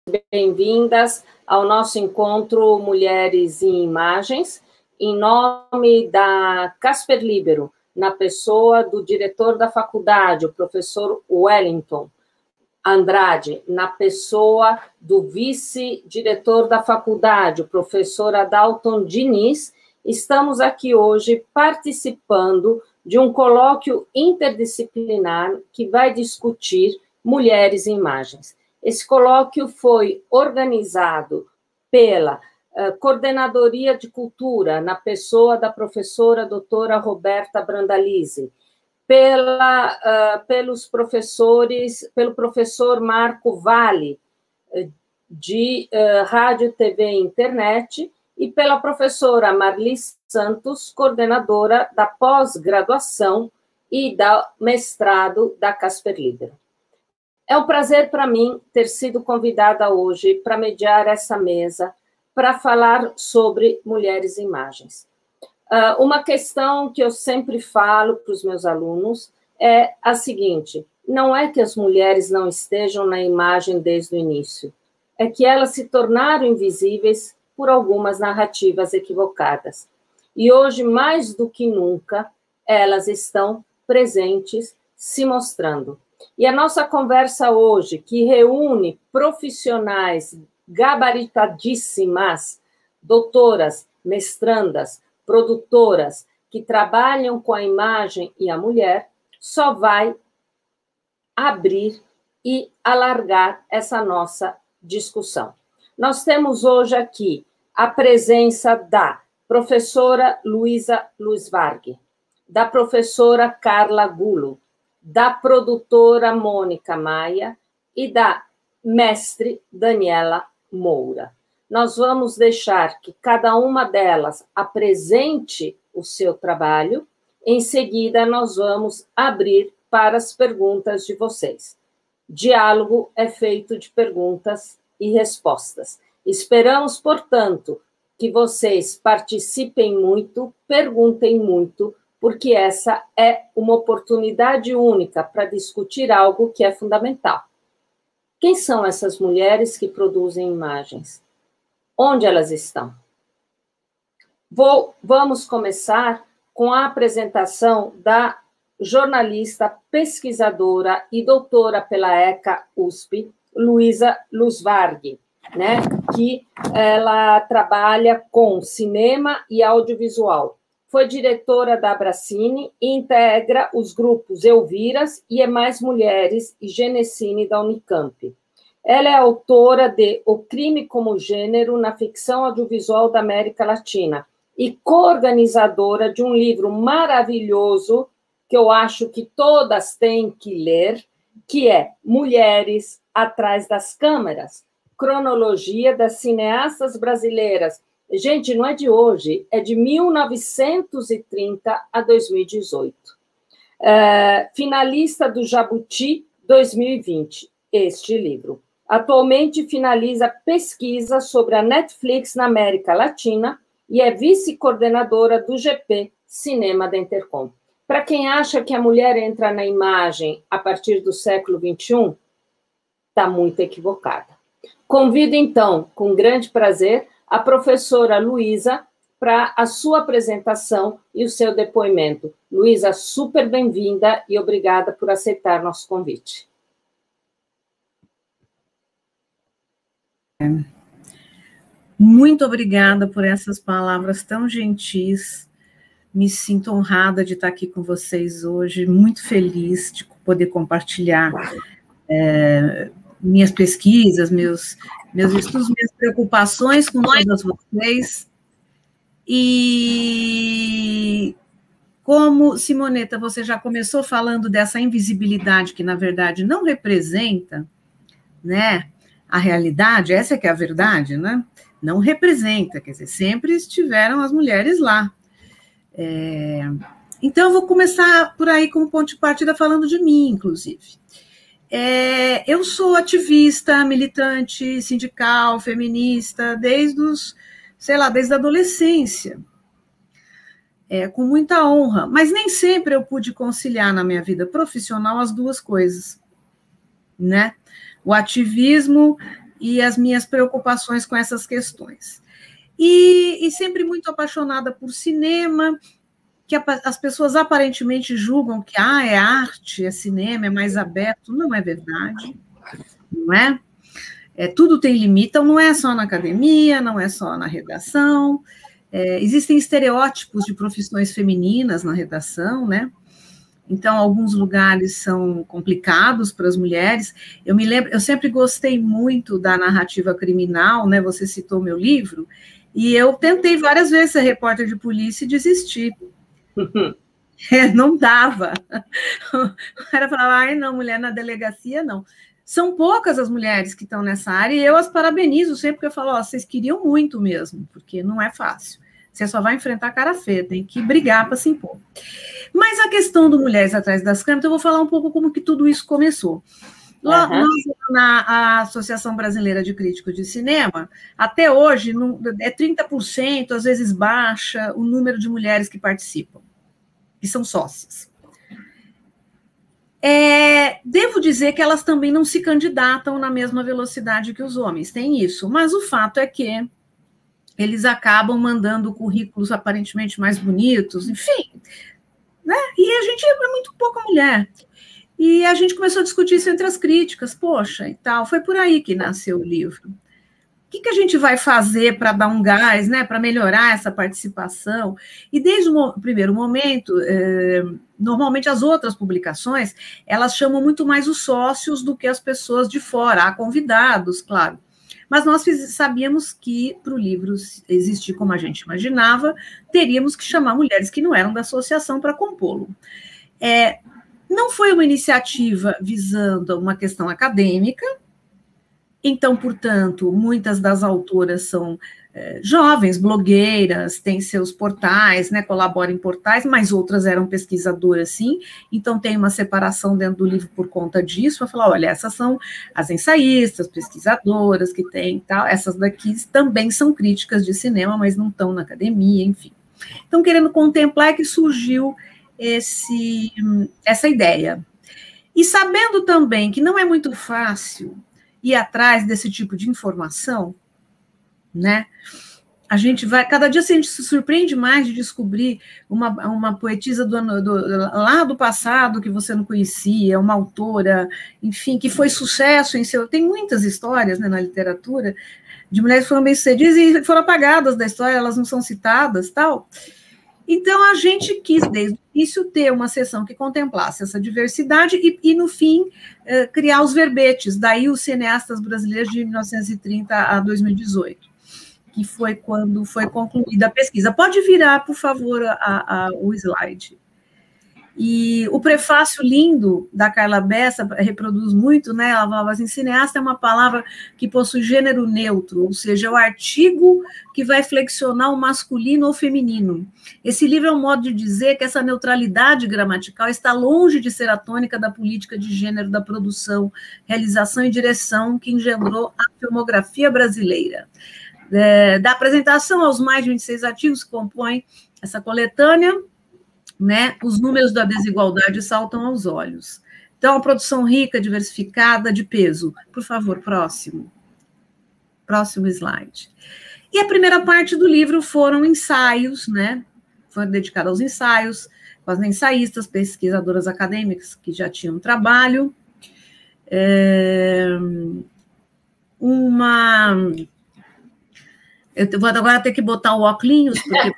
bem-vindas ao nosso encontro Mulheres em Imagens, em nome da Casper Libero, na pessoa do diretor da faculdade, o professor Wellington Andrade, na pessoa do vice-diretor da faculdade, o professor Adalton Diniz. Estamos aqui hoje participando de um colóquio interdisciplinar que vai discutir mulheres em imagens. Esse colóquio foi organizado pela Coordenadoria de Cultura, na pessoa da professora doutora Roberta Brandalize, pelos professores, pelo professor Marco Vale, de Rádio, TV e Internet, e pela professora Marli Santos, coordenadora da pós-graduação e da mestrado da Casper Libero. É um prazer para mim ter sido convidada hoje para mediar essa mesa, para falar sobre mulheres em imagens. Uma questão que eu sempre falo para os meus alunos é a seguinte: não é que as mulheres não estejam na imagem desde o início, é que elas se tornaram invisíveis por algumas narrativas equivocadas. E hoje, mais do que nunca, elas estão presentes, se mostrando. E a nossa conversa hoje, que reúne profissionais gabaritadíssimas, doutoras, mestrandas, produtoras, que trabalham com a imagem e a mulher, só vai abrir e alargar essa nossa discussão. Nós temos hoje aqui a presença da professora Luísa Lusvarghi, da professora Carla Gulo, da produtora Mônica Maia e da mestre Daniela Moura. Nós vamos deixar que cada uma delas apresente o seu trabalho. Em seguida, nós vamos abrir para as perguntas de vocês. Diálogo é feito de perguntas e respostas. Esperamos, portanto, que vocês participem muito, perguntem muito, porque essa é uma oportunidade única para discutir algo que é fundamental. Quem são essas mulheres que produzem imagens? Onde elas estão? Vamos começar com a apresentação da jornalista, pesquisadora e doutora pela ECA USP, Luísa Lusvarghi, né? Que ela trabalha com cinema e audiovisual. Foi diretora da Abracine e integra os grupos Elviras e É Mais Mulheres e Genecine da Unicamp. Ela é autora de O Crime como Gênero na Ficção Audiovisual da América Latina e coorganizadora de um livro maravilhoso que eu acho que todas têm que ler, que é Mulheres Atrás das Câmeras, cronologia das cineastas brasileiras. Gente, não é de hoje, é de 1930 a 2018. Finalista do Jabuti 2020, este livro. Atualmente finaliza pesquisa sobre a Netflix na América Latina e é vice-coordenadora do GP Cinema da Intercom. Para quem acha que a mulher entra na imagem a partir do século XXI, está muito equivocada. Convido, então, com grande prazer, a professora Luísa para a sua apresentação e o seu depoimento. Luísa, super bem-vinda e obrigada por aceitar nosso convite. Muito obrigada por essas palavras tão gentis. Me sinto honrada de estar aqui com vocês hoje, muito feliz de poder compartilhar minhas pesquisas, meus estudos, minhas preocupações com todas vocês. E como, Simoneta, você já começou falando dessa invisibilidade que, na verdade, não representa, né, a realidade, essa é que é a verdade, né? Não representa, quer dizer, sempre estiveram as mulheres lá. Então, eu vou começar por aí como ponto de partida falando de mim, inclusive. Eu sou ativista, militante sindical, feminista, desde a adolescência, com muita honra, mas nem sempre eu pude conciliar na minha vida profissional as duas coisas, né? O ativismo e as minhas preocupações com essas questões. E sempre muito apaixonada por cinema, que as pessoas aparentemente julgam que é arte, é cinema, é mais aberto. Não é verdade, não é? Tudo tem limite, então não é só na academia, não é só na redação. Existem estereótipos de profissões femininas na redação, né? Então, alguns lugares são complicados para as mulheres. Eu me lembro, eu sempre gostei muito da narrativa criminal, né? Você citou meu livro, e eu tentei várias vezes ser repórter de polícia e desisti. Não dava. O cara falava, ai, não, mulher na delegacia, não. São poucas as mulheres que estão nessa área, e eu as parabenizo sempre, porque eu falo, vocês queriam muito mesmo, porque não é fácil. Você só vai enfrentar cara feia, tem que brigar para se impor. Mas a questão do Mulheres Atrás das Câmeras, eu vou falar um pouco como que tudo isso começou. Nós, na Associação Brasileira de Críticos de Cinema, até hoje, é 30%, às vezes baixa, o número de mulheres que participam, que são sócias. Devo dizer que elas também não se candidatam na mesma velocidade que os homens, tem isso, mas o fato é que eles acabam mandando currículos aparentemente mais bonitos, enfim, né? E a gente é muito pouca mulher. E a gente começou a discutir isso entre as críticas, poxa, e tal. Foi por aí que nasceu o livro. O que a gente vai fazer para dar um gás, né, para melhorar essa participação? E desde o primeiro momento, normalmente as outras publicações, elas chamam muito mais os sócios do que as pessoas de fora, há convidados, claro. Mas nós sabíamos que, para o livro existir como a gente imaginava, teríamos que chamar mulheres que não eram da associação para compô-lo. Não foi uma iniciativa visando uma questão acadêmica, então, portanto, muitas das autoras são jovens, blogueiras, têm seus portais, né, colaboram em portais, mas outras eram pesquisadoras, sim, então tem uma separação dentro do livro por conta disso, para falar, olha, essas são as ensaístas, pesquisadoras que tem tal, essas daqui também são críticas de cinema, mas não estão na academia, enfim. Então, querendo contemplar é que surgiu essa ideia. E sabendo também que não é muito fácil ir atrás desse tipo de informação, né? A gente vai, cada dia a gente se surpreende mais de descobrir uma poetisa lá do passado que você não conhecia, uma autora, enfim, que foi sucesso em seu... Tem muitas histórias, né, na literatura de mulheres que foram bem-sucedidas e foram apagadas da história, elas não são citadas, tal. Então, a gente quis, desde o início, ter uma sessão que contemplasse essa diversidade e no fim, criar os verbetes, daí os cineastas brasileiros de 1930 a 2018, que foi quando foi concluída a pesquisa. Pode virar, por favor, o slide. E o prefácio lindo da Carla Bessa reproduz muito, né? Ela falava assim, cineasta é uma palavra que possui gênero neutro, ou seja, é o artigo que vai flexionar o masculino ou feminino. Esse livro é um modo de dizer que essa neutralidade gramatical está longe de ser a tônica da política de gênero da produção, realização e direção que engendrou a filmografia brasileira. Da apresentação aos mais de 26 artigos que compõem essa coletânea, né, os números da desigualdade saltam aos olhos. Então, a produção rica, diversificada, de peso. Por favor, próximo. Próximo slide. E a primeira parte do livro foram ensaios, né? Foi dedicada aos ensaios, com as ensaístas, pesquisadoras acadêmicas que já tinham trabalho. Eu vou agora ter que botar o óculos, porque...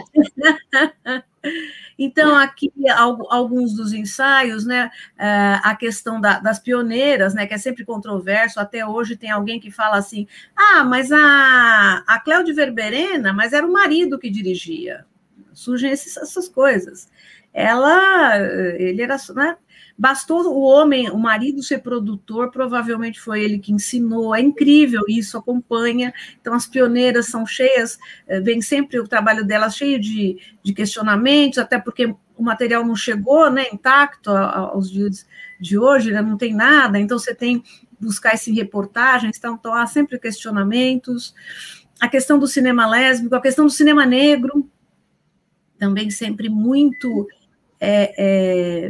Então, aqui, alguns dos ensaios, né, a questão das pioneiras, né, que é sempre controverso, até hoje tem alguém que fala assim, mas a Cléudia Verberena, mas era o marido que dirigia. Surgem essas coisas. Ele era, né, bastou o homem, o marido ser produtor, provavelmente foi ele que ensinou, é incrível isso, acompanha, então as pioneiras são cheias, vem sempre o trabalho delas cheio de questionamentos, até porque o material não chegou, né, intacto aos dias de hoje, né, não tem nada, então você tem que buscar esse reportagens, então há sempre questionamentos, a questão do cinema lésbico, a questão do cinema negro, também sempre muito...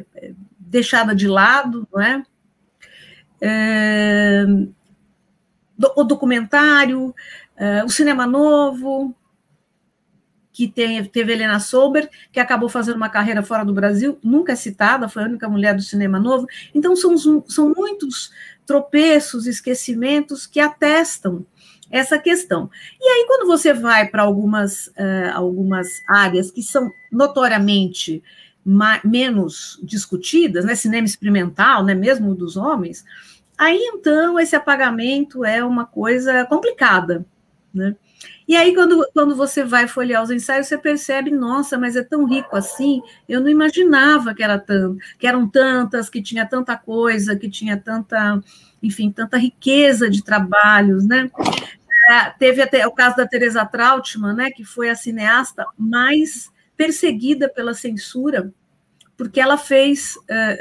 deixada de lado, não é? o documentário, o cinema novo, que teve Helena Sober, que acabou fazendo uma carreira fora do Brasil, nunca é citada, foi a única mulher do cinema novo. Então, são muitos tropeços, esquecimentos que atestam essa questão. E aí, quando você vai para algumas áreas que são notoriamente menos discutidas, né, cinema experimental, né, mesmo dos homens, aí, então, esse apagamento é uma coisa complicada, né? E aí, quando você vai folhear os ensaios, você percebe, nossa, mas é tão rico assim, eu não imaginava que eram tantas, que tinha tanta coisa, que tinha tanta, enfim, tanta riqueza de trabalhos, né? Teve até o caso da Teresa Trautmann, né, que foi a cineasta mais perseguida pela censura, porque ela fez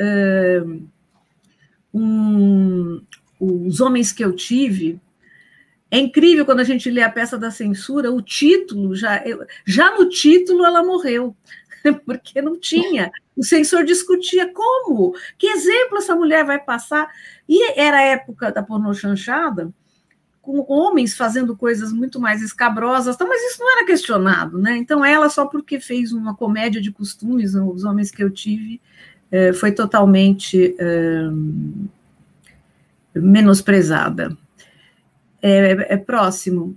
Os Homens que Eu Tive. É incrível quando a gente lê a peça da censura, o título, já no título ela morreu, porque não tinha. O censor discutia como, que exemplo essa mulher vai passar. E era a época da pornochanchada, com homens fazendo coisas muito mais escabrosas, mas isso não era questionado, né? Então ela, só porque fez uma comédia de costumes, Os Homens que Eu Tive, foi totalmente menosprezada. Próximo.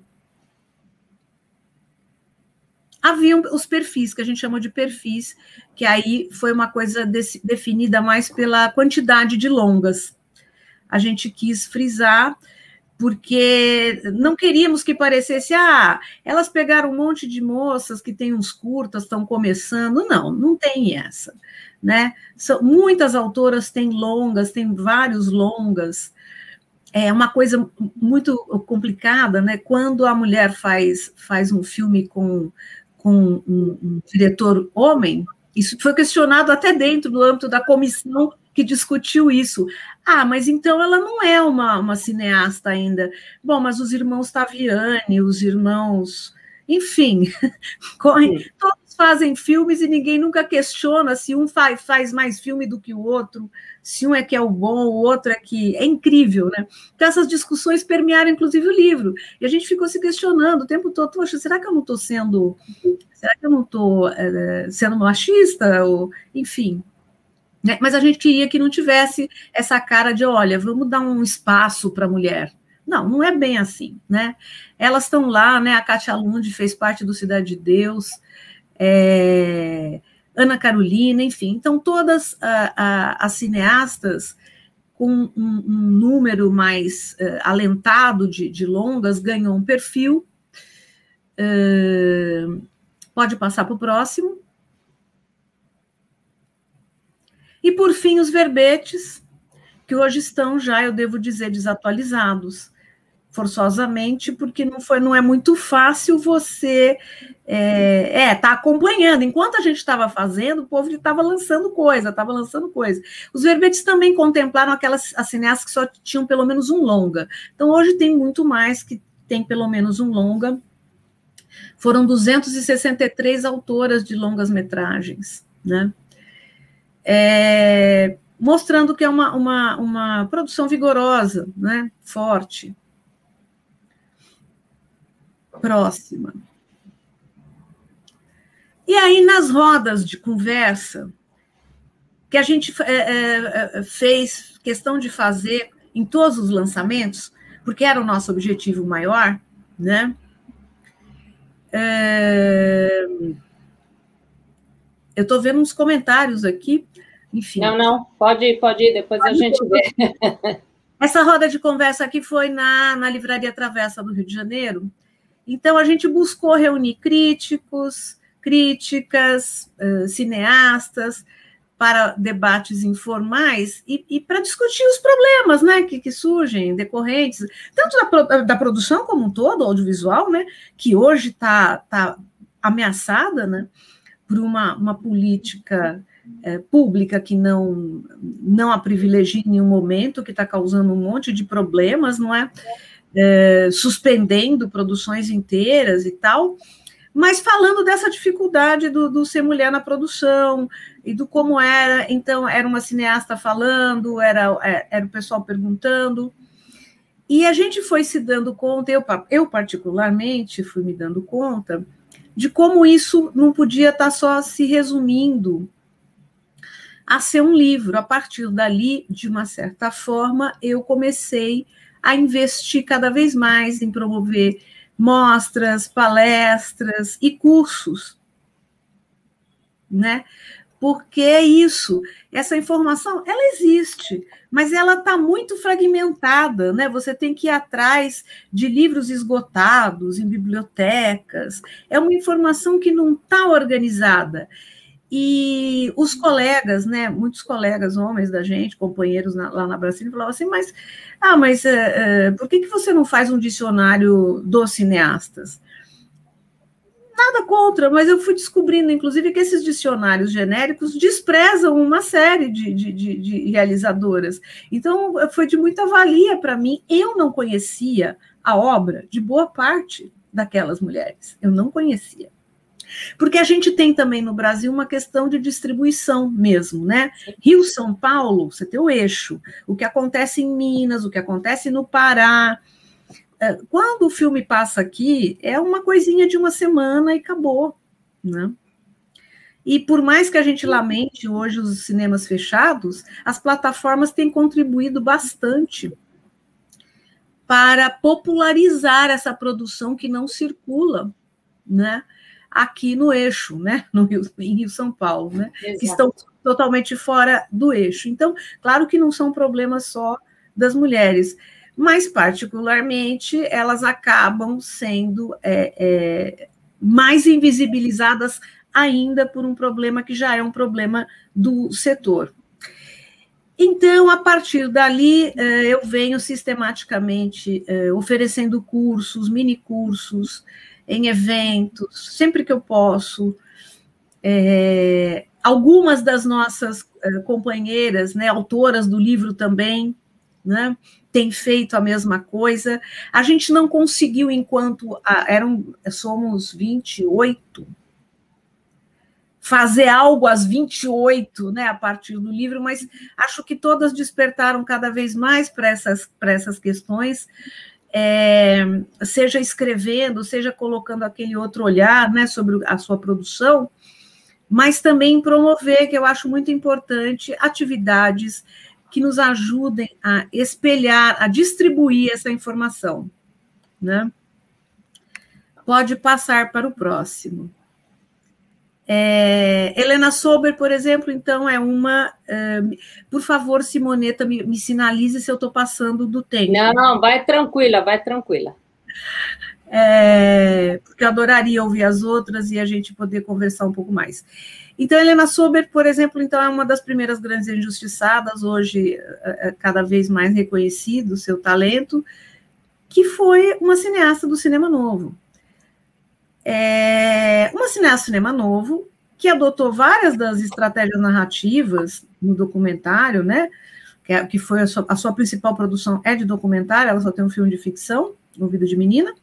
Haviam os perfis, que a gente chamou de perfis, que aí foi uma coisa definida mais pela quantidade de longas. A gente quis frisar, porque não queríamos que parecesse, elas pegaram um monte de moças que têm uns curtas, estão começando. Não tem essa, né? Muitas autoras têm longas, têm vários longas. É uma coisa muito complicada, né? Quando a mulher faz um filme com um diretor homem, isso foi questionado até dentro do âmbito da comissão que discutiu isso. Mas então ela não é uma cineasta ainda. Bom, mas os irmãos Taviani, os irmãos... Enfim, todos fazem filmes e ninguém nunca questiona se um faz mais filme do que o outro, se um é que é o bom, o outro é que... É incrível, né? Então, essas discussões permearam, inclusive, o livro. E a gente ficou se questionando o tempo todo, poxa, será que eu não estou sendo machista? Enfim. Né? Mas a gente queria que não tivesse essa cara de, olha, vamos dar um espaço para a mulher. Não é bem assim, né? Elas estão lá, né? A Kátia Lund fez parte do Cidade de Deus, Ana Carolina, enfim. Então, todas as cineastas com um número mais alentado de longas ganhou um perfil. Pode passar para o próximo. E, por fim, os verbetes, que hoje estão já, eu devo dizer, desatualizados, forçosamente, porque não é muito fácil você tá acompanhando. Enquanto a gente estava fazendo, o povo estava lançando coisa. Os verbetes também contemplaram as cineastas que só tinham pelo menos um longa. Então, hoje tem muito mais que tem pelo menos um longa. Foram 263 autoras de longas-metragens, né? Mostrando que é uma produção vigorosa, né? Forte. Próxima. E aí, nas rodas de conversa, que a gente fez questão de fazer em todos os lançamentos, porque era o nosso objetivo maior, né? Eu estou vendo uns comentários aqui, enfim. Não, pode ir, depois a gente vê. Essa roda de conversa aqui foi na Livraria Travessa do Rio de Janeiro. Então, a gente buscou reunir críticos, críticas, cineastas, para debates informais e para discutir os problemas, né, que surgem, decorrentes, tanto da produção como um todo, audiovisual, né, que hoje está ameaçada, né, por uma política pública que não a privilegia em nenhum momento, que está causando um monte de problemas, não é? Suspendendo produções inteiras e tal, mas falando dessa dificuldade do ser mulher na produção e do como era. Então, era uma cineasta falando, era o pessoal perguntando. E a gente foi se dando conta, eu particularmente fui me dando conta de como isso não podia estar só se resumindo a ser um livro. A partir dali, de uma certa forma, eu comecei a investir cada vez mais em promover mostras, palestras e cursos, né? Porque é isso, essa informação, ela existe, mas ela está muito fragmentada, né? Você tem que ir atrás de livros esgotados em bibliotecas, é uma informação que não está organizada. E os colegas, né, muitos colegas homens da gente, companheiros lá na Brasília, falavam assim, mas por que você não faz um dicionário dos cineastas? Nada contra, mas eu fui descobrindo, inclusive, que esses dicionários genéricos desprezam uma série de realizadoras. Então, foi de muita valia para mim. Eu não conhecia a obra de boa parte daquelas mulheres. Eu não conhecia. Porque a gente tem também no Brasil uma questão de distribuição mesmo, né? Rio, São Paulo, você tem o eixo. O que acontece em Minas, o que acontece no Pará. Quando o filme passa aqui, é uma coisinha de uma semana e acabou, né? E por mais que a gente lamente hoje os cinemas fechados, as plataformas têm contribuído bastante para popularizar essa produção que não circula, né? Aqui no eixo, né? No Rio, em Rio, São Paulo, né? Que estão totalmente fora do eixo. Então, claro que não são problemas só das mulheres, mas, particularmente, elas acabam sendo mais invisibilizadas ainda por um problema que já é um problema do setor. Então, a partir dali, eu venho sistematicamente oferecendo cursos, mini-cursos, em eventos, sempre que eu posso. Algumas das nossas companheiras, né, autoras do livro também, né, têm feito a mesma coisa. A gente não conseguiu, enquanto somos 28, fazer algo às 28, né, a partir do livro, mas acho que todas despertaram cada vez mais para essas questões, seja escrevendo, seja colocando aquele outro olhar, né, sobre a sua produção, mas também promover, que eu acho muito importante, atividades que nos ajudem a espelhar, a distribuir essa informação, né? Pode passar para o próximo. Helena Sober, por exemplo, então, é uma... por favor, Simoneta, me sinalize se eu estou passando do tempo. Não, vai tranquila, vai tranquila. Porque eu adoraria ouvir as outras e a gente poder conversar um pouco mais. Então, Helena Sober, por exemplo, então, é uma das primeiras grandes injustiçadas, hoje cada vez mais reconhecido o seu talento, que foi uma cineasta do cinema novo. Uma cineasta do cinema novo, que adotou várias das estratégias narrativas no documentário, né? Que foi a sua principal produção é de documentário, ela só tem um filme de ficção, O Ouvido de Menina.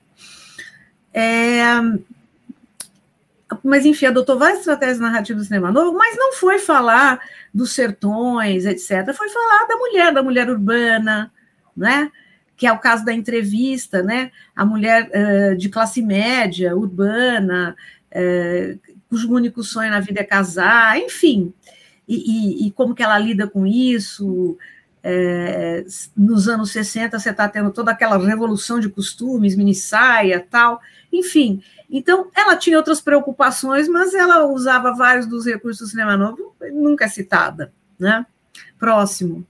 Mas, enfim, adotou várias estratégias narrativas do cinema novo, mas não foi falar dos sertões, etc. Foi falar da mulher urbana, né? Que é o caso da entrevista, né? A mulher de classe média, urbana, cujo único sonho na vida é casar, enfim. E como que ela lida com isso. Nos anos 60, você está tendo toda aquela revolução de costumes, mini-saia, tal, enfim. Então, ela tinha outras preocupações, mas ela usava vários dos recursos do cinema novo, nunca é citada, né? Próximo.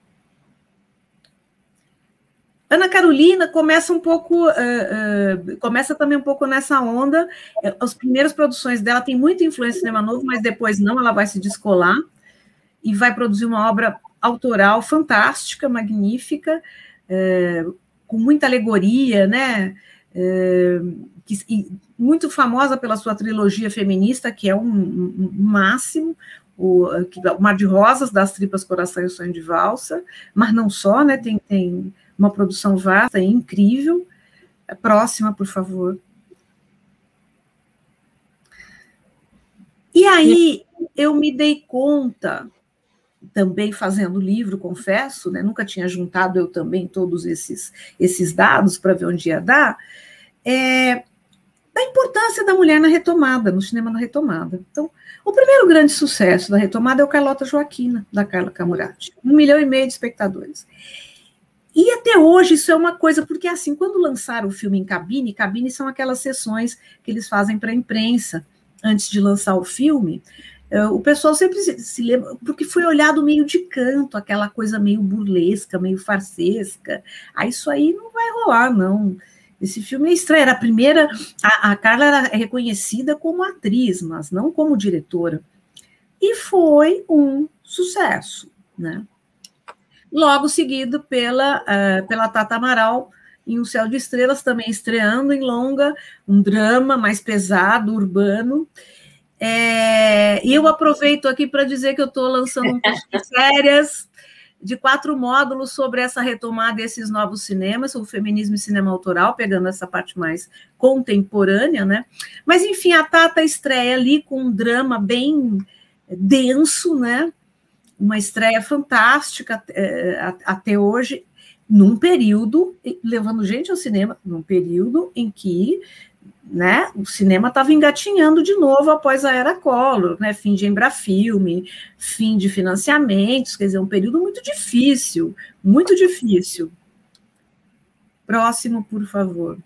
Ana Carolina começa um pouco, começa também um pouco nessa onda. As primeiras produções dela têm muita influência do cinema novo, mas depois não, ela vai se descolar e vai produzir uma obra autoral fantástica, magnífica, com muita alegoria, né? Muito famosa pela sua trilogia feminista, que é um máximo, o Mar de Rosas, Das Tripas, Coração e Sonho de Valsa, mas não só, né? Tem uma produção vasta e incrível. Próxima, por favor. E aí eu me dei conta também fazendo livro, confesso, né? Nunca tinha juntado eu também todos esses dados para ver onde ia dar, da importância da mulher na retomada, no cinema na retomada. Então, o primeiro grande sucesso da retomada é o Carlota Joaquina, da Carla Camurati. 1,5 milhão de espectadores. E até hoje isso é uma coisa, porque assim, quando lançaram o filme em cabine, cabine são aquelas sessões que eles fazem para a imprensa antes de lançar o filme, o pessoal sempre se lembra, porque foi olhado meio de canto, aquela coisa meio burlesca, meio farsesca. Isso aí não vai rolar, não. Esse filme é estreia, era a primeira, a Carla era reconhecida como atriz, mas não como diretora. E foi um sucesso, né? Logo seguido pela Tata Amaral, em Um Céu de Estrelas, também estreando em longa, um drama mais pesado, urbano. E eu aproveito aqui para dizer que eu estou lançando um curso de férias de 4 módulos sobre essa retomada desses novos cinemas, o feminismo e cinema autoral, pegando essa parte mais contemporânea, né? Mas, enfim, a Tata estreia ali com um drama bem denso, né? Uma estreia fantástica até hoje, num período, levando gente ao cinema, num período em que, né, o cinema estava engatinhando de novo após a era Collor, né, fim de Embrafilme, fim de financiamentos, quer dizer, um período muito difícil, muito difícil. Próximo, por favor.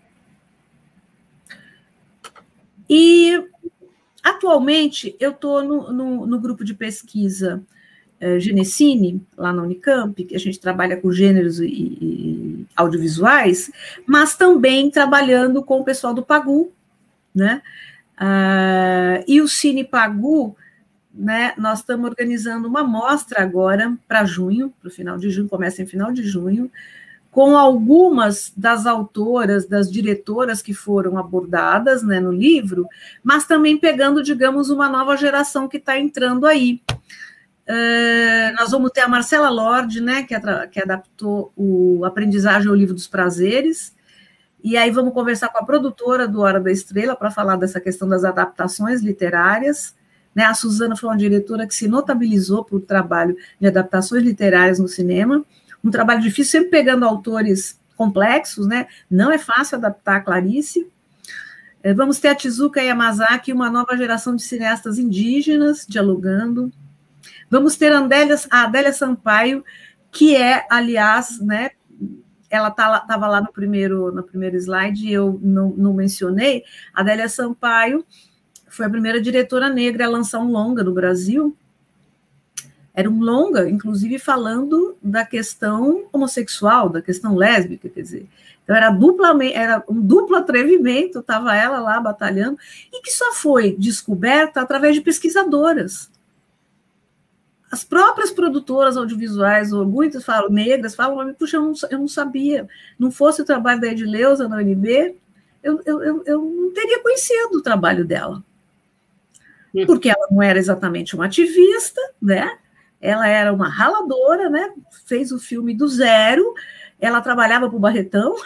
E, atualmente, eu estou no grupo de pesquisa Genecine, lá na Unicamp, que a gente trabalha com gêneros e audiovisuais, mas também trabalhando com o pessoal do Pagu, né? E o Cine Pagu, né, nós estamos organizando uma mostra agora para junho, para o final de junho, começa em final de junho, com algumas das autoras, das diretoras que foram abordadas, né, no livro, mas também pegando, digamos, uma nova geração que está entrando aí. Nós vamos ter a Marcela Lorde, né, que adaptou o Aprendizagem ao Livro dos Prazeres, e aí vamos conversar com a produtora do Hora da Estrela para falar dessa questão das adaptações literárias, né? A Suzana foi uma diretora que se notabilizou por trabalho de adaptações literárias no cinema, um trabalho difícil, sempre pegando autores complexos, né? Não é fácil adaptar a Clarice. Vamos ter a Tezuka Yamazaki, uma nova geração de cineastas indígenas dialogando. Vamos ter a Adélia Sampaio, que é, aliás, né, ela estava lá no primeiro slide, eu não mencionei. A Adélia Sampaio foi a primeira diretora negra a lançar um longa no Brasil. Era um longa, inclusive, falando da questão homossexual, da questão lésbica, quer dizer. Então, era um duplo atrevimento, estava ela lá batalhando, e que só foi descoberta através de pesquisadoras. As próprias produtoras audiovisuais, ou muitas negras, falam, puxa, eu não sabia, não fosse o trabalho da Edileuza na UNB, eu não teria conhecido o trabalho dela. Porque ela não era exatamente uma ativista, né? Ela era uma raladora, né? Fez o filme do zero, ela trabalhava para o Barretão,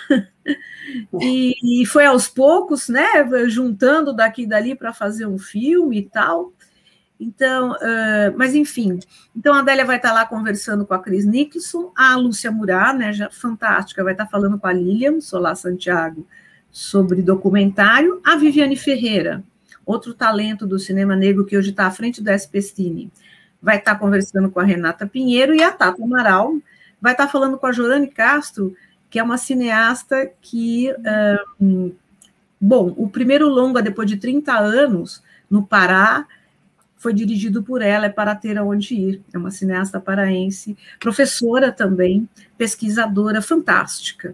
e foi aos poucos, né? Juntando daqui e dali para fazer um filme e tal. Então, mas enfim, então a Adélia vai estar lá conversando com a Cris Nicholson, a Lúcia Murat, né, já fantástica, vai estar falando com a Lilian Solá Santiago sobre documentário, a Viviane Ferreira, outro talento do cinema negro que hoje está à frente do SP Cine, vai estar conversando com a Renata Pinheiro, e a Tata Amaral vai estar falando com a Jorane Castro, que é uma cineasta que, bom, o primeiro longa, depois de 30 anos, no Pará, foi dirigido por ela, é Para Ter Aonde Ir. É uma cineasta paraense, professora também, pesquisadora fantástica.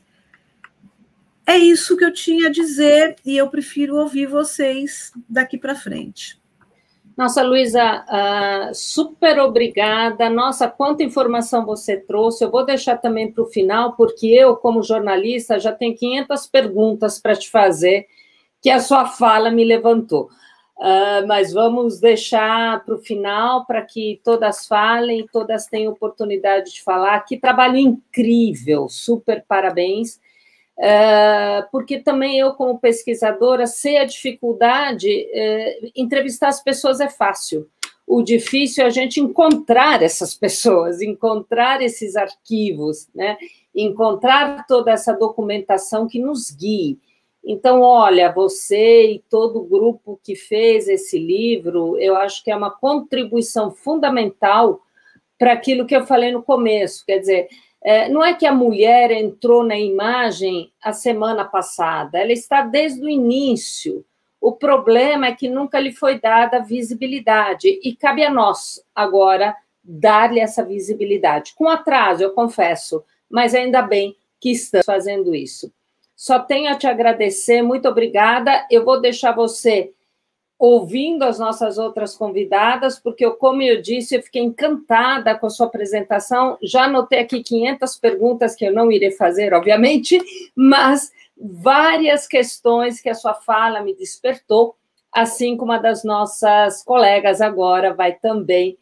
É isso que eu tinha a dizer, e eu prefiro ouvir vocês daqui para frente. Nossa, Luísa, super obrigada. Nossa, quanta informação você trouxe. Eu vou deixar também para o final, porque eu, como jornalista, já tenho 500 perguntas para te fazer, que a sua fala me levantou. Mas vamos deixar para o final, para que todas falem, todas tenham oportunidade de falar. Que trabalho incrível, super parabéns. Porque também eu, como pesquisadora, sei a dificuldade, entrevistar as pessoas é fácil. o difícil é a gente encontrar essas pessoas, encontrar esses arquivos, né? Encontrar toda essa documentação que nos guie. Então, olha, você e todo o grupo que fez esse livro, eu acho que é uma contribuição fundamental para aquilo que eu falei no começo, quer dizer, não é que a mulher entrou na imagem a semana passada, ela está desde o início. O problema é que nunca lhe foi dada visibilidade, e cabe a nós, agora, dar-lhe essa visibilidade. Com atraso, eu confesso, mas ainda bem que estamos fazendo isso. Só tenho a te agradecer, muito obrigada. Eu vou deixar você ouvindo as nossas outras convidadas, porque, como eu disse, eu fiquei encantada com a sua apresentação. Já anotei aqui 500 perguntas que eu não irei fazer, obviamente, mas várias questões que a sua fala me despertou, assim como a das nossas colegas agora vai também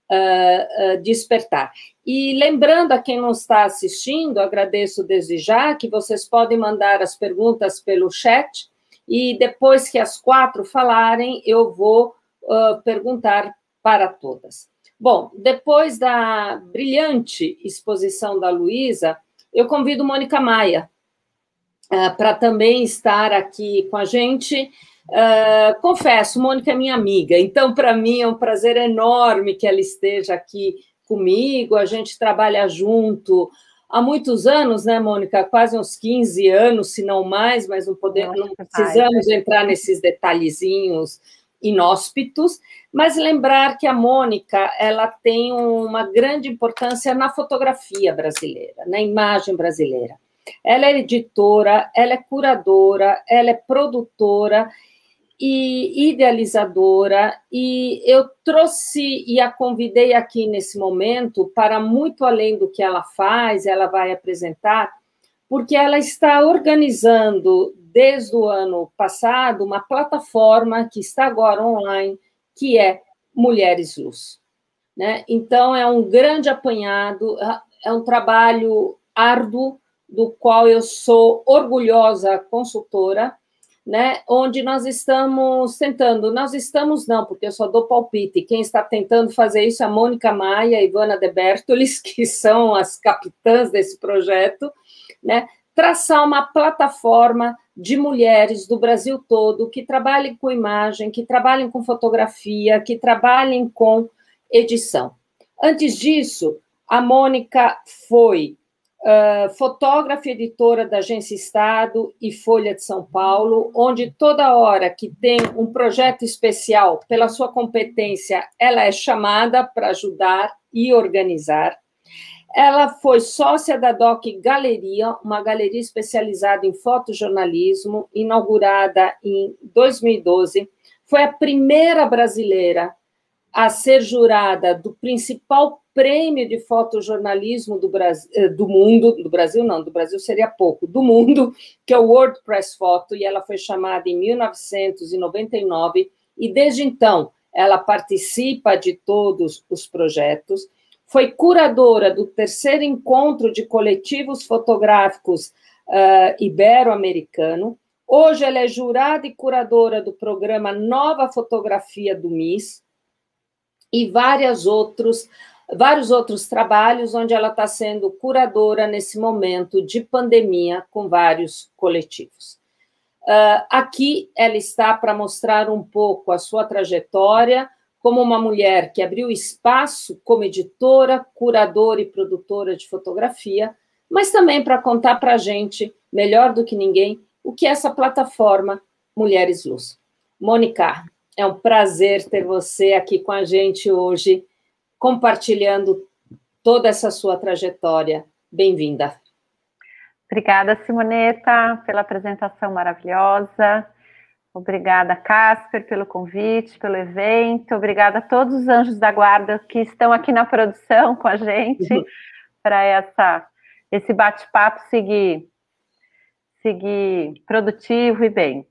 despertar. E lembrando a quem não está assistindo, agradeço desde já, que vocês podem mandar as perguntas pelo chat, e depois que as 4 falarem, eu vou perguntar para todas. Bom, depois da brilhante exposição da Luísa, eu convido Mônica Maia para também estar aqui com a gente. Confesso, Mônica é minha amiga, então, para mim, é um prazer enorme que ela esteja aqui comigo, a gente trabalha junto há muitos anos, né, Mônica? Quase uns 15 anos, se não mais, mas não precisamos entrar nesses detalhezinhos inóspitos, mas lembrar que a Mônica, ela tem uma grande importância na fotografia brasileira, na imagem brasileira. Ela é editora, ela é curadora, ela é produtora e idealizadora, e eu trouxe e a convidei aqui nesse momento para muito além do que ela faz, ela vai apresentar, porque ela está organizando, desde o ano passado, uma plataforma que está agora online, que é Mulheres Luz, né? Então, é um grande apanhado, é um trabalho árduo, do qual eu sou orgulhosa consultora, né, onde nós estamos tentando, não, porque eu só dou palpite, quem está tentando fazer isso é a Mônica Maia e Ivana de Bertolis, que são as capitãs desse projeto, né, traçar uma plataforma de mulheres do Brasil todo que trabalhem com imagem, que trabalhem com fotografia, que trabalhem com edição. Antes disso, a Mônica foi fotógrafa e editora da Agência Estado e Folha de São Paulo, onde toda hora que tem um projeto especial, pela sua competência, ela é chamada para ajudar e organizar. Ela foi sócia da Doc Galeria, uma galeria especializada em fotojornalismo, inaugurada em 2012. Foi a primeira brasileira a ser jurada do principal prêmio de fotojornalismo do mundo, do Brasil não, do Brasil seria pouco, do mundo, que é o World Press Photo, e ela foi chamada em 1999, e desde então ela participa de todos os projetos, foi curadora do 3º encontro de coletivos fotográficos ibero-americano, hoje ela é jurada e curadora do programa Nova Fotografia do MIS, e vários outros trabalhos onde ela está sendo curadora nesse momento de pandemia com vários coletivos. Aqui ela está para mostrar um pouco a sua trajetória como uma mulher que abriu espaço como editora, curadora e produtora de fotografia, mas também para contar para a gente, melhor do que ninguém, o que é essa plataforma Mulheres Luz. Mônica, é um prazer ter você aqui com a gente hoje, compartilhando toda essa sua trajetória. Bem-vinda. Obrigada, Simoneta, pela apresentação maravilhosa. Obrigada, Casper, pelo convite, pelo evento. Obrigada a todos os anjos da guarda que estão aqui na produção com a gente, para esse bate-papo seguir produtivo e bem.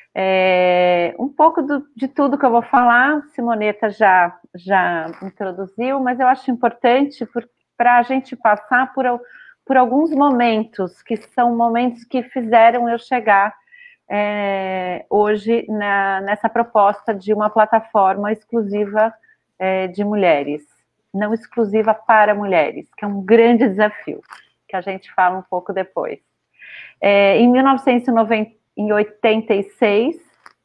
Um pouco de tudo que eu vou falar, Simoneta já introduziu, mas eu acho importante para a gente passar por alguns momentos, que são momentos que fizeram eu chegar hoje nessa proposta de uma plataforma exclusiva de mulheres, não exclusiva para mulheres, que é um grande desafio, que a gente fala um pouco depois. Em 1986,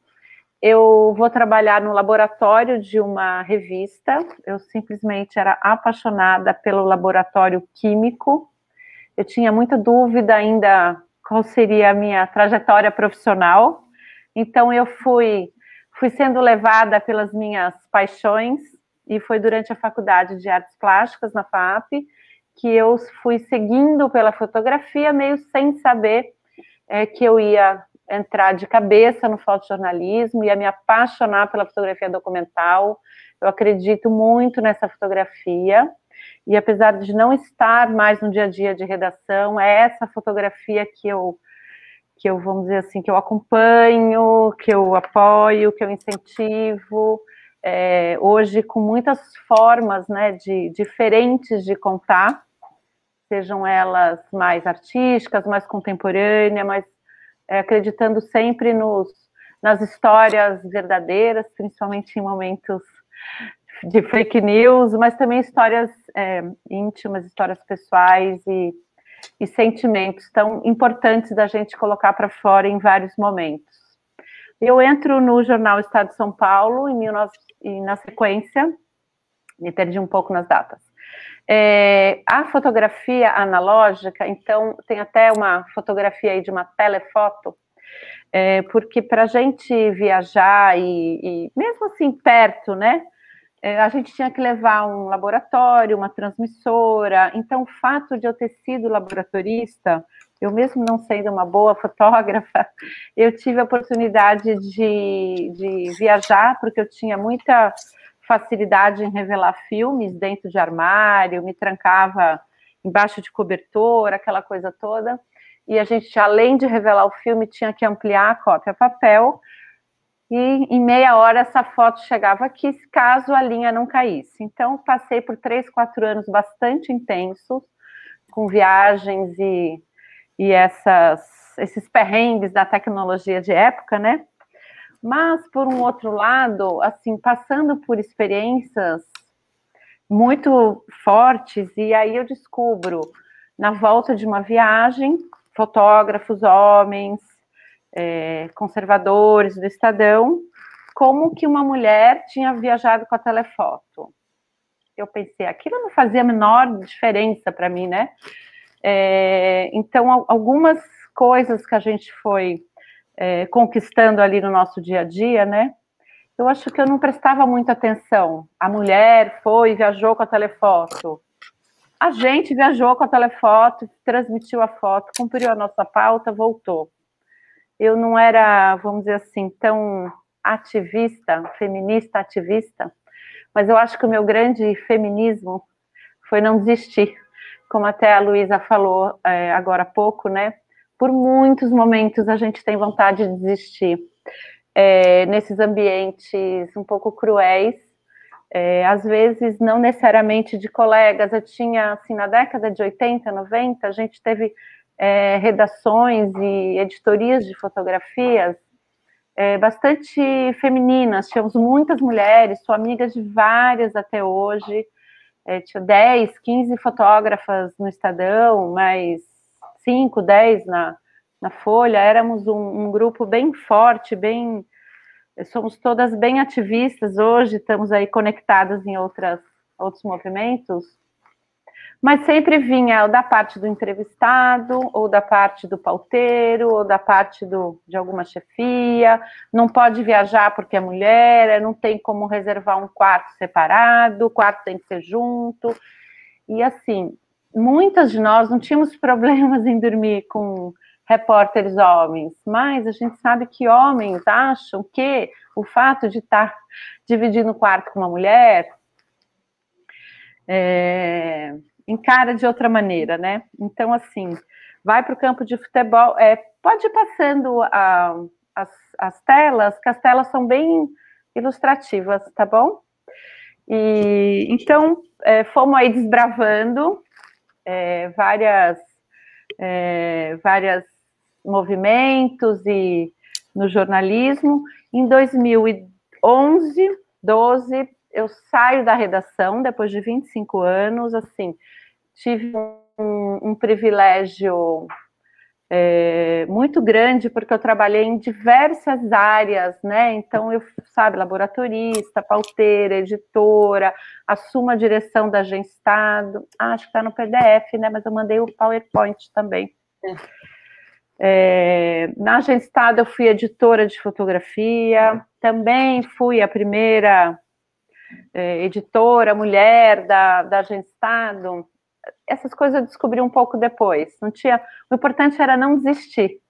eu vou trabalhar no laboratório de uma revista. Eu simplesmente era apaixonada pelo laboratório químico. Eu tinha muita dúvida ainda qual seria a minha trajetória profissional. Então, eu fui sendo levada pelas minhas paixões, e foi durante a Faculdade de Artes Plásticas, na FAAP, que eu fui seguindo pela fotografia, meio sem saber que eu ia entrar de cabeça no fotojornalismo, ia me apaixonar pela fotografia documental. Eu acredito muito nessa fotografia, e apesar de não estar mais no dia a dia de redação, é essa fotografia que eu, vamos dizer assim, que eu acompanho, que eu apoio, que eu incentivo, hoje com muitas formas, né, diferentes de contar, sejam elas mais artísticas, mais contemporâneas, mais acreditando sempre nas histórias verdadeiras, principalmente em momentos de fake news, mas também histórias íntimas, histórias pessoais e sentimentos tão importantes da gente colocar para fora em vários momentos. Eu entro no jornal Estado de São Paulo e na sequência, me perdi um pouco nas datas. A fotografia analógica, então, tem até uma fotografia aí de uma telefoto, porque para a gente viajar e mesmo assim perto, né, a gente tinha que levar um laboratório, uma transmissora. Então, o fato de eu ter sido laboratorista, eu mesmo não sendo uma boa fotógrafa, eu tive a oportunidade de viajar, porque eu tinha muita facilidade em revelar filmes dentro de armário, me trancava embaixo de cobertor, aquela coisa toda, e a gente, além de revelar o filme, tinha que ampliar a cópia papel, e em meia hora essa foto chegava aqui, caso a linha não caísse. Então, passei por 3, 4 anos bastante intensos, com viagens e esses perrengues da tecnologia de época, né? Mas, por um outro lado, assim, passando por experiências muito fortes, e aí eu descubro, na volta de uma viagem, fotógrafos, homens, conservadores do Estadão, como que uma mulher tinha viajado com a telefoto. Eu pensei, aquilo não fazia a menor diferença para mim, né? Então, algumas coisas que a gente foi conquistando ali no nosso dia a dia, né? Eu acho que eu não prestava muita atenção. A mulher foi e viajou com a telefoto. A gente viajou com a telefoto, transmitiu a foto, cumpriu a nossa pauta, voltou. Eu não era, vamos dizer assim, tão ativista, feminista ativista, mas eu acho que o meu grande feminismo foi não desistir, como até a Luísa falou agora há pouco, né? Por muitos momentos a gente tem vontade de desistir, nesses ambientes um pouco cruéis, às vezes não necessariamente de colegas. Eu tinha, assim, na década de 80, 90, a gente teve redações e editorias de fotografias bastante femininas, tínhamos muitas mulheres, sou amiga de várias até hoje, tinha 10, 15 fotógrafas no Estadão, mais 5, 10 na Folha. Éramos um grupo bem forte, somos todas bem ativistas hoje, estamos aí conectadas em outros movimentos, mas sempre vinha da parte do entrevistado, ou da parte do pauteiro, ou da parte de alguma chefia, não pode viajar porque é mulher, não tem como reservar um quarto separado, o quarto tem que ser junto, e assim, muitas de nós não tínhamos problemas em dormir com repórteres homens, mas a gente sabe que homens acham que o fato de estar dividindo o quarto com uma mulher encara de outra maneira, né? Então, assim, vai para o campo de futebol, pode ir passando as telas, que as telas são bem ilustrativas, tá bom? E então, fomos aí desbravando vários movimentos e no jornalismo. Em 2011, 12, eu saio da redação depois de 25 anos, assim, tive um privilégio muito grande, porque eu trabalhei em diversas áreas, né? Então, eu, sabe, laboratorista, pauteira, editora, assumo a direção da Genstado, acho que está no PDF, né? Mas eu mandei o PowerPoint também. Na Genstado eu fui editora de fotografia, também fui a primeira editora mulher da Genstado. Essas coisas eu descobri um pouco depois. Não tinha, o importante era não desistir.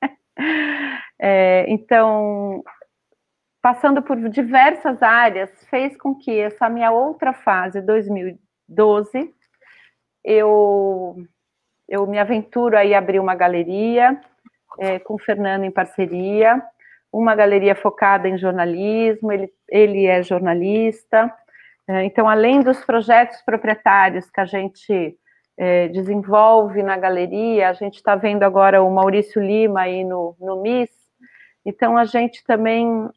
Então, passando por diversas áreas, fez com que essa minha outra fase, 2012, eu me aventuro aí a abrir uma galeria com o Fernando em parceria, uma galeria focada em jornalismo, ele é jornalista. Então, além dos projetos proprietários que a gente desenvolve na galeria, a gente está vendo agora o Maurício Lima aí no MIS, então a gente também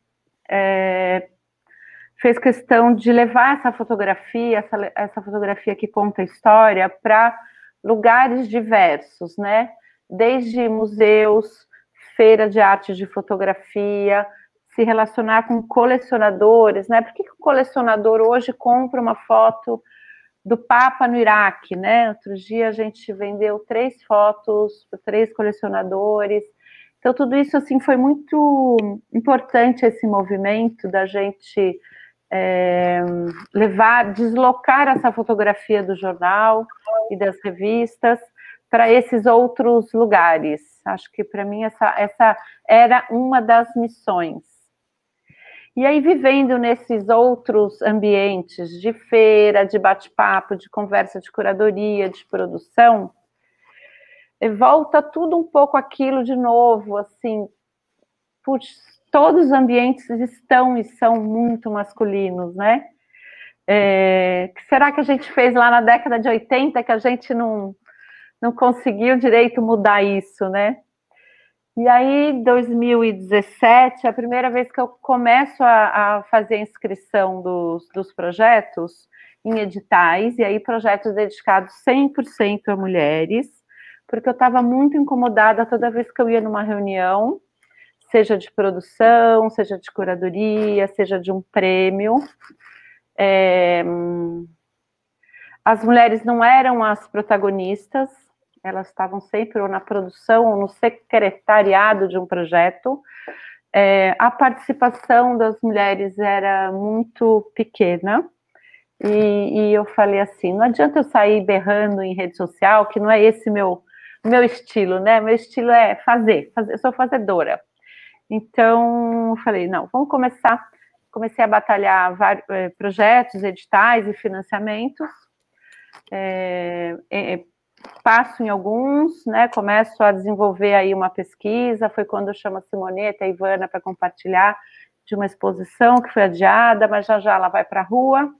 fez questão de levar essa fotografia que conta a história, para lugares diversos, né? Desde museus, feira de arte de fotografia, se relacionar com colecionadores, né? Por que o colecionador hoje compra uma foto do Papa no Iraque, né? Outro dia a gente vendeu 3 fotos para 3 colecionadores. Então, tudo isso, assim, foi muito importante, esse movimento da gente deslocar essa fotografia do jornal e das revistas para esses outros lugares. Acho que, para mim, essa era uma das missões. E aí, vivendo nesses outros ambientes de feira, de bate-papo, de conversa de curadoria, de produção, volta tudo um pouco aquilo de novo, assim, putz, todos os ambientes estão e são muito masculinos, né? Que será que a gente fez lá na década de 80 que a gente não conseguiu direito mudar isso, né? E aí, 2017, a primeira vez que eu começo a fazer a inscrição dos projetos em editais, e aí projetos dedicados 100% a mulheres, porque eu estava muito incomodada toda vez que eu ia numa reunião, seja de produção, seja de curadoria, seja de um prêmio. As mulheres não eram as protagonistas, elas estavam sempre ou na produção ou no secretariado de um projeto. A participação das mulheres era muito pequena, e eu falei assim, não adianta eu sair berrando em rede social, que não é esse meu estilo, né? Meu estilo é fazer, eu sou fazedora. Então, eu falei, não, vamos começar. Comecei a batalhar vários projetos, editais e financiamentos. Passo em alguns, né? Começo a desenvolver aí uma pesquisa. Foi quando eu chamo a Simoneta e a Ivana para compartilhar de uma exposição que foi adiada, mas já ela vai para a rua.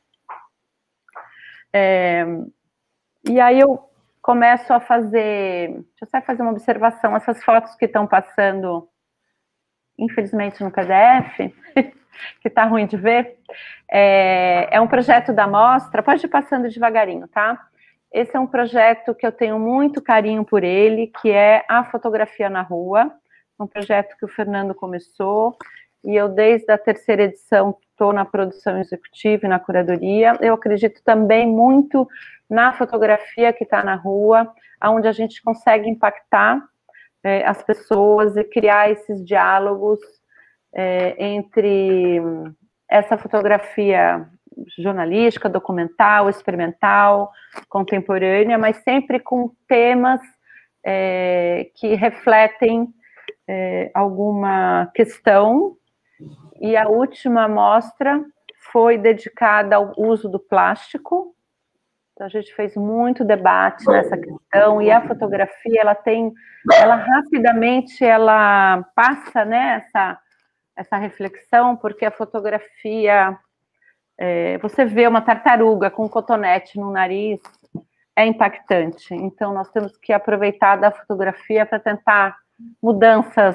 E aí eu começo a fazer... Deixa eu só fazer uma observação. Essas fotos que estão passando, infelizmente, no PDF, que está ruim de ver, é um projeto da mostra. Pode ir passando devagarinho, tá? Esse é um projeto que eu tenho muito carinho por ele, que é a fotografia na rua. É um projeto que o Fernando começou, e eu, desde a 3ª edição, estou na produção executiva e na curadoria. Eu acredito também muito na fotografia que está na rua, onde a gente consegue impactar as pessoas e criar esses diálogos entre essa fotografia jornalística, documental, experimental, contemporânea, mas sempre com temas que refletem alguma questão. E a última mostra foi dedicada ao uso do plástico. Então, a gente fez muito debate nessa questão, e a fotografia, ela rapidamente passa, né, essa reflexão, porque a fotografia, você vê uma tartaruga com um cotonete no nariz, é impactante. Então, nós temos que aproveitar da fotografia para tentar mudanças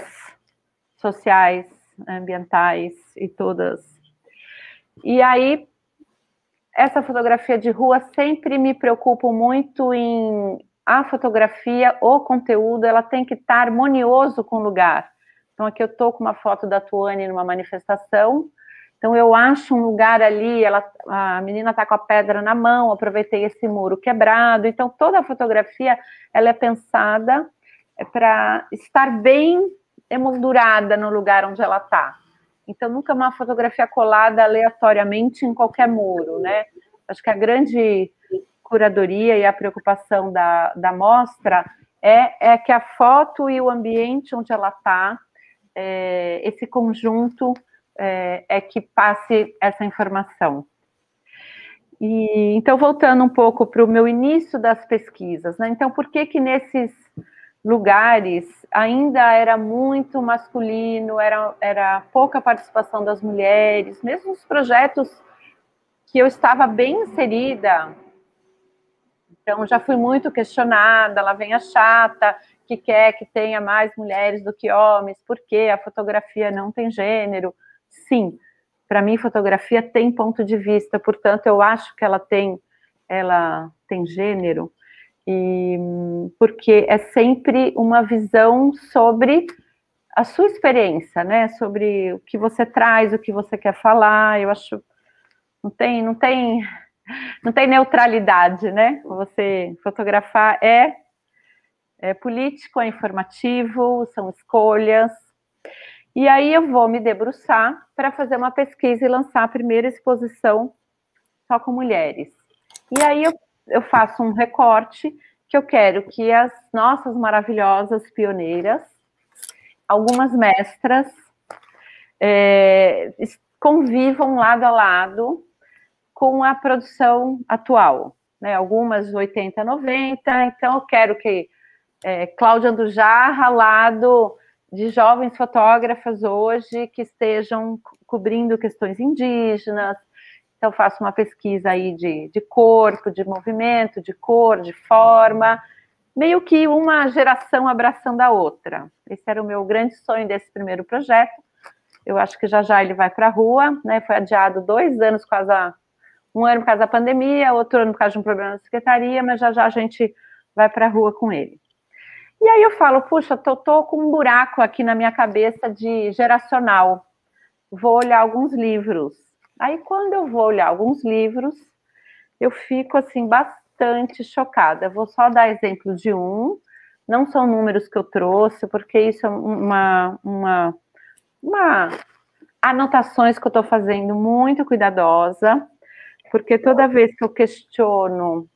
sociais, ambientais e todas. E aí, essa fotografia de rua sempre me preocupo muito em a fotografia, o conteúdo, ela tem que estar harmonioso com o lugar. Então, aqui eu estou com uma foto da Tuane numa manifestação, então eu acho um lugar ali, a menina está com a pedra na mão, aproveitei esse muro quebrado, então toda a fotografia, ela é pensada para estar bem emoldurada no lugar onde ela está. Então, nunca uma fotografia colada aleatoriamente em qualquer muro, né? Acho que a grande curadoria e a preocupação da mostra é que a foto e o ambiente onde ela está, esse conjunto é que passe essa informação. E, então, voltando um pouco para o meu início das pesquisas, né? Então, por que nesses lugares ainda era muito masculino, era pouca participação das mulheres, mesmo os projetos que eu estava bem inserida. Então, já fui muito questionada, lá vem a chata, que quer que tenha mais mulheres do que homens, porque a fotografia não tem gênero. Sim, para mim, fotografia tem ponto de vista, portanto, eu acho que ela tem gênero, porque é sempre uma visão sobre a sua experiência, né? Sobre o que você traz, o que você quer falar. Eu acho não tem neutralidade, né? Você fotografar é político, é informativo, são escolhas. E aí eu vou me debruçar para fazer uma pesquisa e lançar a primeira exposição só com mulheres. E aí eu faço um recorte que eu quero que as nossas maravilhosas pioneiras, algumas mestras, convivam lado a lado com a produção atual, né? Algumas 80, 90, então eu quero que Cláudia Andujar, ao lado de jovens fotógrafas hoje que estejam cobrindo questões indígenas. Então, faço uma pesquisa aí de corpo, de movimento, de cor, de forma, meio que uma geração abraçando a outra. Esse era o meu grande sonho desse primeiro projeto. Eu acho que já ele vai para a rua, né? Foi adiado 2 anos, um ano por causa da pandemia, outro ano por causa de um problema na secretaria, mas já a gente vai para a rua com ele. E aí eu falo, puxa, tô com um buraco aqui na minha cabeça de geracional. Vou olhar alguns livros. Aí, quando eu vou olhar alguns livros, eu fico, assim, bastante chocada. Vou só dar exemplo de um. Não são números que eu trouxe, porque isso é uma anotações que eu estou fazendo muito cuidadosa, porque toda vez que eu questiono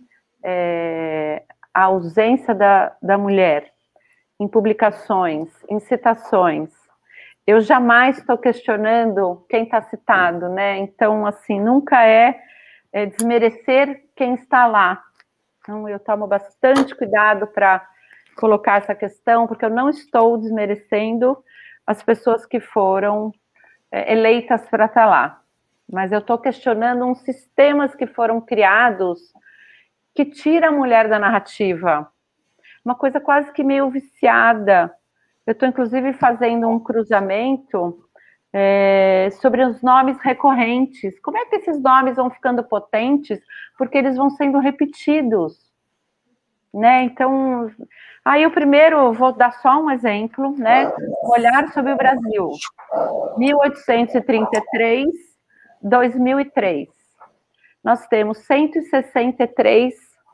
a ausência da mulher em publicações, em citações, eu jamais estou questionando quem está citado, né? Então, assim, nunca é desmerecer quem está lá. Então, eu tomo bastante cuidado para colocar essa questão, porque eu não estou desmerecendo as pessoas que foram eleitas para estar lá. Mas eu estou questionando uns sistemas que foram criados que tira a mulher da narrativa. Uma coisa quase que meio viciada. Eu estou, inclusive, fazendo um cruzamento sobre os nomes recorrentes. Como é que esses nomes vão ficando potentes? Porque eles vão sendo repetidos, né? Então, aí eu primeiro vou dar só um exemplo, né? Olhar sobre o Brasil, 1833, 2003. Nós temos 163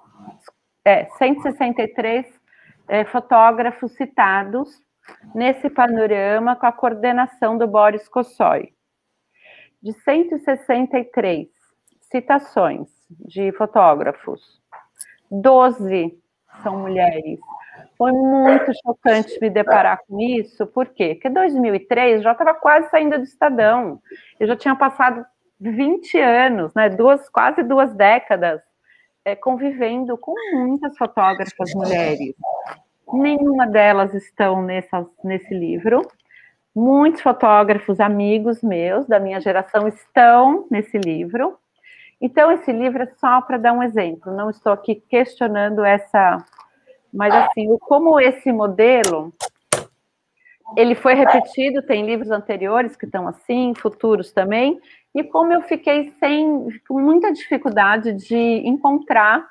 fotógrafos citados nesse panorama com a coordenação do Boris Kosoy. De 163 citações de fotógrafos, 12 são mulheres. Foi muito chocante me deparar com isso, por quê? Porque em 2003 já estava quase saindo do Estadão, eu já tinha passado 20 anos, né, quase 2 décadas, convivendo com muitas fotógrafas mulheres. Nenhuma delas estão nesse livro. Muitos fotógrafos, amigos meus, da minha geração, estão nesse livro. Então, esse livro é só para dar um exemplo. Não estou aqui questionando essa... Mas, assim, como esse modelo ele foi repetido, tem livros anteriores que estão assim, futuros também, e como eu fiquei com muita dificuldade de encontrar...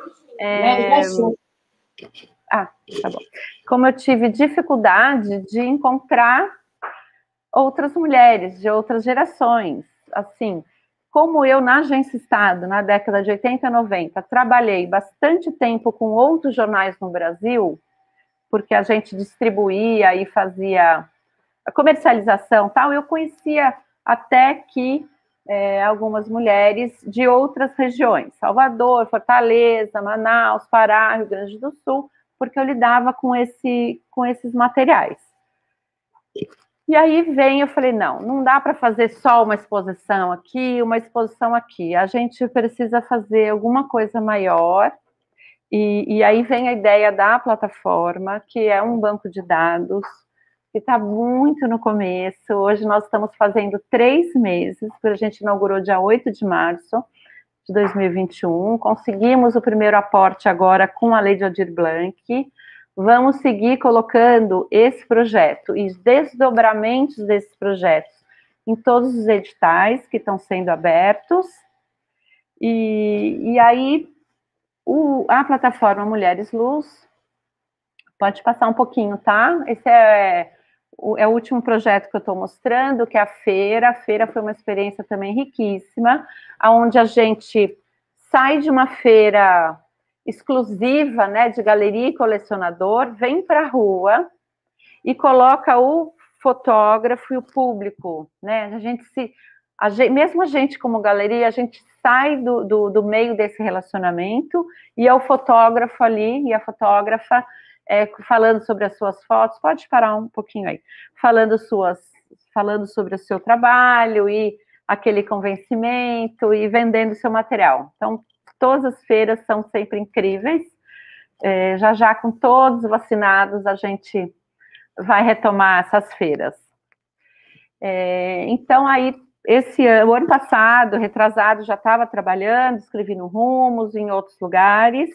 tá bom. Como eu tive dificuldade de encontrar outras mulheres de outras gerações, assim, como eu na Agência Estado, na década de 80 e 90, trabalhei bastante tempo com outros jornais no Brasil, porque a gente distribuía e fazia a comercialização, tal, eu conhecia até que algumas mulheres de outras regiões, Salvador, Fortaleza, Manaus, Pará, Rio Grande do Sul, porque eu lidava com esses materiais. E aí eu falei, não dá para fazer só uma exposição aqui, a gente precisa fazer alguma coisa maior, e aí vem a ideia da plataforma, que é um banco de dados, que está muito no começo. Hoje nós estamos fazendo 3 meses, porque a gente inaugurou dia 8 de março de 2021, conseguimos o primeiro aporte agora com a Lei de Aldir Blanc, vamos seguir colocando esse projeto e os desdobramentos desses projetos em todos os editais que estão sendo abertos, e aí a plataforma Mulheres Luz, pode passar um pouquinho, tá? Esse é o último projeto que eu estou mostrando, que é a feira. A feira foi uma experiência também riquíssima, onde a gente sai de uma feira exclusiva, né, de galeria e colecionador, vem para a rua e coloca o fotógrafo e o público, né? Mesmo a gente como galeria, a gente sai do meio desse relacionamento e é o fotógrafo ali e a fotógrafa falando sobre as suas fotos, pode parar um pouquinho aí, falando sobre o seu trabalho e aquele convencimento e vendendo seu material. Então, todas as feiras são sempre incríveis, já com todos vacinados, a gente vai retomar essas feiras. Então, aí, o ano passado, retrasado, já estava trabalhando, escrevi no Rumos, em outros lugares,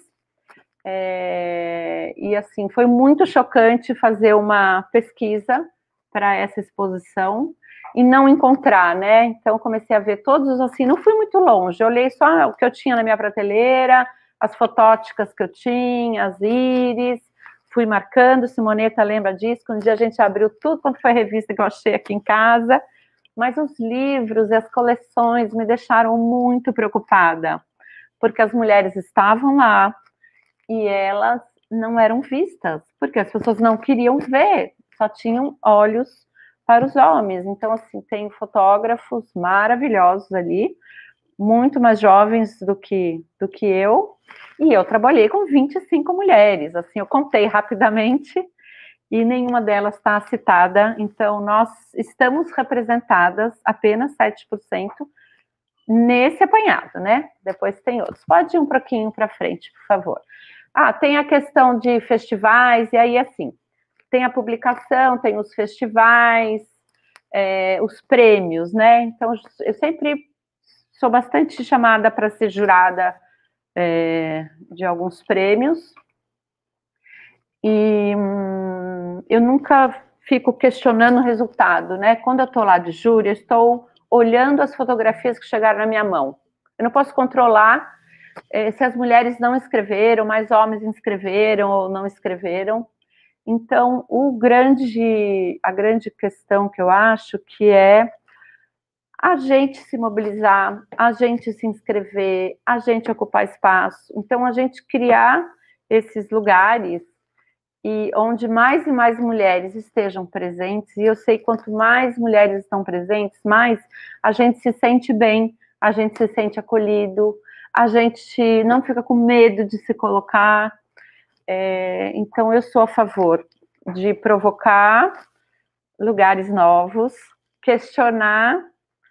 e assim, foi muito chocante fazer uma pesquisa para essa exposição e não encontrar, né? Então, comecei a ver todos, assim, não fui muito longe, eu olhei só o que eu tinha na minha prateleira, as fotóticas que eu tinha, as íris, fui marcando. Simoneta lembra disso, que um dia a gente abriu tudo quanto foi revista que eu achei aqui em casa, mas os livros e as coleções me deixaram muito preocupada, porque as mulheres estavam lá e elas não eram vistas, porque as pessoas não queriam ver, só tinham olhos para os homens. Então, assim, tem fotógrafos maravilhosos ali, muito mais jovens do que eu, e eu trabalhei com 25 mulheres, assim, eu contei rapidamente, e nenhuma delas está citada, então nós estamos representadas apenas 7% nesse apanhado, né? Depois tem outros. Pode ir um pouquinho para frente, por favor. Tem a questão de festivais, e aí, assim, tem a publicação, tem os festivais, os prêmios, né? Então, eu sempre sou bastante chamada para ser jurada de alguns prêmios, e eu nunca fico questionando o resultado, né? Quando eu estou lá de júri, eu estou olhando as fotografias que chegaram na minha mão. Eu não posso controlar se as mulheres não escreveram, mais homens escreveram ou não escreveram. Então, a grande questão que eu acho que é a gente se mobilizar, a gente se inscrever, a gente ocupar espaço. Então, a gente criar esses lugares e onde mais e mais mulheres estejam presentes, e eu sei que quanto mais mulheres estão presentes, mais a gente se sente bem, a gente se sente acolhido, a gente não fica com medo de se colocar. Então, eu sou a favor de provocar lugares novos, questionar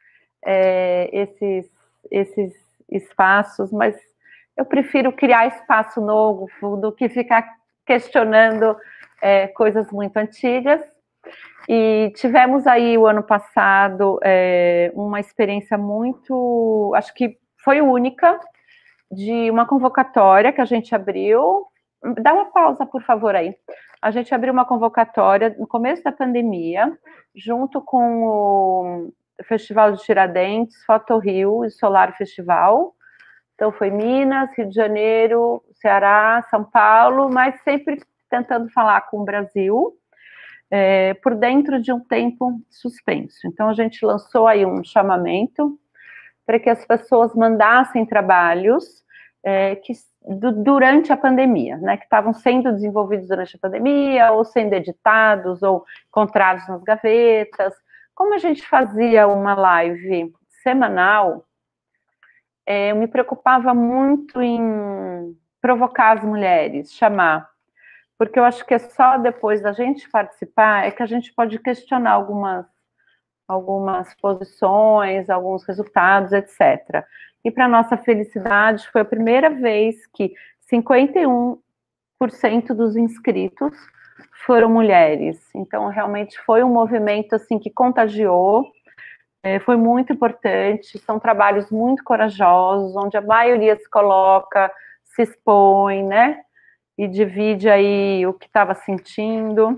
esses espaços, mas eu prefiro criar espaço novo do que ficar questionando coisas muito antigas. E tivemos aí o ano passado uma experiência muito, acho que foi única, de uma convocatória que a gente abriu. Dá uma pausa, por favor, aí. a gente abriu uma convocatória no começo da pandemia, junto com o Festival de Tiradentes, Foto Rio e Solar Festival. Então, foi Minas, Rio de Janeiro, Ceará, São Paulo, mas sempre tentando falar com o Brasil, por dentro de um tempo suspenso. Então, a gente lançou aí um chamamento para que as pessoas mandassem trabalhos durante a pandemia, né, que estavam sendo desenvolvidos durante a pandemia, ou sendo editados, ou encontrados nas gavetas. Como a gente fazia uma live semanal, eu me preocupava muito em provocar as mulheres, chamar, porque eu acho que é só depois da gente participar que a gente pode questionar algumas posições, alguns resultados, etc. E para nossa felicidade, foi a primeira vez que 51% dos inscritos foram mulheres. Então, realmente foi um movimento assim que contagiou. Foi muito importante, são trabalhos muito corajosos, onde a maioria se coloca, se expõe, né, e divide aí o que estava sentindo.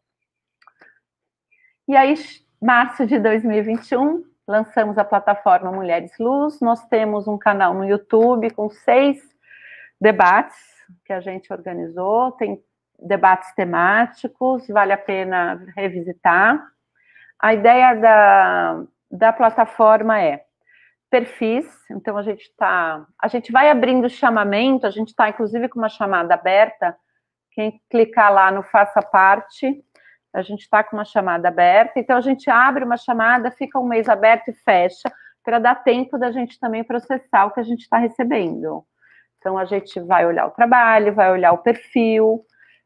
E aí, março de 2021, lançamos a plataforma Mulheres Luz. Nós temos um canal no YouTube com 6 debates que a gente organizou, tem debates temáticos, vale a pena revisitar. A ideia da plataforma é perfis, então a gente vai abrindo chamamento, a gente está inclusive com uma chamada aberta, quem clicar lá no Faça Parte, a gente está com uma chamada aberta, então a gente abre uma chamada, fica um mês aberto e fecha, para dar tempo da gente também processar o que a gente está recebendo. Então a gente vai olhar o trabalho, vai olhar o perfil,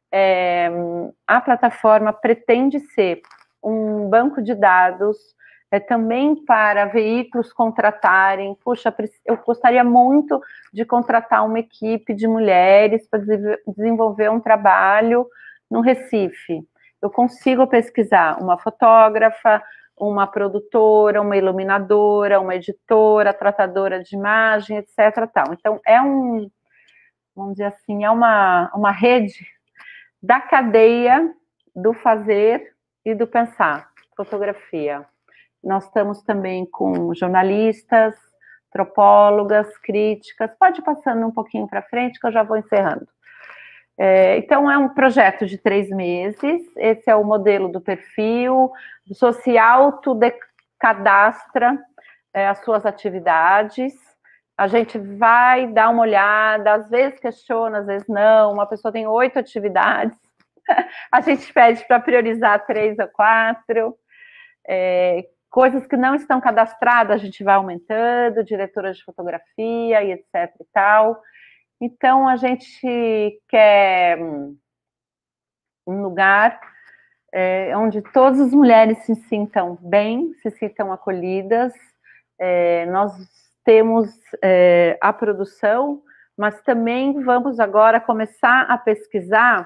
a plataforma pretende ser um banco de dados, também para veículos contratarem. Puxa, eu gostaria muito de contratar uma equipe de mulheres para desenvolver um trabalho no Recife. Eu consigo pesquisar uma fotógrafa, uma produtora, uma iluminadora, uma editora, tratadora de imagem, etc. Tal. Então, vamos dizer assim, é uma rede da cadeia do fazer e do pensar, fotografia. Nós estamos também com jornalistas, antropólogas, críticas. Pode ir passando um pouquinho para frente, que eu já vou encerrando. Então, é um projeto de 3 meses. Esse é o modelo do perfil. Você se autocadastra as suas atividades. A gente vai dar uma olhada, às vezes questiona, às vezes não. Uma pessoa tem 8 atividades. A gente pede para priorizar 3 ou 4. Coisas que não estão cadastradas, a gente vai aumentando, diretoras de fotografia e etc e tal. Então, a gente quer um lugar onde todas as mulheres se sintam bem, se sintam acolhidas. Nós temos a produção, mas também vamos agora começar a pesquisar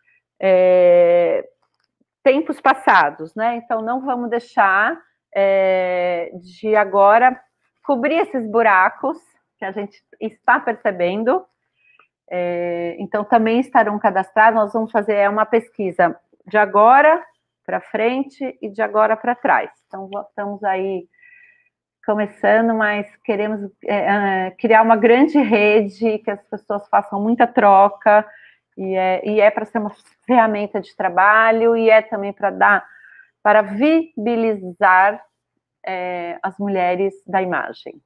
tempos passados, né? Então, não vamos deixar de agora cobrir esses buracos que a gente está percebendo. Então, também estarão cadastrados. Nós vamos fazer uma pesquisa de agora para frente e de agora para trás. Então, estamos aí começando, mas queremos criar uma grande rede, que as pessoas façam muita troca, e é para ser uma ferramenta de trabalho, e é também para viabilizar as mulheres da imagem.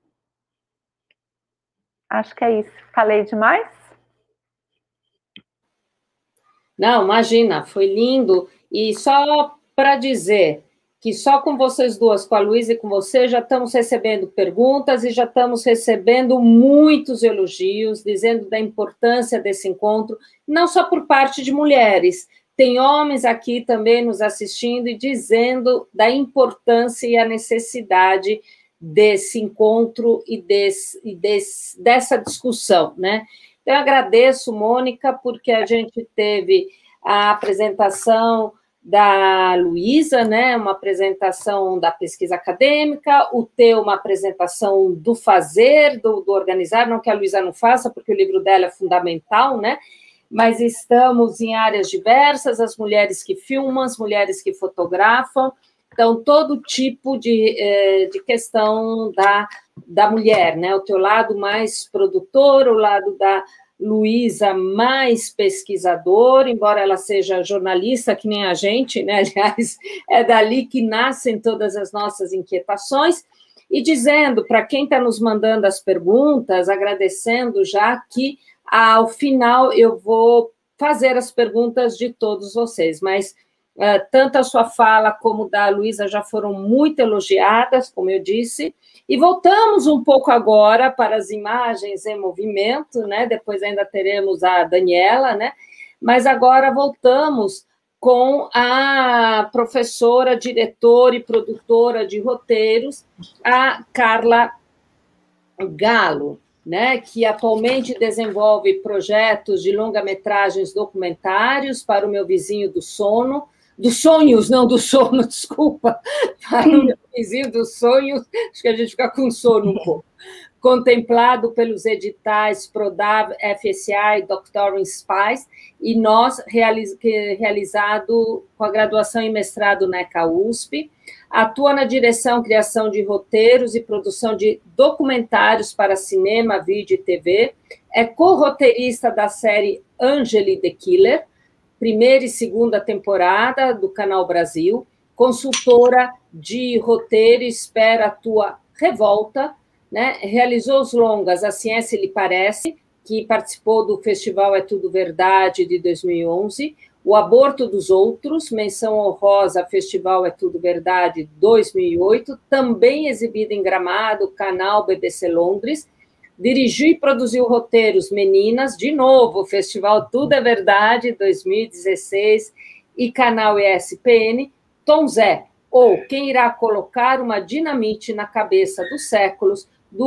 Acho que é isso. Falei demais? Não, imagina, foi lindo. E só para dizer que só com vocês duas, com a Luísa e com você, já estamos recebendo perguntas e já estamos recebendo muitos elogios, dizendo da importância desse encontro, não só por parte de mulheres, tem homens aqui também nos assistindo e dizendo da importância e a necessidade desse encontro e dessa discussão, né? Então, eu agradeço, Mônica, porque a gente teve a apresentação da Luísa, né, uma apresentação da pesquisa acadêmica, o teu uma apresentação do fazer, do organizar, não que a Luísa não faça, porque o livro dela é fundamental, né, mas estamos em áreas diversas, as mulheres que filmam, as mulheres que fotografam, então, todo tipo de questão da mulher, né? O teu lado mais produtor, o lado da Luísa mais pesquisador, embora ela seja jornalista, que nem a gente, né? Aliás, é dali que nascem todas as nossas inquietações, e dizendo para quem está nos mandando as perguntas, agradecendo já que ao final eu vou fazer as perguntas de todos vocês, mas tanto a sua fala como da Luísa já foram muito elogiadas, como eu disse, e voltamos um pouco agora para as imagens em movimento, né? Depois ainda teremos a Daniela, né? Mas agora voltamos com a professora, diretora e produtora de roteiros, a Carla Galo, né, que atualmente desenvolve projetos de longa-metragens documentários para o meu vizinho do sono, dos sonhos, não do sono, desculpa, para o meu vizinho dos sonhos, acho que a gente fica com sono um pouco, contemplado pelos editais Prodav, FSA e Doctoral Spice, e nós, realizado com a graduação em mestrado na ECA USP, atua na direção, criação de roteiros e produção de documentários para cinema, vídeo e TV, é co-roteirista da série Angeli the Killer, primeira e segunda temporada do Canal Brasil, consultora de roteiro, espera a tua revolta, né? Realizou os longas A Ciência Lhe Parece, que participou do Festival É Tudo Verdade de 2011, O Aborto dos Outros, menção honrosa Festival É Tudo Verdade 2008, também exibida em Gramado, canal BBC Londres, dirigiu e produziu roteiros Meninas, de novo, Festival Tudo é Verdade 2016 e canal ESPN, Tom Zé, ou Quem Irá Colocar uma Dinamite na Cabeça dos Séculos, do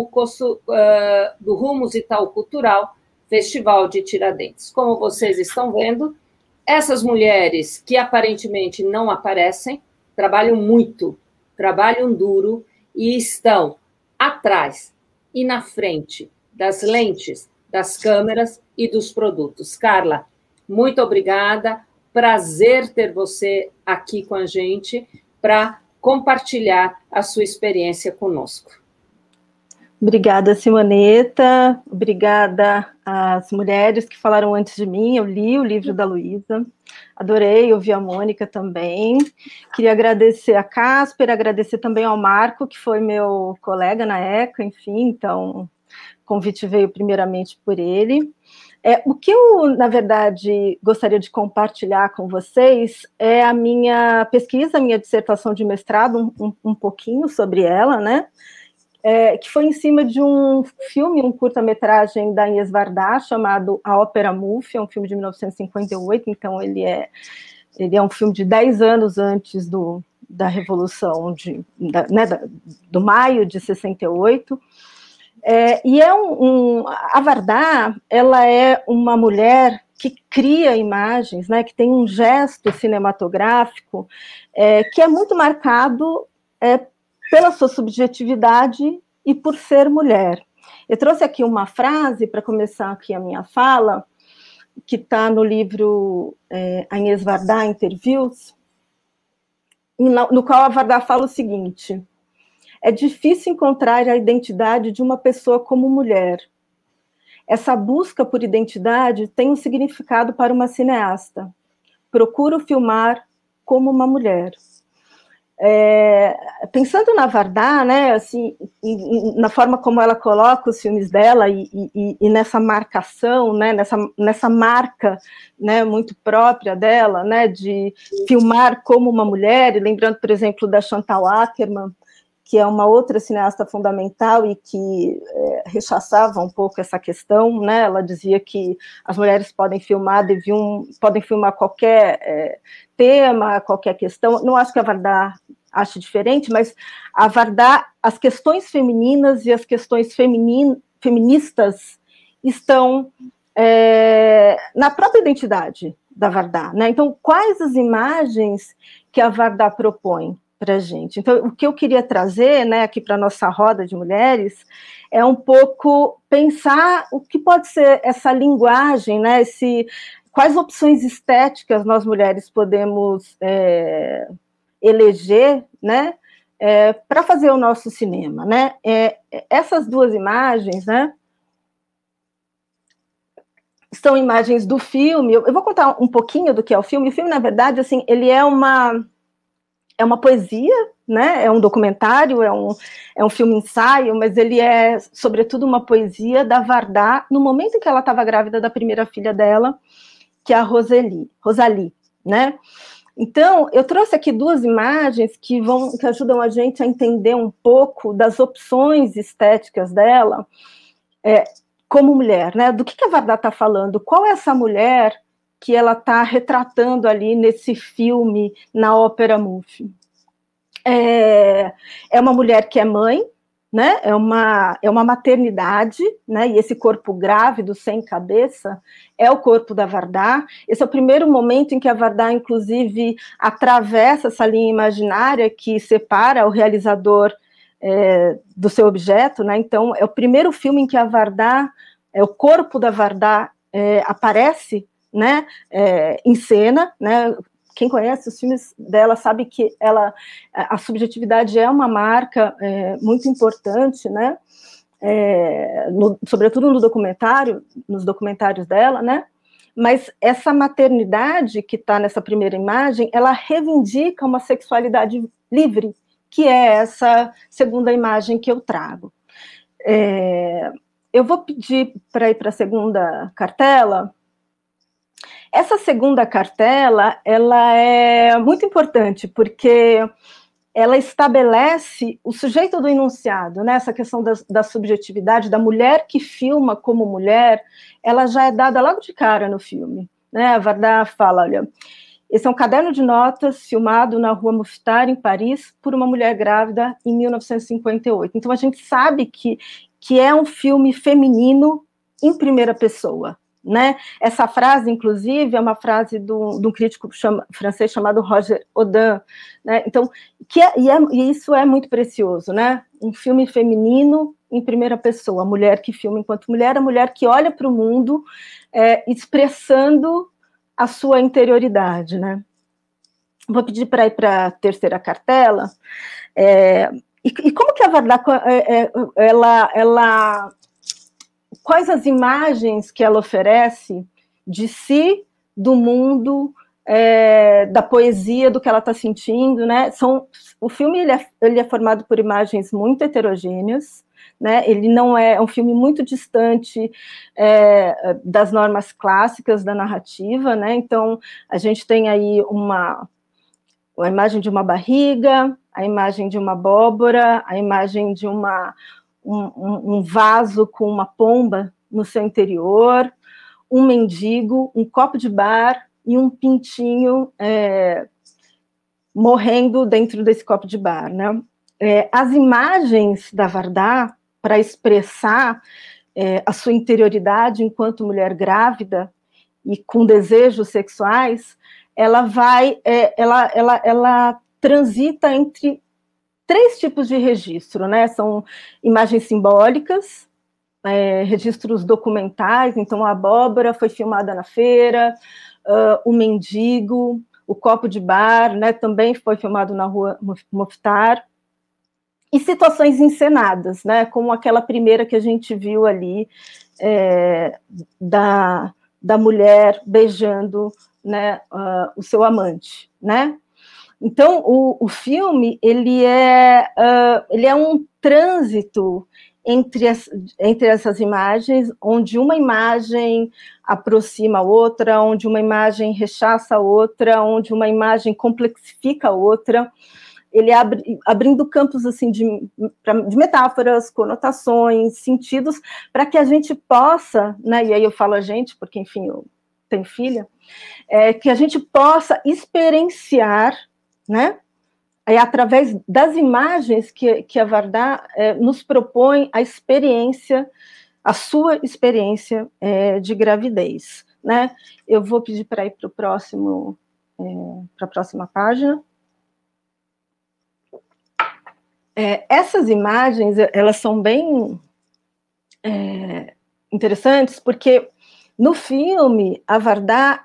Rumo Musical Cultural, Festival de Tiradentes. Como vocês estão vendo, essas mulheres que aparentemente não aparecem, trabalham muito, trabalham duro e estão atrás e na frente das lentes, das câmeras e dos produtos. Carla, muito obrigada, prazer ter você aqui com a gente para compartilhar a sua experiência conosco. Obrigada, Simoneta, obrigada às mulheres que falaram antes de mim, eu li o livro da Luísa, adorei ouvir a Mônica também, queria agradecer a Casper, agradecer também ao Marco, que foi meu colega na ECA, enfim, então o convite veio primeiramente por ele. O que eu, na verdade, gostaria de compartilhar com vocês é a minha pesquisa, a minha dissertação de mestrado, um pouquinho sobre ela, né? Que foi em cima de um filme, um curta-metragem da Inês Varda, chamado A Ópera Muffa, é um filme de 1958, então ele é um filme de 10 anos antes da Revolução, do maio de 68, e a Varda, ela é uma mulher que cria imagens, né, que tem um gesto cinematográfico que é muito marcado pela sua subjetividade e por ser mulher. Eu trouxe aqui uma frase para começar aqui a minha fala, que está no livro A Inês Varda Interviews, no qual a Varda fala o seguinte: é difícil encontrar a identidade de uma pessoa como mulher. Essa busca por identidade tem um significado para uma cineasta. Procuro filmar como uma mulher. Pensando na Varda, né, assim, na forma como ela coloca os filmes dela e nessa marcação, né, nessa marca, né, muito própria dela, né, de filmar como uma mulher, e lembrando, por exemplo, da Chantal Akerman, que é uma outra cineasta fundamental e que rechaçava um pouco essa questão, né? Ela dizia que as mulheres podem filmar qualquer tema, qualquer questão. Não acho que a Varda ache diferente, mas a Varda, as questões femininas e as questões feministas estão na própria identidade da Varda, né? Então, quais as imagens que a Varda propõe? para a gente. Então, o que eu queria trazer, né, aqui para a nossa roda de mulheres, é um pouco pensar o que pode ser essa linguagem, né, quais opções estéticas nós mulheres podemos eleger, né, para fazer o nosso cinema, né? Essas duas imagens, né, são imagens do filme. Eu vou contar um pouquinho do que é o filme. O filme, na verdade, assim, ele é uma poesia, né? É um documentário, é um filme-ensaio, mas ele é, sobretudo, uma poesia da Vardá, no momento em que ela estava grávida da primeira filha dela, que é a Rosalie, né? Então, eu trouxe aqui duas imagens que ajudam a gente a entender um pouco das opções estéticas dela, como mulher, né? Do que a Vardá está falando? Qual é essa mulher que ela está retratando ali nesse filme, na ópera Muffe? É uma mulher que é mãe, né? É uma maternidade, né? E esse corpo grávido, sem cabeça, é o corpo da Vardá. Esse é o primeiro momento em que a Vardá, inclusive, atravessa essa linha imaginária que separa o realizador do seu objeto, né? Então, é o primeiro filme em que a Vardá, o corpo da Vardá aparece, né? Em cena, né? Quem conhece os filmes dela sabe que a subjetividade é uma marca muito importante, né? Sobretudo nos documentários dela, né? Mas essa maternidade que está nessa primeira imagem, ela reivindica uma sexualidade livre, que é essa segunda imagem que eu trago. Eu vou pedir para ir para a segunda cartela. Essa segunda cartela, ela é muito importante, porque ela estabelece o sujeito do enunciado, né? Essa questão da subjetividade, da mulher que filma como mulher, ela já é dada logo de cara no filme, né? A Vardá fala, olha, esse é um caderno de notas filmado na Rua Mouffetard, em Paris, por uma mulher grávida em 1958. Então, a gente sabe que é um filme feminino em primeira pessoa, né? Essa frase, inclusive, é uma frase de um crítico francês chamado Roger Audin, né? Então, e isso é muito precioso, né? Um filme feminino em primeira pessoa, a mulher que filma enquanto mulher, a mulher que olha para o mundo expressando a sua interioridade, né? Vou pedir para ir para a terceira cartela. E como que a Vardá, quais as imagens que ela oferece de si, do mundo, da poesia, do que ela está sentindo, né? O filme ele é formado por imagens muito heterogêneas, né? Ele não é um filme muito distante das normas clássicas da narrativa, né? Então, a gente tem aí a imagem de uma barriga, a imagem de uma abóbora, a imagem de um vaso com uma pomba no seu interior, um mendigo, um copo de bar e um pintinho morrendo dentro desse copo de bar, né? As imagens da Vardá, para expressar a sua interioridade enquanto mulher grávida e com desejos sexuais, ela transita entre 3 tipos de registro, né? São imagens simbólicas, registros documentais, então a abóbora foi filmada na feira, o mendigo, o copo de bar, né, também foi filmado na Rua Mouffetard, e situações encenadas, né, como aquela primeira que a gente viu ali, da mulher beijando, né, o seu amante, né? Então, o filme, ele é um trânsito entre essas imagens, onde uma imagem aproxima a outra, onde uma imagem rechaça a outra, onde uma imagem complexifica a outra, ele abrindo campos assim, de metáforas, conotações, sentidos, para que a gente possa, né, e aí eu falo a gente, porque, enfim, eu tenho filha, que a gente possa experienciar, né, através das imagens que a Vardá nos propõe a sua experiência de gravidez, né? Eu vou pedir para ir para a próxima página. Essas imagens, elas são bem interessantes, porque no filme, a Vardá,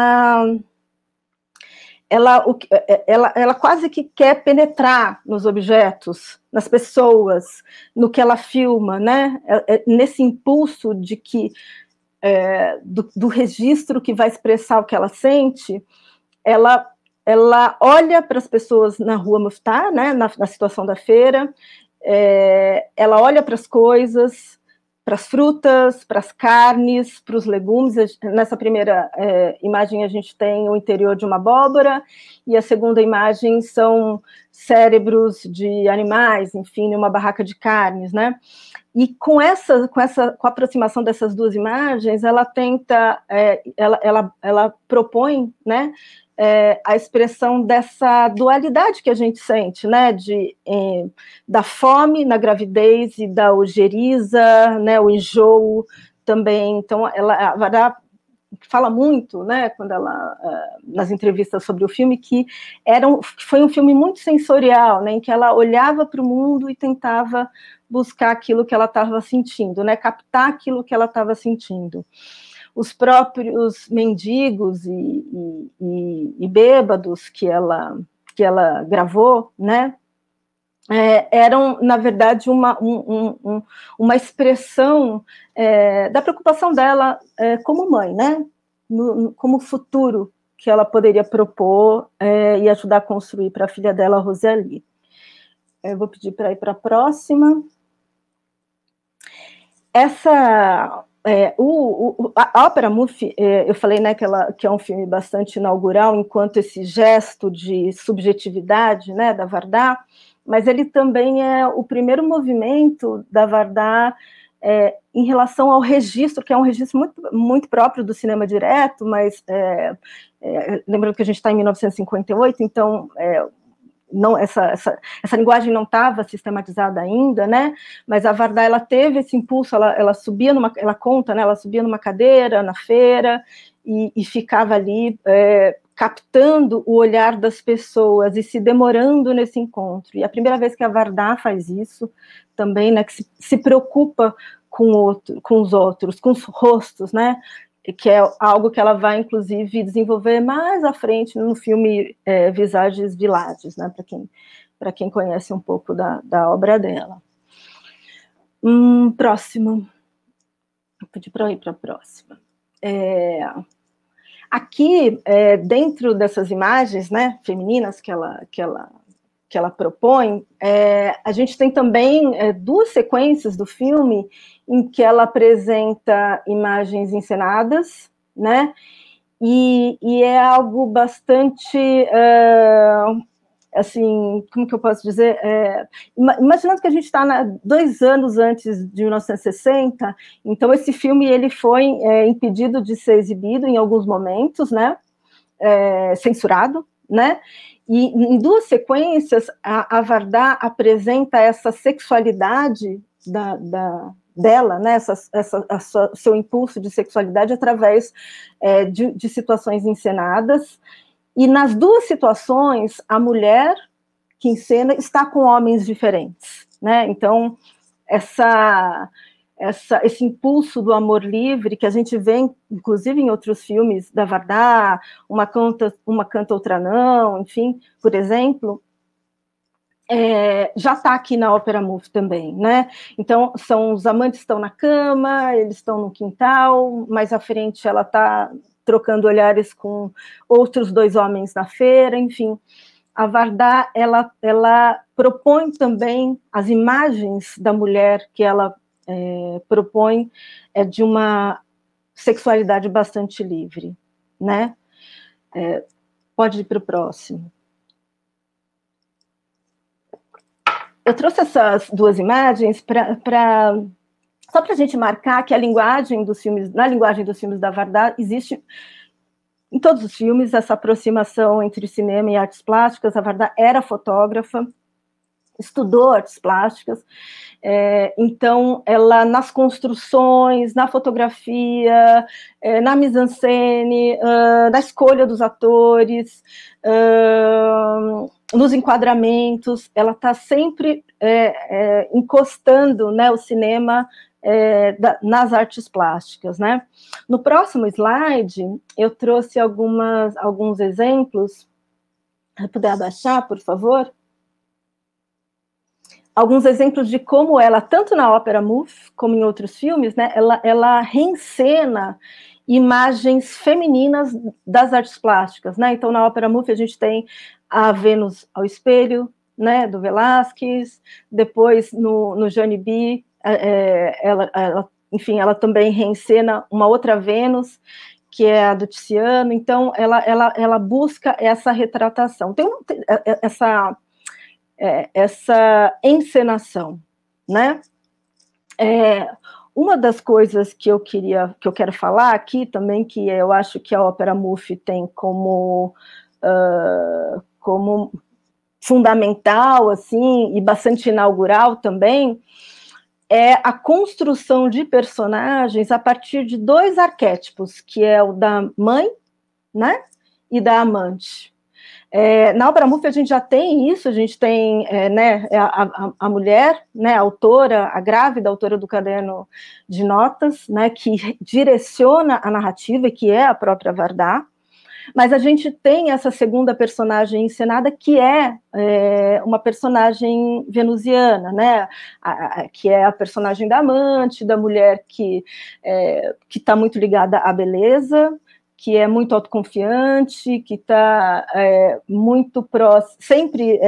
ela quase que quer penetrar nos objetos, nas pessoas, no que ela filma, né? Nesse impulso de que do registro que vai expressar o que ela sente, ela olha para as pessoas na Rua Muftar, né? Na situação da feira, ela olha para as coisas, para as frutas, para as carnes, para os legumes. Nessa primeira imagem a gente tem o interior de uma abóbora, e a segunda imagem são cérebros de animais, enfim, uma barraca de carnes, né? E com a aproximação dessas duas imagens, ela tenta, ela propõe, né, a expressão dessa dualidade que a gente sente, né, da fome na gravidez e da ojeriza, né, o enjoo também. Então, a Vardá fala muito, né, quando nas entrevistas sobre o filme, que foi um filme muito sensorial, né, em que ela olhava para o mundo e tentava buscar aquilo que ela estava sentindo, né, captar aquilo que ela estava sentindo. Os próprios mendigos e bêbados que ela gravou, né, eram, na verdade, uma expressão da preocupação dela como mãe, né, como futuro que ela poderia propor e ajudar a construir para a filha dela, Rosalie. Eu vou pedir para ir para a próxima. A Ópera Muffe, eu falei, né, que é um filme bastante inaugural, enquanto esse gesto de subjetividade, né, da Vardá, mas ele também é o primeiro movimento da Vardá em relação ao registro, que é um registro muito, muito próprio do cinema direto, mas lembrando que a gente está em 1958, então não, essa linguagem não estava sistematizada ainda, né? Mas a Vardá, ela teve esse impulso, ela subia ela conta, né? Ela subia numa cadeira na feira e ficava ali captando o olhar das pessoas e se demorando nesse encontro. E a primeira vez que a Vardá faz isso também, né? Que se preocupa com os outros, com os rostos, né? Que é algo que ela vai, inclusive, desenvolver mais à frente no filme Visages Villages, né, para quem conhece um pouco da obra dela. Próximo. Vou pedir para ir para a próxima. Aqui, dentro dessas imagens, né, femininas que ela propõe, a gente tem também duas sequências do filme em que ela apresenta imagens encenadas, né? E é algo bastante, assim, como que eu posso dizer? Imaginando que a gente está 2 anos antes de 1960, então esse filme ele foi impedido de ser exibido em alguns momentos, né? Censurado, né? E em duas sequências, a Vardá apresenta essa sexualidade dela, né? Seu impulso de sexualidade através de situações encenadas. E nas duas situações, a mulher que encena está com homens diferentes, né? Então, esse impulso do amor livre, que a gente vê, inclusive, em outros filmes da Vardá, uma canta, outra não, enfim, por exemplo, já está aqui na Ópera Muffe também, né? Então, os amantes estão na cama, eles estão no quintal, mais à frente ela está trocando olhares com outros 2 homens na feira, enfim. A Vardá, ela propõe também as imagens da mulher que ela propõe de uma sexualidade bastante livre, né? Pode ir para o próximo. Eu trouxe essas duas imagens só para a gente marcar que na linguagem dos filmes da Vardá existe em todos os filmes essa aproximação entre cinema e artes plásticas. A Vardá era fotógrafa estudou artes plásticas, então ela nas construções, na fotografia, na mise-en-scène, na escolha dos atores, nos enquadramentos, ela está sempre encostando, né, o cinema nas artes plásticas, né? No próximo slide, eu trouxe alguns exemplos. Se puder abaixar, por favor. Alguns exemplos de como ela, tanto na ópera Muff, como em outros filmes, né, ela reencena imagens femininas das artes plásticas, né? Então, na ópera Muff, a gente tem a Vênus ao espelho, né, do Velázquez. Depois, no Jeanne B., enfim, ela também reencena uma outra Vênus, que é a do Tiziano. Então, ela busca essa retratação. Tem essa encenação, né? Uma das coisas que eu quero falar aqui também, que eu acho que a ópera Muff tem como fundamental, assim, e bastante inaugural também, é a construção de personagens a partir de dois arquétipos, que é o da mãe, né, e da amante. Na ópera Muff a gente já tem isso, a gente tem né, a mulher, né, a autora, a grávida autora do caderno de notas, né, que direciona a narrativa, que é a própria Vardá, mas a gente tem essa segunda personagem encenada, que é uma personagem venusiana, né, que é a personagem da amante, da mulher que está muito ligada à beleza, que é muito autoconfiante, que está muito próximo, sempre,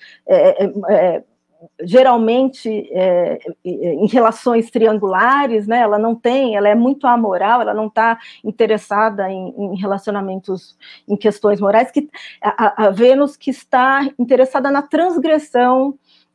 geralmente, em relações triangulares, né? Ela é muito amoral, ela não está interessada em relacionamentos, em questões morais, que a Vênus que está interessada na transgressão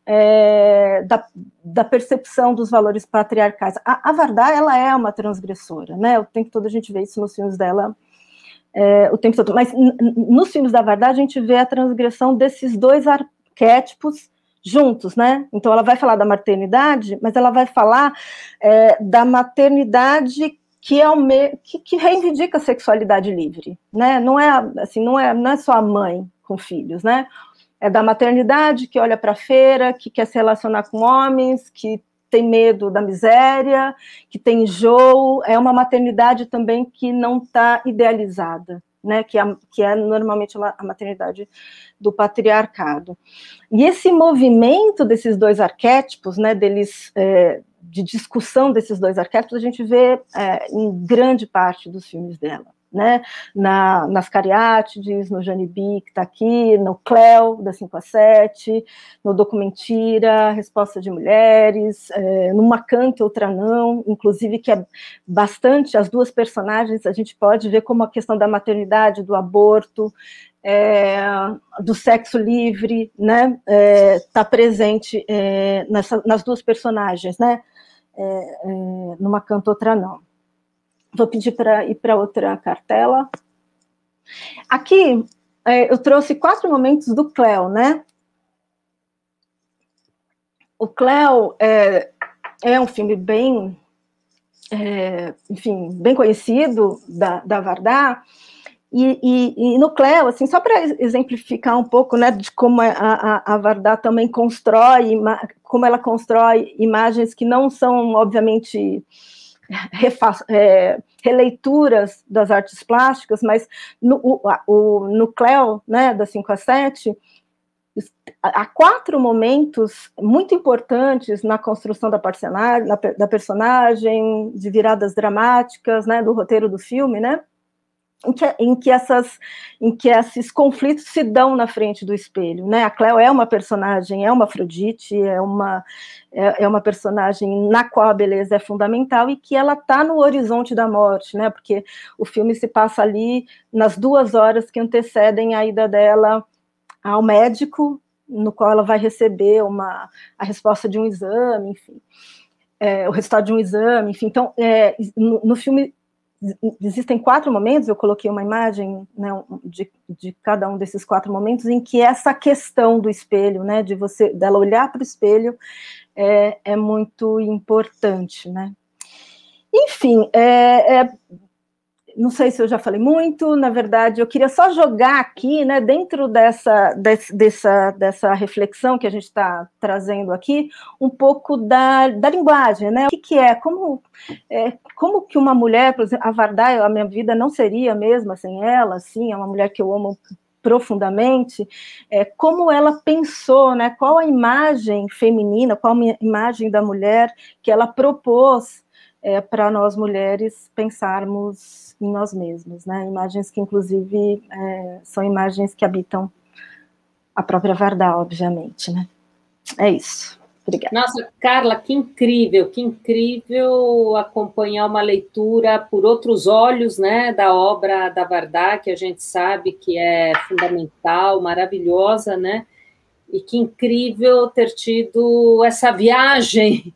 da percepção dos valores patriarcais. A Vardá, ela é uma transgressora, né? O tempo todo a gente vê isso nos filmes dela, o tempo todo. Mas nos filmes da Vardá a gente vê a transgressão desses dois arquétipos juntos, né? Então ela vai falar da maternidade, mas ela vai falar da maternidade que reivindica a sexualidade livre, né? Não é assim, não é só a mãe com filhos, né? É da maternidade que olha para a feira, que quer se relacionar com homens, que tem medo da miséria, que tem enjoo. É uma maternidade também que não está idealizada, né? Que é normalmente a maternidade do patriarcado. E esse movimento desses dois arquétipos, né, de discussão desses dois arquétipos, a gente vê em grande parte dos filmes dela, né? Nas Cariátides, no Jeanne B., que está aqui, no Cleo, da 5 a 7, no Documentira, Resposta de Mulheres, numa canta, outra não, inclusive que é bastante, as duas personagens, a gente pode ver como a questão da maternidade, do aborto, do sexo livre, né, está presente nas duas personagens, né, numa canta, outra não. Vou pedir para ir para outra cartela. Aqui, eu trouxe 4 momentos do Cleo, né? O Cleo é um filme bem, enfim, bem conhecido da Vardá, e no Cleo, assim, só para exemplificar um pouco, né, de como a Vardá também constrói, como ela constrói imagens que não são, obviamente, releituras das artes plásticas, mas no Cleo, né, da 5 a 7, há 4 momentos muito importantes na construção da personagem, de viradas dramáticas, né, do roteiro do filme, né, em que esses conflitos se dão na frente do espelho, né? A Cleo é uma personagem, é uma Afrodite, é uma personagem na qual a beleza é fundamental e que ela está no horizonte da morte, né? Porque o filme se passa ali nas 2 horas que antecedem a ida dela ao médico, no qual ela vai receber a resposta de um exame, enfim, o resultado de um exame, enfim. Então, no filme existem 4 momentos, eu coloquei uma imagem, né, de cada um desses 4 momentos, em que essa questão do espelho, né, dela olhar para o espelho, é muito importante, né. Enfim, não sei se eu já falei muito, na verdade, eu queria só jogar aqui, né, dentro dessa reflexão que a gente está trazendo aqui, um pouco da linguagem, né, o que é, como que uma mulher, por exemplo, a Varda, a minha vida não seria a mesma sem ela, assim, é uma mulher que eu amo profundamente, como ela pensou, né, qual a imagem feminina, qual a imagem da mulher que ela propôs para nós mulheres pensarmos em nós mesmas, né? Imagens que, inclusive, são imagens que habitam a própria Varda, obviamente, né? É isso. Obrigada. Nossa, Carla, que incrível acompanhar uma leitura por outros olhos, né, da obra da Varda, que a gente sabe que é fundamental, maravilhosa, né? E que incrível ter tido essa viagem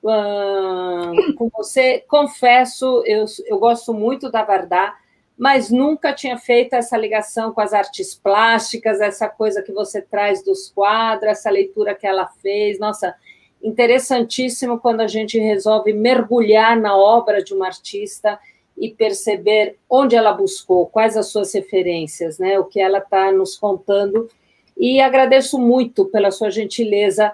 com você. Confesso, eu gosto muito da Varda, mas nunca tinha feito essa ligação com as artes plásticas, essa coisa que você traz dos quadros, essa leitura que ela fez. Nossa, interessantíssimo quando a gente resolve mergulhar na obra de uma artista e perceber onde ela buscou, quais as suas referências, né? O que ela está nos contando. E agradeço muito pela sua gentileza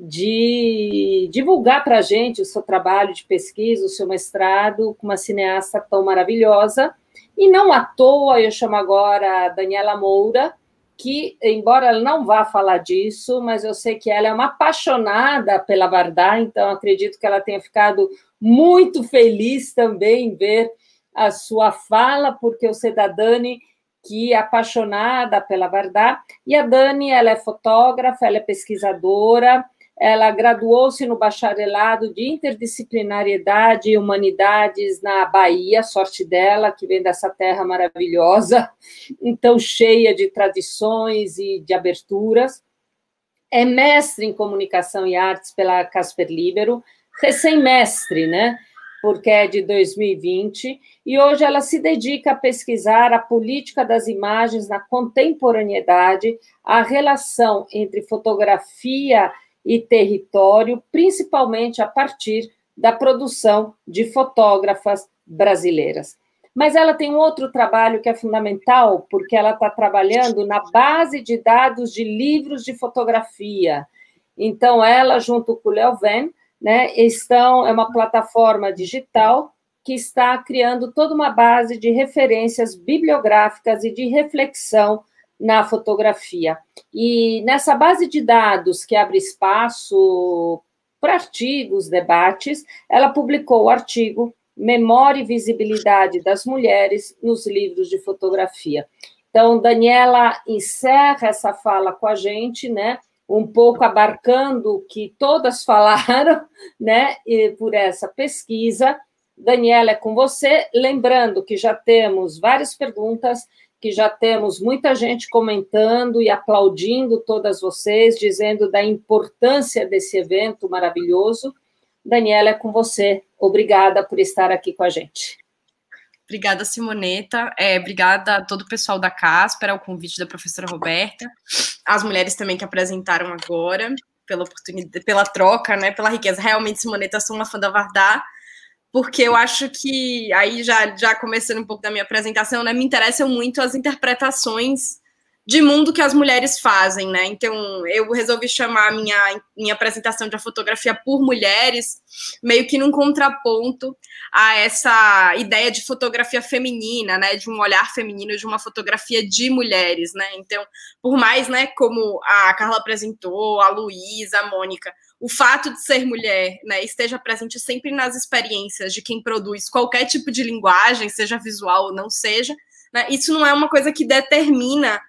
de divulgar para a gente o seu trabalho de pesquisa, o seu mestrado, com uma cineasta tão maravilhosa. E não à toa eu chamo agora a Daniela Moura, que, embora ela não vá falar disso, mas eu sei que ela é uma apaixonada pela Varda, então acredito que ela tenha ficado muito feliz também em ver a sua fala, porque eu sei da Dani, que é apaixonada pela Varda, e a Dani, ela é fotógrafa, ela é pesquisadora, ela graduou-se no bacharelado de interdisciplinariedade e humanidades na Bahia, sorte dela, que vem dessa terra maravilhosa, então cheia de tradições e de aberturas. É mestre em comunicação e artes pela Casper Libero, recém-mestre, né? Porque é de 2020, e hoje ela se dedica a pesquisar a política das imagens na contemporaneidade, a relação entre fotografia e território, principalmente a partir da produção de fotógrafas brasileiras. Mas ela tem um outro trabalho que é fundamental, porque ela está trabalhando na base de dados de livros de fotografia. Então, ela, junto com o Leuven, né, é uma plataforma digital que está criando toda uma base de referências bibliográficas e de reflexão na fotografia. E nessa base de dados que abre espaço para artigos, debates, ela publicou o artigo Memória e Visibilidade das Mulheres nos Livros de Fotografia. Então, Daniela encerra essa fala com a gente, né, um pouco abarcando o que todas falaram, né, por essa pesquisa. Daniela, é com você. Lembrando que já temos várias perguntas, que já temos muita gente comentando e aplaudindo todas vocês, dizendo da importância desse evento maravilhoso. Daniela, é com você. Obrigada por estar aqui com a gente. Obrigada, Simoneta. Obrigada a todo o pessoal da Casper, ao convite da professora Roberta, as mulheres também que apresentaram agora, pela oportunidade, pela troca, né, pela riqueza. Realmente, Simoneta, sou uma fã da Varda, porque eu acho que, aí já começando um pouco da minha apresentação, né, me interessam muito as interpretações de mundo que as mulheres fazem, né? Então, eu resolvi chamar minha apresentação de A Fotografia por Mulheres, meio que num contraponto a essa ideia de fotografia feminina, né? De um olhar feminino, de uma fotografia de mulheres, né? Então, por mais, né, como a Carla apresentou, a Luísa, a Mônica, o fato de ser mulher, né, esteja presente sempre nas experiências de quem produz qualquer tipo de linguagem, seja visual ou não seja, né? Isso não é uma coisa que determina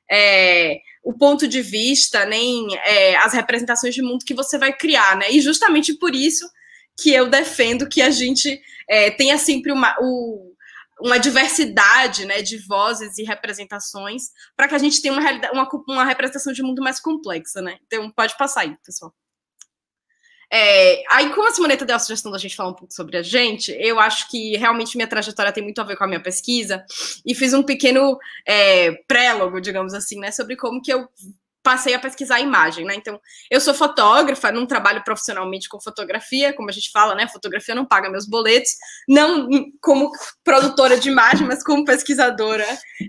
o ponto de vista, nem as representações de mundo que você vai criar, né? E justamente por isso que eu defendo que a gente tenha sempre uma diversidade, né, de vozes e representações, para que a gente tenha uma representação de mundo mais complexa, né? Então, pode passar aí, pessoal. Aí, como a Simoneta deu a sugestão da gente falar um pouco sobre a gente, eu acho que realmente minha trajetória tem muito a ver com a minha pesquisa, e fiz um pequeno prélogo, digamos assim, né, sobre como que eu passei a pesquisar a imagem, né? Então, eu sou fotógrafa, não trabalho profissionalmente com fotografia, como a gente fala, né? Fotografia não paga meus boletos, não como produtora de imagem, mas como pesquisadora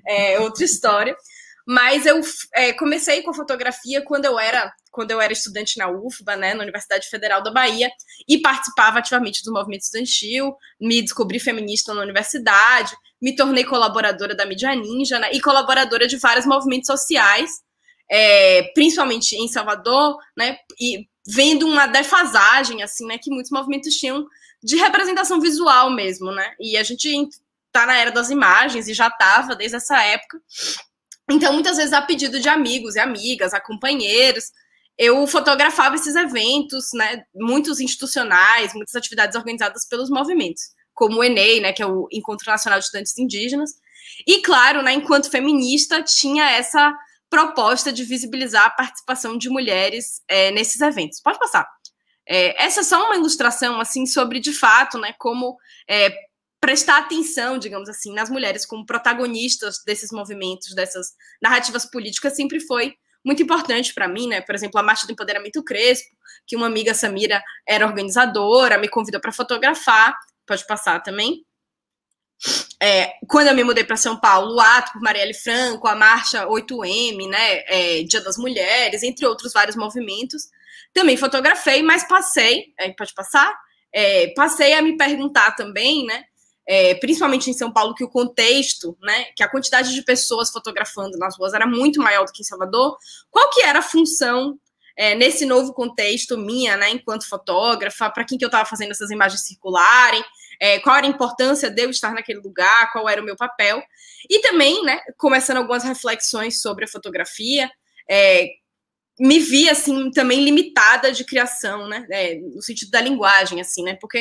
é outra história. Mas eu comecei com fotografia quando eu era estudante na UFBA, né, na Universidade Federal da Bahia, e participava ativamente do movimento estudantil, me descobri feminista na universidade, me tornei colaboradora da Mídia Ninja, né, e colaboradora de vários movimentos sociais, principalmente em Salvador, né, e vendo uma defasagem, assim, né, que muitos movimentos tinham de representação visual mesmo, né, e a gente tá na era das imagens, e já estava desde essa época. Então, muitas vezes, a pedido de amigos e amigas, a companheiros, eu fotografava esses eventos, né, muitos institucionais, muitas atividades organizadas pelos movimentos, como o ENEI, né, que é o Encontro Nacional de Estudantes Indígenas. E, claro, né, enquanto feminista, tinha essa proposta de visibilizar a participação de mulheres nesses eventos. Pode passar. Essa é só uma ilustração, assim, sobre, de fato, né, como prestar atenção, digamos assim, nas mulheres como protagonistas desses movimentos, dessas narrativas políticas, sempre foi muito importante para mim, né? Por exemplo, a Marcha do Empoderamento Crespo, que uma amiga, Samira, era organizadora, me convidou para fotografar, pode passar também. Quando eu me mudei para São Paulo, o ato por Marielle Franco, a Marcha 8M, né? Dia das Mulheres, entre outros vários movimentos, também fotografei, mas passei, pode passar? Passei a me perguntar também, né? Principalmente em São Paulo, que o contexto, né, que a quantidade de pessoas fotografando nas ruas era muito maior do que em Salvador, qual que era a função nesse novo contexto minha, né, enquanto fotógrafa, para quem que eu estava fazendo essas imagens circularem, qual era a importância de eu estar naquele lugar, qual era o meu papel, e também, né, começando algumas reflexões sobre a fotografia, me vi, assim, também limitada de criação, né, no sentido da linguagem, assim, né, porque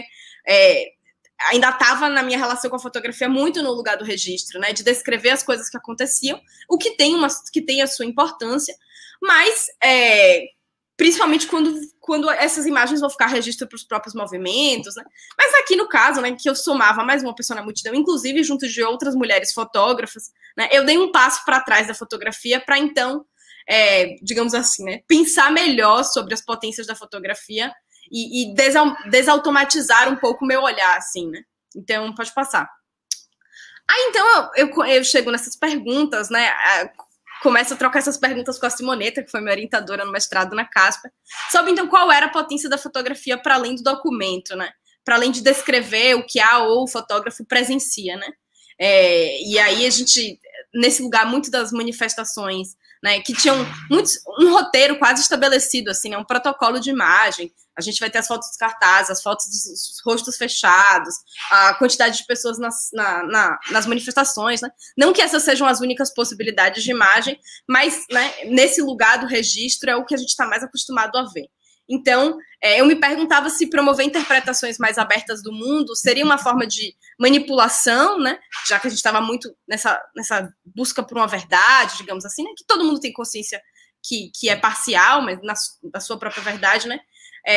ainda estava na minha relação com a fotografia muito no lugar do registro, né, de descrever as coisas que aconteciam, o que tem a sua importância, mas principalmente quando essas imagens vão ficar registro para os próprios movimentos, né, mas aqui no caso, né, que eu somava mais uma pessoa na multidão, inclusive junto de outras mulheres fotógrafas, né, eu dei um passo para trás da fotografia para então, digamos assim, né, pensar melhor sobre as potências da fotografia e desautomatizar um pouco o meu olhar, assim, né? Então, pode passar. Aí, então, eu chego nessas perguntas, né? Começo a trocar essas perguntas com a Simoneta, que foi minha orientadora no mestrado na Casper, sobre, então, qual era a potência da fotografia para além do documento, né? Para além de descrever o que o fotógrafo presencia, né? E aí, a gente, nesse lugar, muito das manifestações, né, que tinham um roteiro quase estabelecido, assim, né, um protocolo de imagem. A gente vai ter as fotos dos cartazes, as fotos dos rostos fechados, a quantidade de pessoas nas manifestações, né? Não que essas sejam as únicas possibilidades de imagem, mas, né, nesse lugar do registro é o que a gente está mais acostumado a ver. Então, eu me perguntava se promover interpretações mais abertas do mundo seria uma forma de manipulação, né? Já que a gente estava muito nessa busca por uma verdade, digamos assim, né? Que todo mundo tem consciência que é parcial, mas na sua própria verdade, né?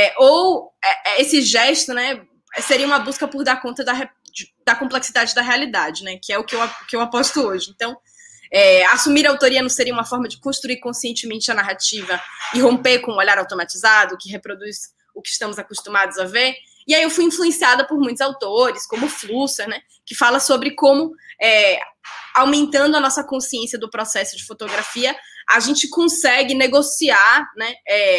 Ou esse gesto, né? Seria uma busca por dar conta da complexidade da realidade, né? Que é o que eu aposto hoje. Então, assumir a autoria não seria uma forma de construir conscientemente a narrativa e romper com o olhar automatizado que reproduz o que estamos acostumados a ver? E aí eu fui influenciada por muitos autores, como Flusser, né, que fala sobre como, aumentando a nossa consciência do processo de fotografia, a gente consegue negociar, né,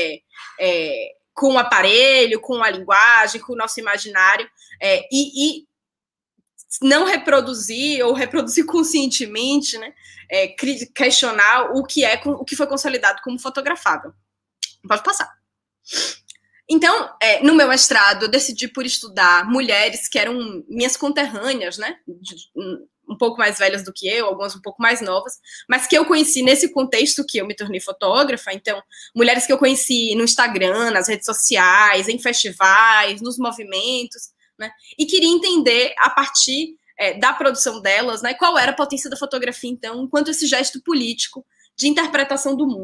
com o aparelho, com a linguagem, com o nosso imaginário, e não reproduzir ou reproduzir conscientemente, né, questionar o que foi consolidado como fotografável. Pode passar. Então, no meu mestrado, eu decidi por estudar mulheres que eram minhas conterrâneas, né, um pouco mais velhas do que eu, algumas um pouco mais novas, mas que eu conheci nesse contexto que eu me tornei fotógrafa. Então, mulheres que eu conheci no Instagram, nas redes sociais, em festivais, nos movimentos, né, e queria entender, a partir da produção delas, né, qual era a potência da fotografia, então, enquanto esse gesto político de interpretação do mundo.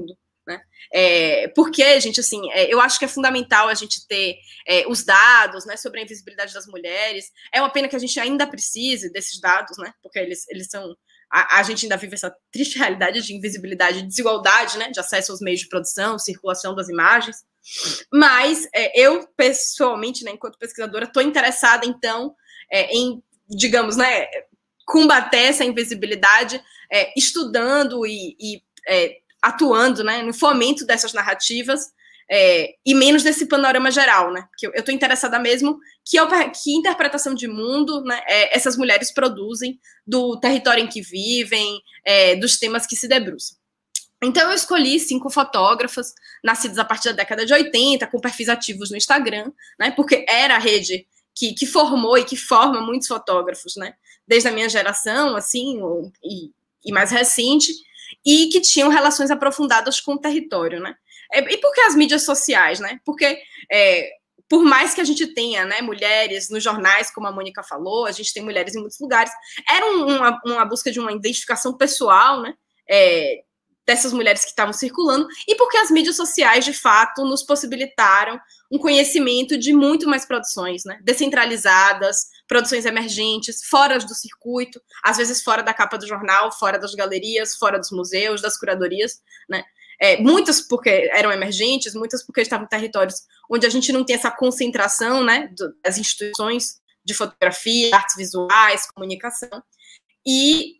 né? Porque, gente, assim, eu acho que é fundamental a gente ter os dados, né, sobre a invisibilidade das mulheres. É uma pena que a gente ainda precise desses dados, né? Porque eles são... A gente ainda vive essa triste realidade de invisibilidade e desigualdade, né, de acesso aos meios de produção, circulação das imagens. Mas eu, pessoalmente, né, enquanto pesquisadora, estou interessada, então, em, digamos, né, combater essa invisibilidade, estudando e atuando, né, no fomento dessas narrativas, e menos desse panorama geral, né? Porque eu estou interessada mesmo que interpretação de mundo, né, essas mulheres produzem do território em que vivem, dos temas que se debruçam. Então, eu escolhi 5 fotógrafas, nascidas a partir da década de 80, com perfis ativos no Instagram, né, porque era a rede que formou e que forma muitos fotógrafos, né, desde a minha geração, assim, e mais recente, e que tinham relações aprofundadas com o território, né. E por que as mídias sociais, né? Porque por mais que a gente tenha, né, mulheres nos jornais, como a Mônica falou, a gente tem mulheres em muitos lugares, era uma busca de uma identificação pessoal, né, dessas mulheres que estavam circulando, e porque as mídias sociais, de fato, nos possibilitaram um conhecimento de muito mais produções, né, descentralizadas, produções emergentes, fora do circuito, às vezes fora da capa do jornal, fora das galerias, fora dos museus, das curadorias, né. Muitas porque eram emergentes, muitas porque estavam em territórios onde a gente não tem essa concentração, né, das instituições de fotografia, artes visuais, comunicação, e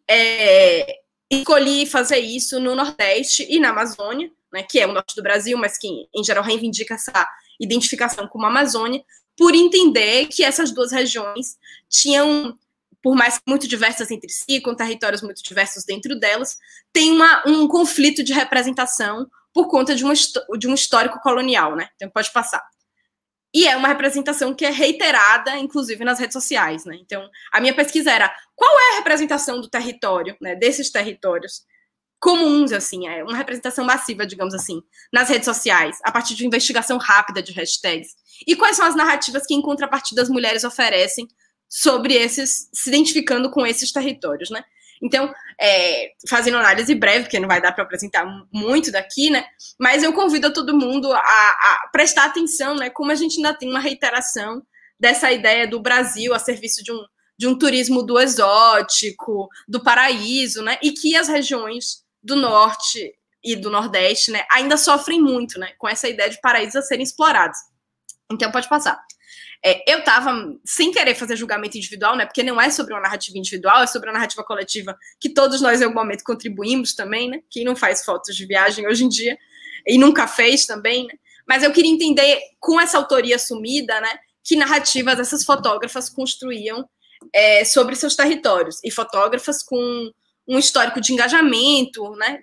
escolhi fazer isso no Nordeste e na Amazônia, né, que é o norte do Brasil, mas que, em geral, reivindica essa identificação como Amazônia, por entender que essas duas regiões tinham, por mais que muito diversas entre si, com territórios muito diversos dentro delas, tem um conflito de representação por conta de um histórico colonial, né? Então, pode passar. E é uma representação que é reiterada, inclusive, nas redes sociais, né? Então, a minha pesquisa era qual é a representação do território, né, desses territórios comuns, assim, uma representação massiva, digamos assim, nas redes sociais, a partir de uma investigação rápida de hashtags. E quais são as narrativas que, em contrapartida, as mulheres oferecem sobre esses, se identificando com esses territórios, né? Então, fazendo análise breve, porque não vai dar para apresentar muito daqui, né? Mas eu convido a todo mundo a prestar atenção, né? Como a gente ainda tem uma reiteração dessa ideia do Brasil a serviço de um turismo do exótico, do paraíso, né? E que as regiões do Norte e do Nordeste, né, ainda sofrem muito, né? Com essa ideia de paraísos a serem explorados. Então, pode passar. Eu estava, sem querer fazer julgamento individual, né, porque não é sobre uma narrativa individual, é sobre uma narrativa coletiva que todos nós, em algum momento, contribuímos também, né? Quem não faz fotos de viagem hoje em dia, e nunca fez também, né? Mas eu queria entender, com essa autoria assumida, né, que narrativas essas fotógrafas construíam sobre seus territórios, e fotógrafas com um histórico de engajamento, né,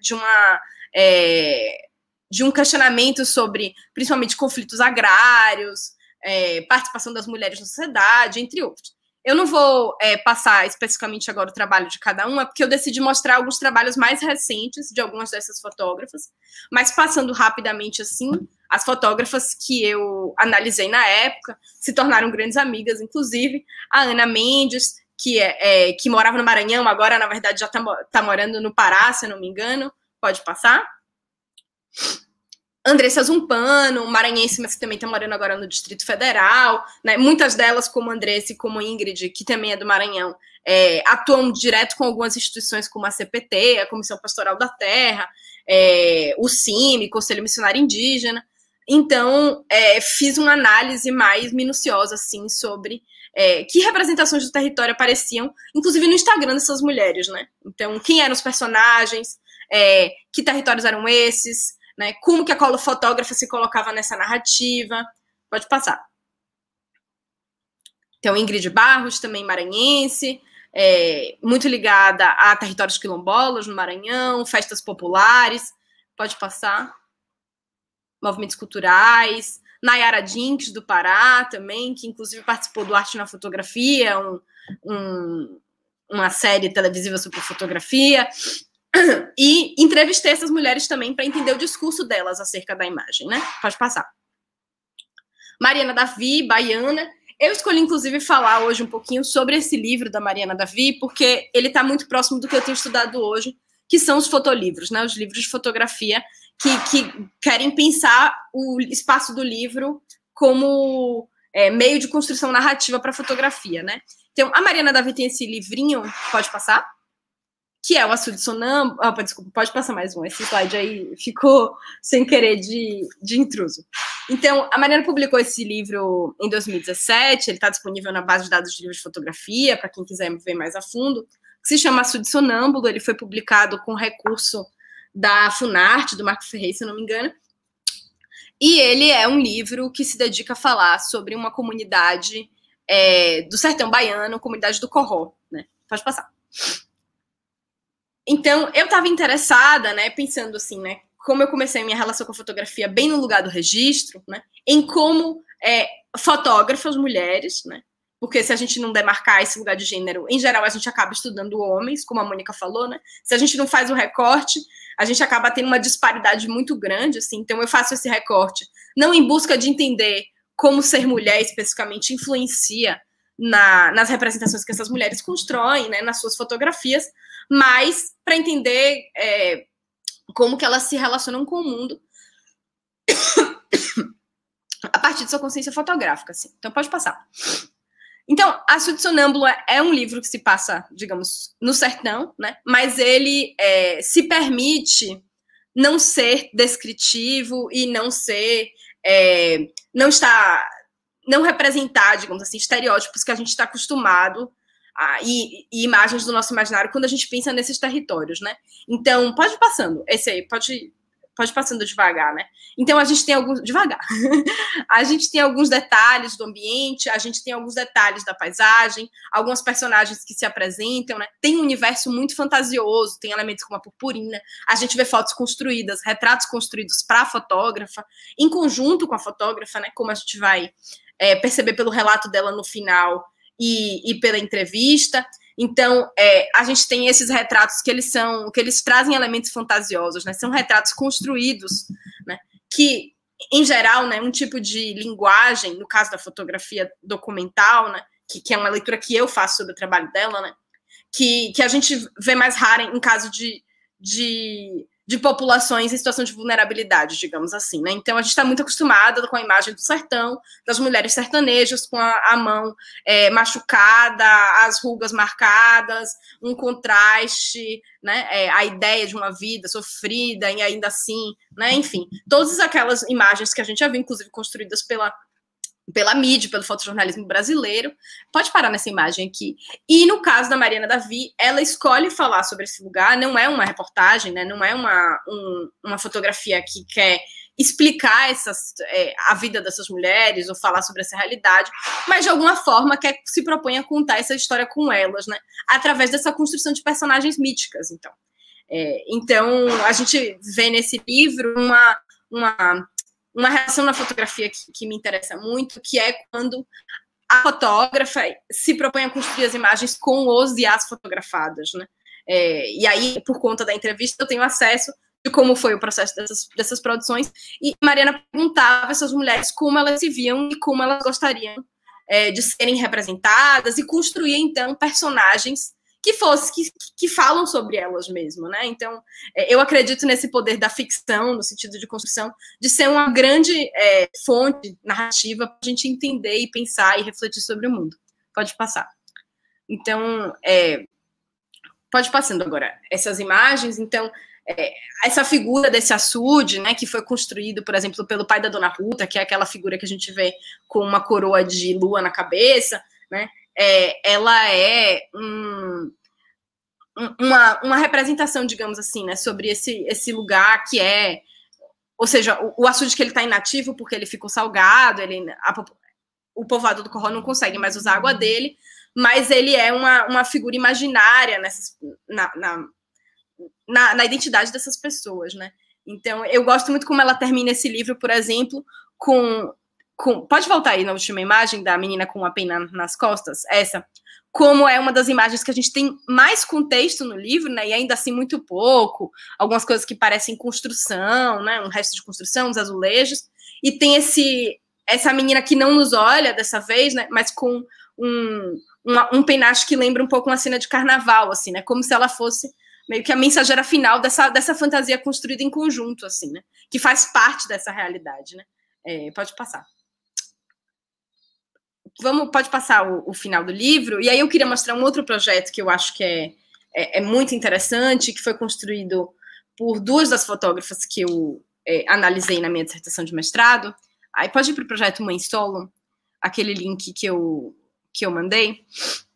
de um questionamento sobre, principalmente, conflitos agrários, participação das mulheres na sociedade, entre outros. Eu não vou passar especificamente agora o trabalho de cada uma, porque eu decidi mostrar alguns trabalhos mais recentes de algumas dessas fotógrafas, mas passando rapidamente assim, as fotógrafas que eu analisei na época se tornaram grandes amigas, inclusive a Ana Mendes, que morava no Maranhão, agora, na verdade, já tá morando no Pará, se eu não me engano. Pode passar. Andressa Zumpano, maranhense, mas que também está morando agora no Distrito Federal, né? Muitas delas, como Andressa e como Ingrid, que também é do Maranhão, atuam direto com algumas instituições como a CPT, a Comissão Pastoral da Terra, o CIMI, Conselho Missionário Indígena. Então, fiz uma análise mais minuciosa, assim, sobre que representações do território apareciam, inclusive no Instagram dessas mulheres, né? Então, quem eram os personagens, que territórios eram esses, né? Como que a fotógrafa se colocava nessa narrativa. Pode passar. Então, Ingrid Barros, também maranhense, muito ligada a territórios quilombolas no Maranhão, festas populares. Pode passar. Movimentos culturais. Nayara Dinks, do Pará, também, que inclusive participou do Arte na Fotografia, uma série televisiva sobre fotografia. E entrevistei essas mulheres também para entender o discurso delas acerca da imagem, né? Pode passar. Mariana Davi, baiana. Eu escolhi, inclusive, falar hoje um pouquinho sobre esse livro da Mariana Davi, porque ele está muito próximo do que eu tenho estudado hoje, que são os fotolivros, né? Os livros de fotografia que querem pensar o espaço do livro como meio de construção narrativa para a fotografia, né? Então, a Mariana Davi tem esse livrinho, pode passar? Que é o Açude Sonâmbulo. Desculpa, pode passar mais um. Esse slide aí ficou sem querer de intruso. Então, a Mariana publicou esse livro em 2017, ele está disponível na base de dados de livros de fotografia, para quem quiser ver mais a fundo, que se chama Açude Sonâmbulo. Ele foi publicado com recurso da Funarte, do Marco Ferreira, se eu não me engano. E ele é um livro que se dedica a falar sobre uma comunidade do sertão baiano, comunidade do Corró, né? Pode passar. Então, eu estava interessada, né, pensando assim, né, como eu comecei a minha relação com a fotografia bem no lugar do registro, né, em como fotógrafas mulheres, né, porque se a gente não demarcar esse lugar de gênero, em geral a gente acaba estudando homens, como a Mônica falou, né, se a gente não faz o recorte, a gente acaba tendo uma disparidade muito grande, assim, então eu faço esse recorte, não em busca de entender como ser mulher especificamente influencia nas representações que essas mulheres constroem, né, nas suas fotografias, mas para entender como que elas se relacionam com o mundo a partir de sua consciência fotográfica, assim. Então, pode passar. Então, Açude Sonâmbulo é um livro que se passa, digamos, no sertão, né, mas ele se permite não ser descritivo e não representar, digamos assim, estereótipos que a gente está acostumado e imagens do nosso imaginário quando a gente pensa nesses territórios, né? Então, pode ir passando. Esse aí, pode ir passando devagar, né? Então, a gente tem alguns... Devagar. A gente tem alguns detalhes do ambiente, a gente tem alguns detalhes da paisagem, alguns personagens que se apresentam, né? Tem um universo muito fantasioso, tem elementos como a purpurina, a gente vê fotos construídas, retratos construídos para a fotógrafa, em conjunto com a fotógrafa, né? Como a gente vai perceber pelo relato dela no final e pela entrevista. Então, a gente tem esses retratos que eles trazem elementos fantasiosos, né? São retratos construídos, né? Que, em geral, né, um tipo de linguagem, no caso da fotografia documental, né? Que é uma leitura que eu faço sobre o trabalho dela, né? Que a gente vê mais rara em caso de populações em situação de vulnerabilidade, digamos assim, né? Então, a gente está muito acostumada com a imagem do sertão, das mulheres sertanejas com a mão machucada, as rugas marcadas, um contraste, né? A ideia de uma vida sofrida e ainda assim, né? Enfim, todas aquelas imagens que a gente já viu, inclusive construídas pela mídia, pelo fotojornalismo brasileiro. Pode parar nessa imagem aqui. E no caso da Mariana Davi, ela escolhe falar sobre esse lugar, não é uma reportagem, né, não é uma fotografia que quer explicar a vida dessas mulheres ou falar sobre essa realidade, mas de alguma forma se propõe a contar essa história com elas, né, através dessa construção de personagens míticas. Então, a gente vê nesse livro uma relação na fotografia que me interessa muito, que é quando a fotógrafa se propõe a construir as imagens com os e as fotografadas, né? E aí, por conta da entrevista, eu tenho acesso de como foi o processo dessas produções, e Mariana perguntava a essas mulheres como elas se viam e como elas gostariam de serem representadas, e construía, então, personagens que falam sobre elas mesmo, né? Então, eu acredito nesse poder da ficção, no sentido de construção, de ser uma grande fonte narrativa para a gente entender e pensar e refletir sobre o mundo. Pode passar. Então, pode passando agora essas imagens. Então, essa figura desse açude, né, que foi construído, por exemplo, pelo pai da Dona Ruta, que é aquela figura que a gente vê com uma coroa de lua na cabeça, né? Ela é uma representação, digamos assim, né, sobre esse lugar que ou seja, o açude que ele está inativo porque ele ficou salgado, o povoado do Corró não consegue mais usar a água dele, mas ele é uma figura imaginária na identidade dessas pessoas, né? Então, eu gosto muito como ela termina esse livro, por exemplo, pode voltar aí na última imagem da menina com a pena nas costas? Essa. Como é uma das imagens que a gente tem mais contexto no livro, né? E ainda assim muito pouco. Algumas coisas que parecem construção, né? Um resto de construção, uns azulejos. E tem essa menina que não nos olha dessa vez, né? Mas com um penacho que lembra um pouco uma cena de carnaval, assim, né? Como se ela fosse meio que a mensageira final dessa fantasia construída em conjunto, assim, né? Que faz parte dessa realidade, né? Pode passar. Pode passar o final do livro, e aí eu queria mostrar um outro projeto que eu acho que é muito interessante, que foi construído por duas das fotógrafas que eu analisei na minha dissertação de mestrado. Aí pode ir para o projeto Mãe Solo, aquele link que eu mandei,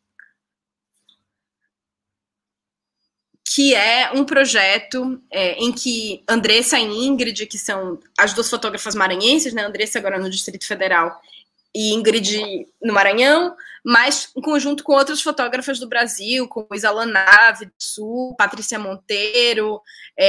que é um projeto em que Andressa e Ingrid, que são as duas fotógrafas maranhenses, né? Andressa agora no Distrito Federal e Ingrid no Maranhão, mas em conjunto com outras fotógrafas do Brasil, como Isala Nave do Sul, Patrícia Monteiro,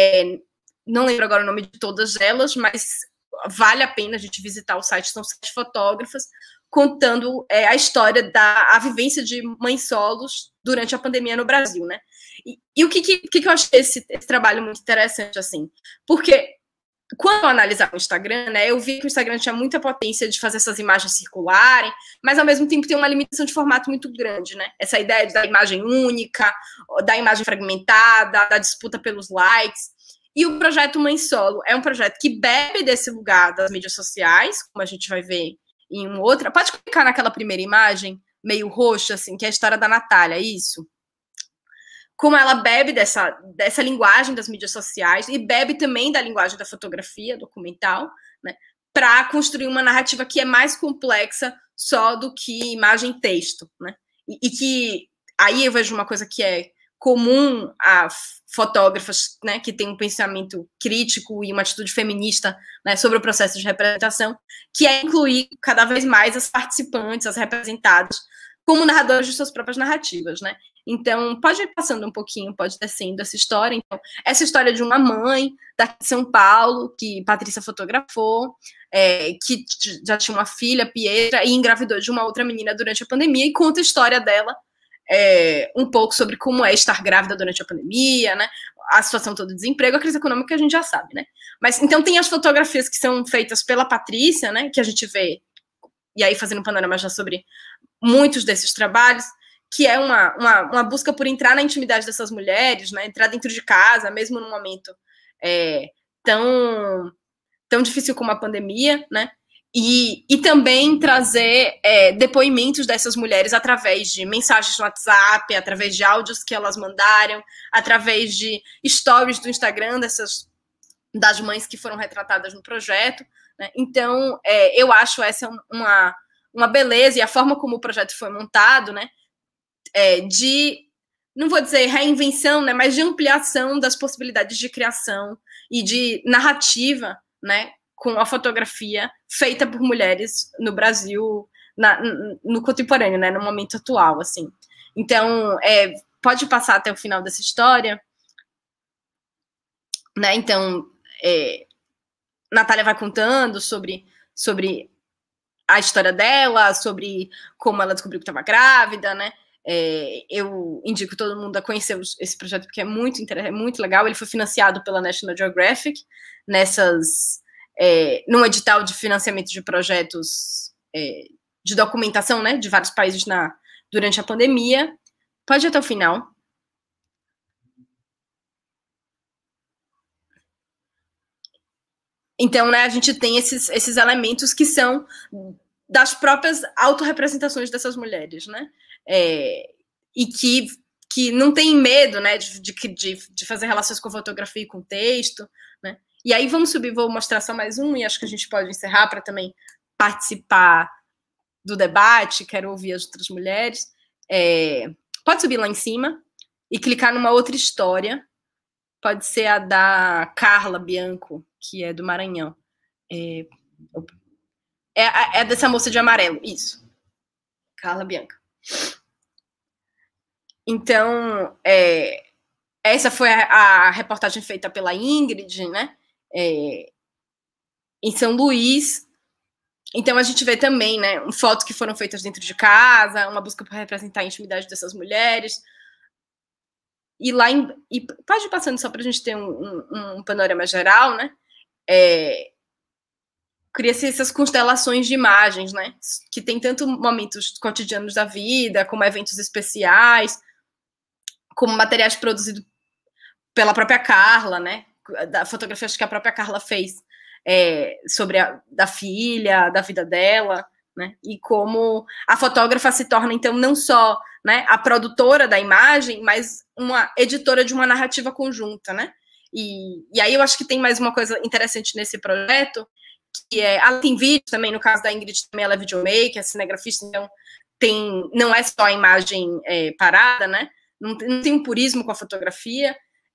não lembro agora o nome de todas elas, mas vale a pena a gente visitar o site, são 7 fotógrafas, contando a história a vivência de mães solos durante a pandemia no Brasil, né? E o que eu achei esse trabalho muito interessante, assim, porque quando eu analisava o Instagram, né, eu vi que o Instagram tinha muita potência de fazer essas imagens circularem, mas ao mesmo tempo tem uma limitação de formato muito grande, né? Essa ideia da imagem única, da imagem fragmentada, da disputa pelos likes. E o projeto Mãe Solo é um projeto que bebe desse lugar das mídias sociais, como a gente vai ver em uma outra. Pode clicar naquela primeira imagem, meio roxa, assim, que é a história da Natália, isso. Como ela bebe dessa linguagem das mídias sociais e bebe também da linguagem da fotografia documental, né, para construir uma narrativa que é mais complexa só do que imagem e texto, né? E que aí eu vejo uma coisa que é comum a fotógrafas, né, que têm um pensamento crítico e uma atitude feminista, né, sobre o processo de representação, que é incluir cada vez mais as participantes, as representadas, como narradores de suas próprias narrativas, né? Então, pode ir passando um pouquinho, pode descendo essa história. Então, essa história de uma mãe daqui de São Paulo, que Patrícia fotografou, que já tinha uma filha, Pietra, e engravidou de uma outra menina durante a pandemia, e conta a história dela, um pouco sobre como é estar grávida durante a pandemia, né? A situação toda do desemprego, a crise econômica que a gente já sabe, né? Mas, então, tem as fotografias que são feitas pela Patrícia, né? Que a gente vê, e aí fazendo um panorama já sobre muitos desses trabalhos, que é uma busca por entrar na intimidade dessas mulheres, né, entrar dentro de casa, mesmo num momento tão difícil como a pandemia, né, e também trazer depoimentos dessas mulheres através de mensagens no WhatsApp, através de áudios que elas mandaram, através de stories do Instagram das mães que foram retratadas no projeto, né. Então, eu acho essa uma beleza, e a forma como o projeto foi montado, né, não vou dizer reinvenção, né, mas de ampliação das possibilidades de criação e de narrativa, né, com a fotografia feita por mulheres no Brasil, no contemporâneo, né, no momento atual, assim. Então, pode passar até o final dessa história, né? Então, Natália vai contando sobre a história dela, sobre como ela descobriu que estava grávida, né? Eu indico todo mundo a conhecer esse projeto, porque é muito interessante, é muito legal. Ele foi financiado pela National Geographic num edital de financiamento de projetos de documentação, né, de vários países durante a pandemia. Pode ir até o final. Então, né, a gente tem esses elementos que são das próprias autorrepresentações dessas mulheres, né? E que não tem medo, né, de fazer relações com a fotografia e com o texto, né? E aí vamos subir, vou mostrar só mais um, e acho que a gente pode encerrar para também participar do debate, quero ouvir as outras mulheres. Pode subir lá em cima e clicar numa outra história, pode ser a da Carla Bianco, que é do Maranhão. É dessa moça de amarelo, isso. Carla Bianca. Então, essa foi a reportagem feita pela Ingrid, né? Em São Luís. Então, a gente vê também, né, fotos que foram feitas dentro de casa, uma busca por representar a intimidade dessas mulheres. E pode ir passando só para a gente ter um panorama geral, né? Cria-se essas constelações de imagens, né? Que tem tanto momentos cotidianos da vida, como eventos especiais, como materiais produzidos pela própria Carla, né? Da fotografia, acho que a própria Carla fez sobre da filha, da vida dela, né? E como a fotógrafa se torna, então, não só, né, a produtora da imagem, mas uma editora de uma narrativa conjunta, né? E aí eu acho que tem mais uma coisa interessante nesse projeto, que ela tem vídeo também, no caso da Ingrid, também ela é videomaker, é cinegrafista, então não é só a imagem parada, né? Não tem um purismo com a fotografia.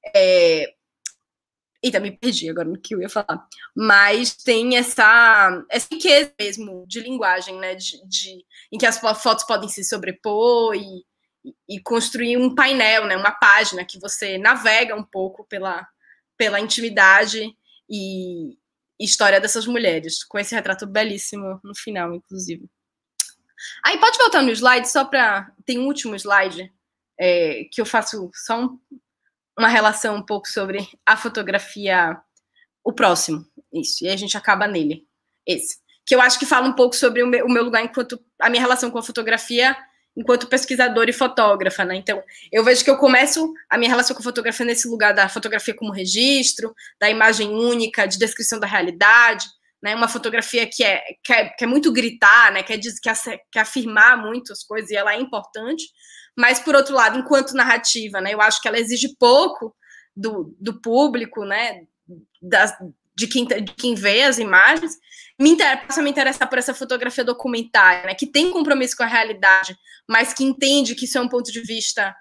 Eita, me perdi agora no que eu ia falar. Mas tem essa riqueza mesmo de linguagem, né? Em que as fotos podem se sobrepor e construir um painel, né? Uma página que você navega um pouco pela intimidade e história dessas mulheres, com esse retrato belíssimo no final, inclusive. Aí pode voltar no slide, só para... Tem um último slide que eu faço só uma relação um pouco sobre a fotografia, o próximo, isso, e a gente acaba nele, esse, que eu acho que fala um pouco sobre o meu lugar a minha relação com a fotografia enquanto pesquisadora e fotógrafa, né? Então, eu vejo que eu começo a minha relação com a fotografia nesse lugar da fotografia como registro, da imagem única, de descrição da realidade, né? Uma fotografia que quer muito gritar, né? Quer afirmar muitas coisas, e ela é importante, mas, por outro lado, enquanto narrativa, né? Eu acho que ela exige pouco do público, né? De quem vê as imagens. Passa a me interessar por essa fotografia documentária, né, que tem compromisso com a realidade, mas que entende que isso é um ponto de vista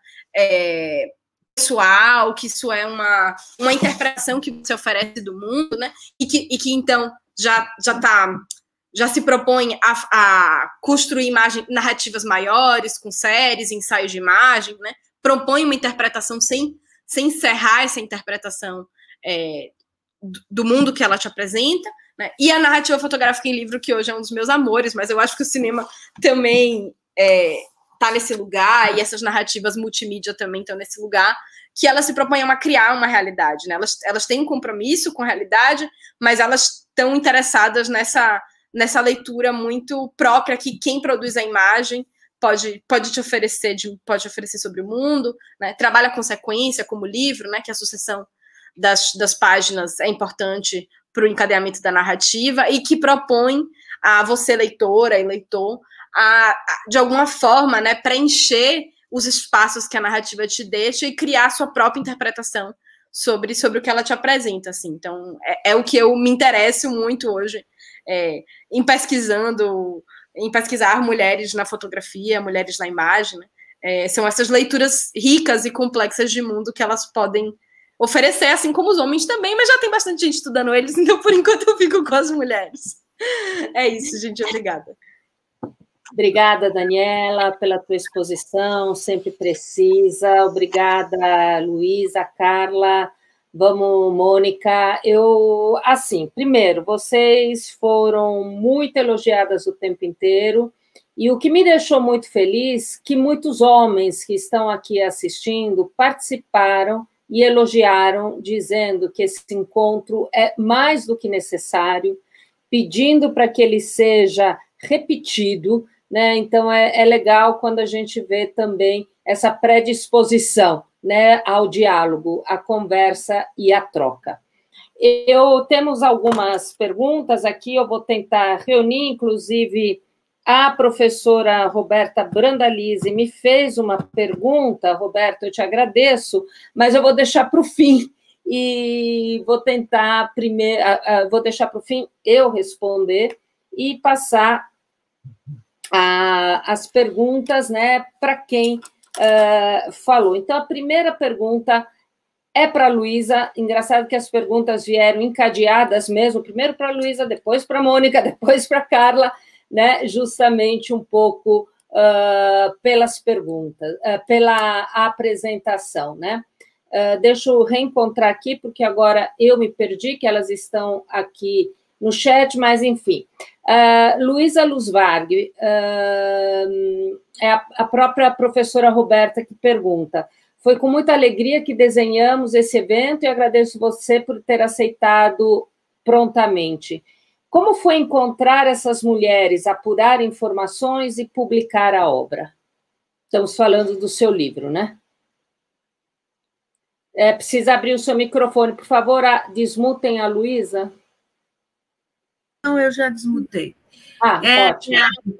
pessoal, que isso é uma interpretação que você oferece do mundo, né, e que então já se propõe a construir narrativas maiores, com séries, ensaios de imagem, né, propõe uma interpretação sem encerrar essa interpretação do mundo que ela te apresenta, né? E a narrativa fotográfica em livro, que hoje é um dos meus amores, mas eu acho que o cinema também está nesse lugar, e essas narrativas multimídia também estão nesse lugar, que elas se propõem a criar uma realidade, né? Elas têm um compromisso com a realidade, mas elas estão interessadas nessa leitura muito própria que quem produz a imagem pode te oferecer, pode oferecer sobre o mundo, né? Trabalha com sequência, como livro, né? Que a sucessão das páginas é importante para o encadeamento da narrativa, e que propõe a você, leitora e leitor, de alguma forma, né, preencher os espaços que a narrativa te deixa e criar sua própria interpretação sobre o que ela te apresenta, assim. Então, é o que eu me interesso muito hoje em pesquisar mulheres na fotografia, mulheres na imagem, né? São essas leituras ricas e complexas de mundo que elas podem oferecer, assim como os homens também, mas já tem bastante gente estudando eles, então por enquanto eu fico com as mulheres. É isso, gente, obrigada. Obrigada, Daniela, pela tua exposição, sempre precisa. Obrigada, Luísa, Carla. Vamos, Mônica. Primeiro, vocês foram muito elogiadas o tempo inteiro, e o que me deixou muito feliz, que muitos homens que estão aqui assistindo participaram e elogiaram, dizendo que esse encontro é mais do que necessário, pedindo para que ele seja repetido, né? Então, é legal quando a gente vê também essa predisposição, né, ao diálogo, à conversa e à troca. Temos algumas perguntas aqui, eu vou tentar reunir, inclusive a professora Roberta Brandalize me fez uma pergunta. Roberta, eu te agradeço, mas eu vou deixar para o fim, e vou tentar primeiro, vou deixar para o fim eu responder e passar as perguntas, né, para quem falou. Então, a primeira pergunta é para a Luísa. Engraçado que as perguntas vieram encadeadas mesmo, primeiro para a Luísa, depois para a Mônica, depois para a Carla, né, justamente um pouco pelas perguntas, pela apresentação, né? Deixa eu reencontrar aqui, porque agora eu me perdi, que elas estão aqui no chat, mas enfim. Luísa Luzvarg, é a própria professora Roberta que pergunta: foi com muita alegria que desenhamos esse evento e agradeço você por ter aceitado prontamente. Como foi encontrar essas mulheres, apurar informações e publicar a obra? Estamos falando do seu livro, né? Precisa abrir o seu microfone, por favor, desmutem a Luísa. Não, eu já desmutei. Ótimo.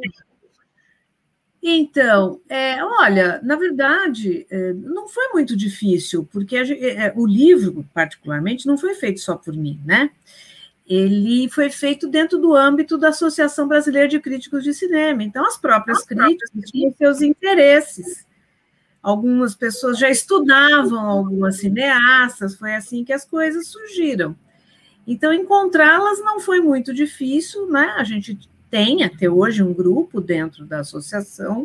Então, olha, na verdade, não foi muito difícil, porque o livro, particularmente, não foi feito só por mim, né? Ele foi feito dentro do âmbito da Associação Brasileira de Críticos de Cinema. Então, as próprias críticas tinham seus interesses. Algumas pessoas já estudavam algumas cineastas, foi assim que as coisas surgiram. Então, encontrá-las não foi muito difícil, né? A gente tem até hoje um grupo dentro da associação.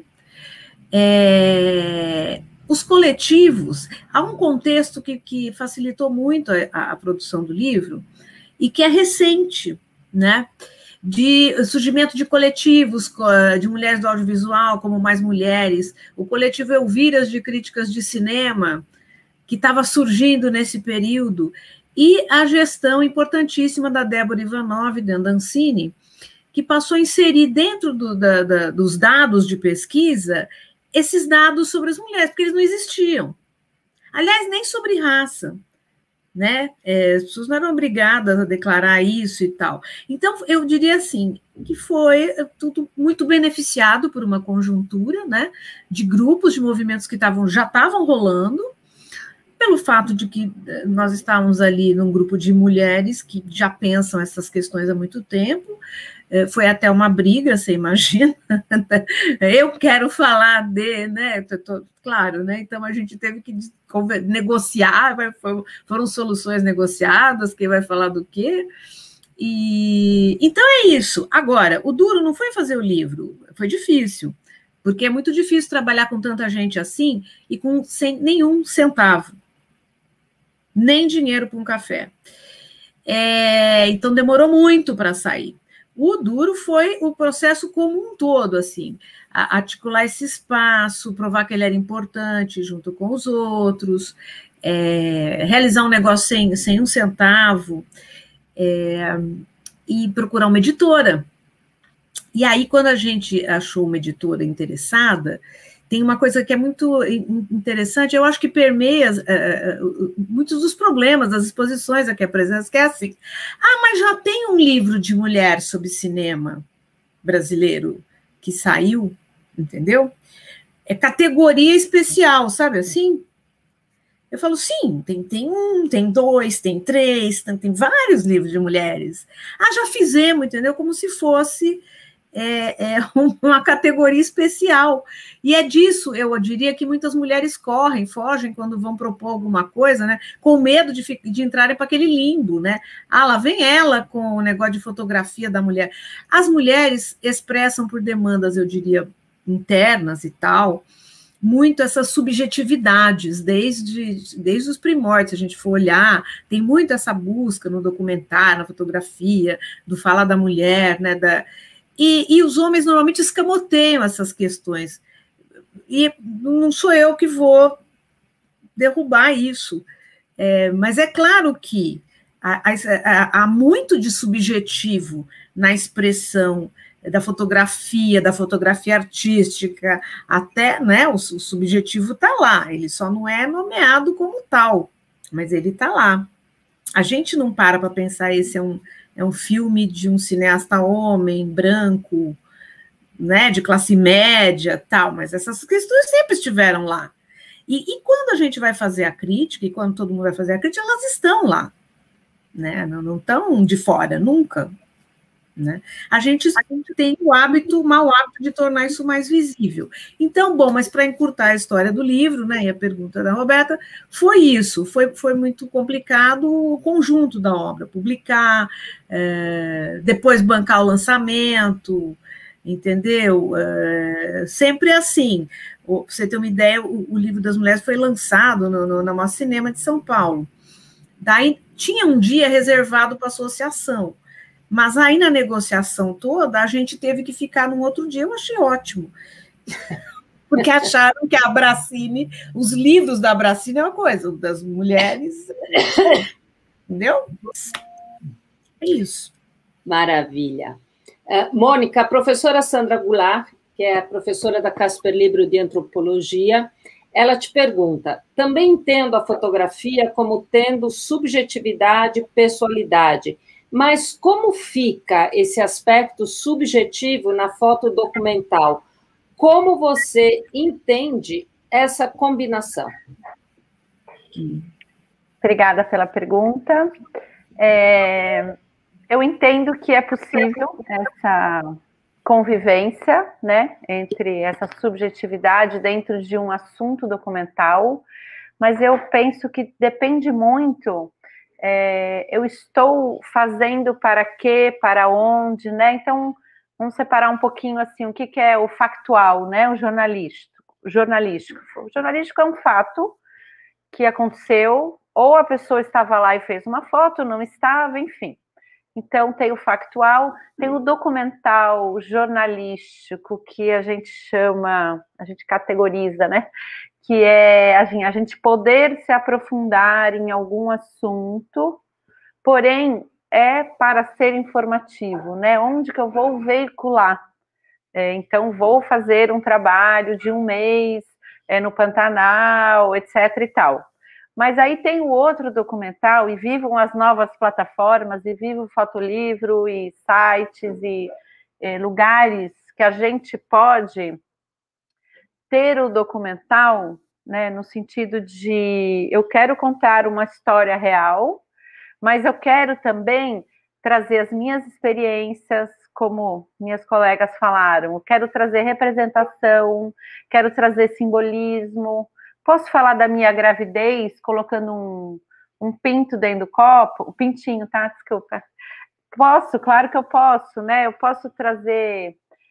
Os coletivos, há um contexto que facilitou muito a produção do livro, e que é recente, né? De surgimento de coletivos de mulheres do audiovisual, como Mais Mulheres, o coletivo Elviras de Críticas de Cinema, que estava surgindo nesse período, e a gestão importantíssima da Débora Ivanov, da Andancini, que passou a inserir dentro dos dados de pesquisa esses dados sobre as mulheres, porque eles não existiam. Aliás, nem sobre raça. Né? As pessoas não eram obrigadas a declarar isso e tal. Então, eu diria assim, que foi tudo muito beneficiado por uma conjuntura, né, de grupos, de movimentos que já estavam rolando, pelo fato de que nós estávamos ali num grupo de mulheres que já pensam essas questões há muito tempo. Foi até uma briga, você imagina. Eu quero falar né? Claro, né? Então a gente teve que negociar, foram soluções negociadas, quem vai falar do quê. Então é isso. Agora, o duro não foi fazer o livro, foi difícil, porque é muito difícil trabalhar com tanta gente assim e sem nenhum centavo, nem dinheiro para um café. Então demorou muito para sair. O duro foi o processo como um todo, assim, articular esse espaço, provar que ele era importante junto com os outros, realizar um negócio sem um centavo, e procurar uma editora. E aí, quando a gente achou uma editora interessada, tem uma coisa que é muito interessante, eu acho que permeia muitos dos problemas das exposições aqui apresentadas, que é assim, mas já tem um livro de mulher sobre cinema brasileiro que saiu, entendeu? É categoria especial, sabe assim? Eu falo, sim, tem um, tem dois, tem três, tem vários livros de mulheres. Já fizemos, entendeu? Como se fosse uma categoria especial. E é disso, eu diria, que muitas mulheres fogem quando vão propor alguma coisa, né, com medo de entrarem para aquele limbo, né? Lá vem ela com o negócio de fotografia da mulher. As mulheres expressam por demandas, eu diria, internas e tal, muito essas subjetividades, desde os primórdios, se a gente for olhar, tem muito essa busca no documentário, na fotografia, do falar da mulher, né, E os homens normalmente escamoteiam essas questões. E não sou eu que vou derrubar isso. Mas é claro que há muito de subjetivo na expressão da fotografia artística, até, né, o subjetivo está lá, ele só não é nomeado como tal, mas ele está lá. A gente não para pensar, esse é um filme de um cineasta homem, branco, né, de classe média, tal, mas essas questões sempre estiveram lá. E quando a gente vai fazer a crítica, e quando todo mundo vai fazer a crítica, elas estão lá, né, não estão de fora, nunca. Né? A gente tem o mau hábito de tornar isso mais visível. Então, bom, mas para encurtar a história do livro, né, e a pergunta da Roberta, foi isso, foi muito complicado o conjunto da obra, publicar, depois bancar o lançamento, entendeu? Sempre assim. Para você ter uma ideia, o Livro das Mulheres foi lançado na Mostra Cinema de São Paulo. Daí tinha um dia reservado para a associação, mas aí na negociação toda, a gente teve que ficar num outro dia, eu achei ótimo. Porque acharam que a Abracine, os livros da Abracine é uma coisa, das mulheres, entendeu? É isso. Maravilha. Mônica, a professora Sandra Goulart, que é a professora da Casper Libro de Antropologia, ela te pergunta: também entendo a fotografia como tendo subjetividade e pessoalidade, mas como fica esse aspecto subjetivo na foto documental? Como você entende essa combinação? Obrigada pela pergunta. Eu entendo que é possível essa convivência, né, entre essa subjetividade dentro de um assunto documental, mas eu penso que depende muito, eu estou fazendo para quê, para onde, né, então vamos separar um pouquinho assim, o que é o factual, né, o jornalístico. O jornalístico é um fato que aconteceu, ou a pessoa estava lá e fez uma foto, não estava, enfim. Então, tem o factual, tem o documental jornalístico, que a gente chama, a gente categoriza, né? Que é assim, a gente poder se aprofundar em algum assunto, porém, é para ser informativo, né? Onde que eu vou veicular? Então, vou fazer um trabalho de um mês no Pantanal, etc. e tal. Mas aí tem o outro documental, e vivam as novas plataformas, e viva o fotolivro, e sites, e lugares que a gente pode ter o documental, né, no sentido de eu quero contar uma história real, mas eu quero também trazer as minhas experiências, como minhas colegas falaram, eu quero trazer representação, quero trazer simbolismo. Posso falar da minha gravidez colocando um pinto dentro do copo? O pintinho, tá? Desculpa. Posso, claro que eu posso, né? Eu posso trazer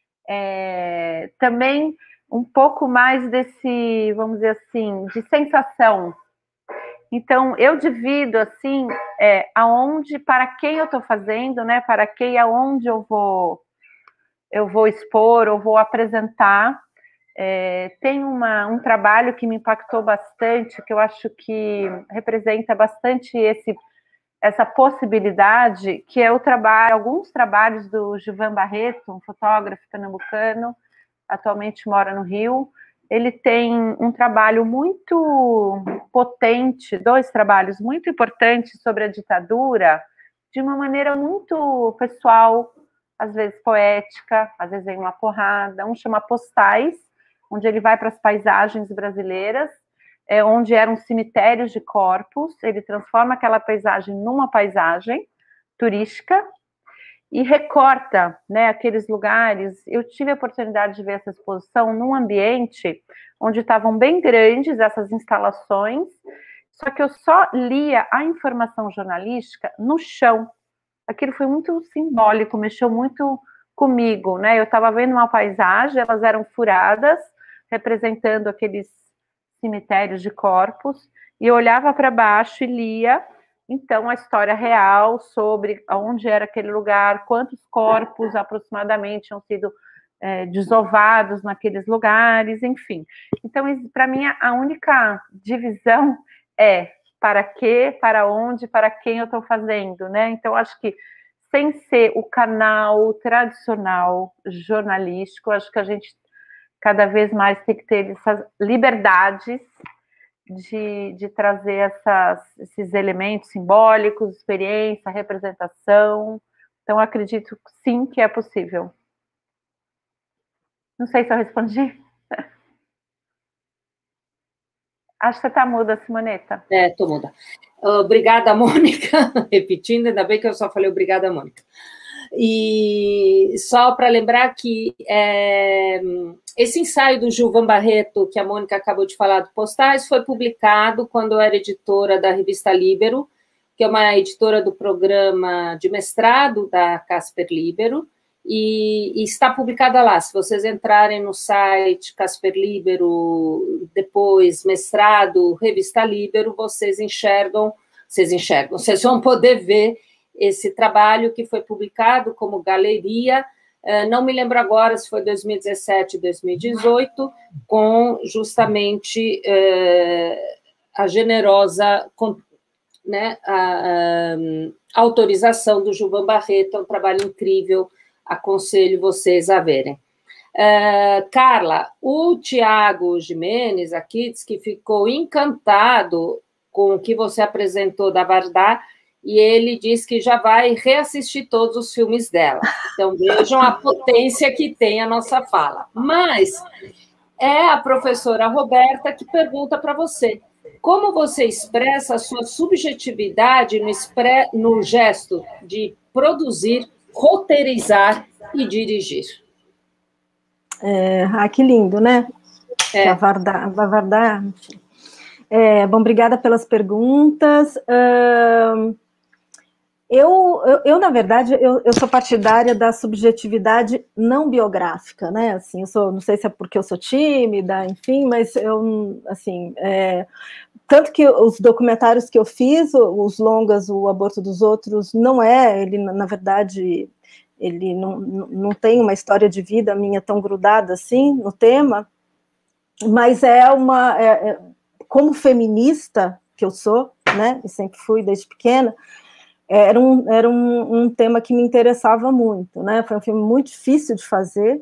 também um pouco mais desse, vamos dizer assim, de sensação. Então, eu divido, assim, aonde, para quem eu estou fazendo, né? Para quem e aonde eu vou expor, ou vou apresentar. Tem um trabalho que me impactou bastante, que eu acho que representa bastante essa possibilidade, que é alguns trabalhos do Gilvan Barreto, um fotógrafo pernambucano, atualmente mora no Rio. Ele tem um trabalho muito potente, 2 trabalhos muito importantes sobre a ditadura, de uma maneira muito pessoal, às vezes poética, às vezes em uma porrada. Um chama Postais, onde ele vai para as paisagens brasileiras, onde eram cemitérios de corpos, ele transforma aquela paisagem numa paisagem turística e recorta, né, aqueles lugares. Eu tive a oportunidade de ver essa exposição num ambiente onde estavam bem grandes essas instalações, só que eu só lia a informação jornalística no chão. Aquilo foi muito simbólico, mexeu muito comigo, né? Eu estava vendo uma paisagem, elas eram furadas, representando aqueles cemitérios de corpos, e eu olhava para baixo e lia, então, a história real sobre onde era aquele lugar, quantos corpos aproximadamente tinham sido desovados naqueles lugares, enfim. Então, para mim, a única divisão é para quê, para onde, para quem eu estou fazendo, né? Então, acho que sem ser o canal tradicional jornalístico, acho que a gente cada vez mais tem que ter essas liberdades de trazer esses elementos simbólicos, experiência, representação. Então, acredito sim que é possível. Não sei se eu respondi. Acho que você está muda, Simoneta. Estou muda. Obrigada, Mônica. Repetindo, ainda bem que eu só falei obrigada, Mônica. E só para lembrar que esse ensaio do Gilvan Barreto, que a Mônica acabou de falar, do Postais, foi publicado quando eu era editora da revista Líbero, que é uma editora do programa de mestrado da Casper Líbero, e está publicada lá. Se vocês entrarem no site Casper Líbero, depois mestrado, revista Líbero, vocês vão poder ver esse trabalho que foi publicado como galeria, não me lembro agora se foi 2017, 2018, com justamente a generosa, né, a autorização do Gilvan Barreto. É um trabalho incrível, aconselho vocês a verem. Carla, o Tiago Jimenez aqui diz que ficou encantado com o que você apresentou da Vardar e ele diz que já vai reassistir todos os filmes dela. Então, vejam a potência que tem a nossa fala. Mas é a professora Roberta que pergunta para você, como você expressa a sua subjetividade no gesto de produzir, roteirizar e dirigir? Que lindo, né? A Vardar. Bom, obrigada pelas perguntas. Eu, na verdade, eu sou partidária da subjetividade não biográfica, né? Assim, não sei se é porque eu sou tímida, enfim, mas eu, assim, tanto que os documentários que eu fiz, os longas, O Aborto dos Outros, ele, na verdade, ele não tem uma história de vida minha tão grudada assim no tema, mas como feminista que eu sou, né, e sempre fui desde pequena, era um tema que me interessava muito, né, foi um filme muito difícil de fazer,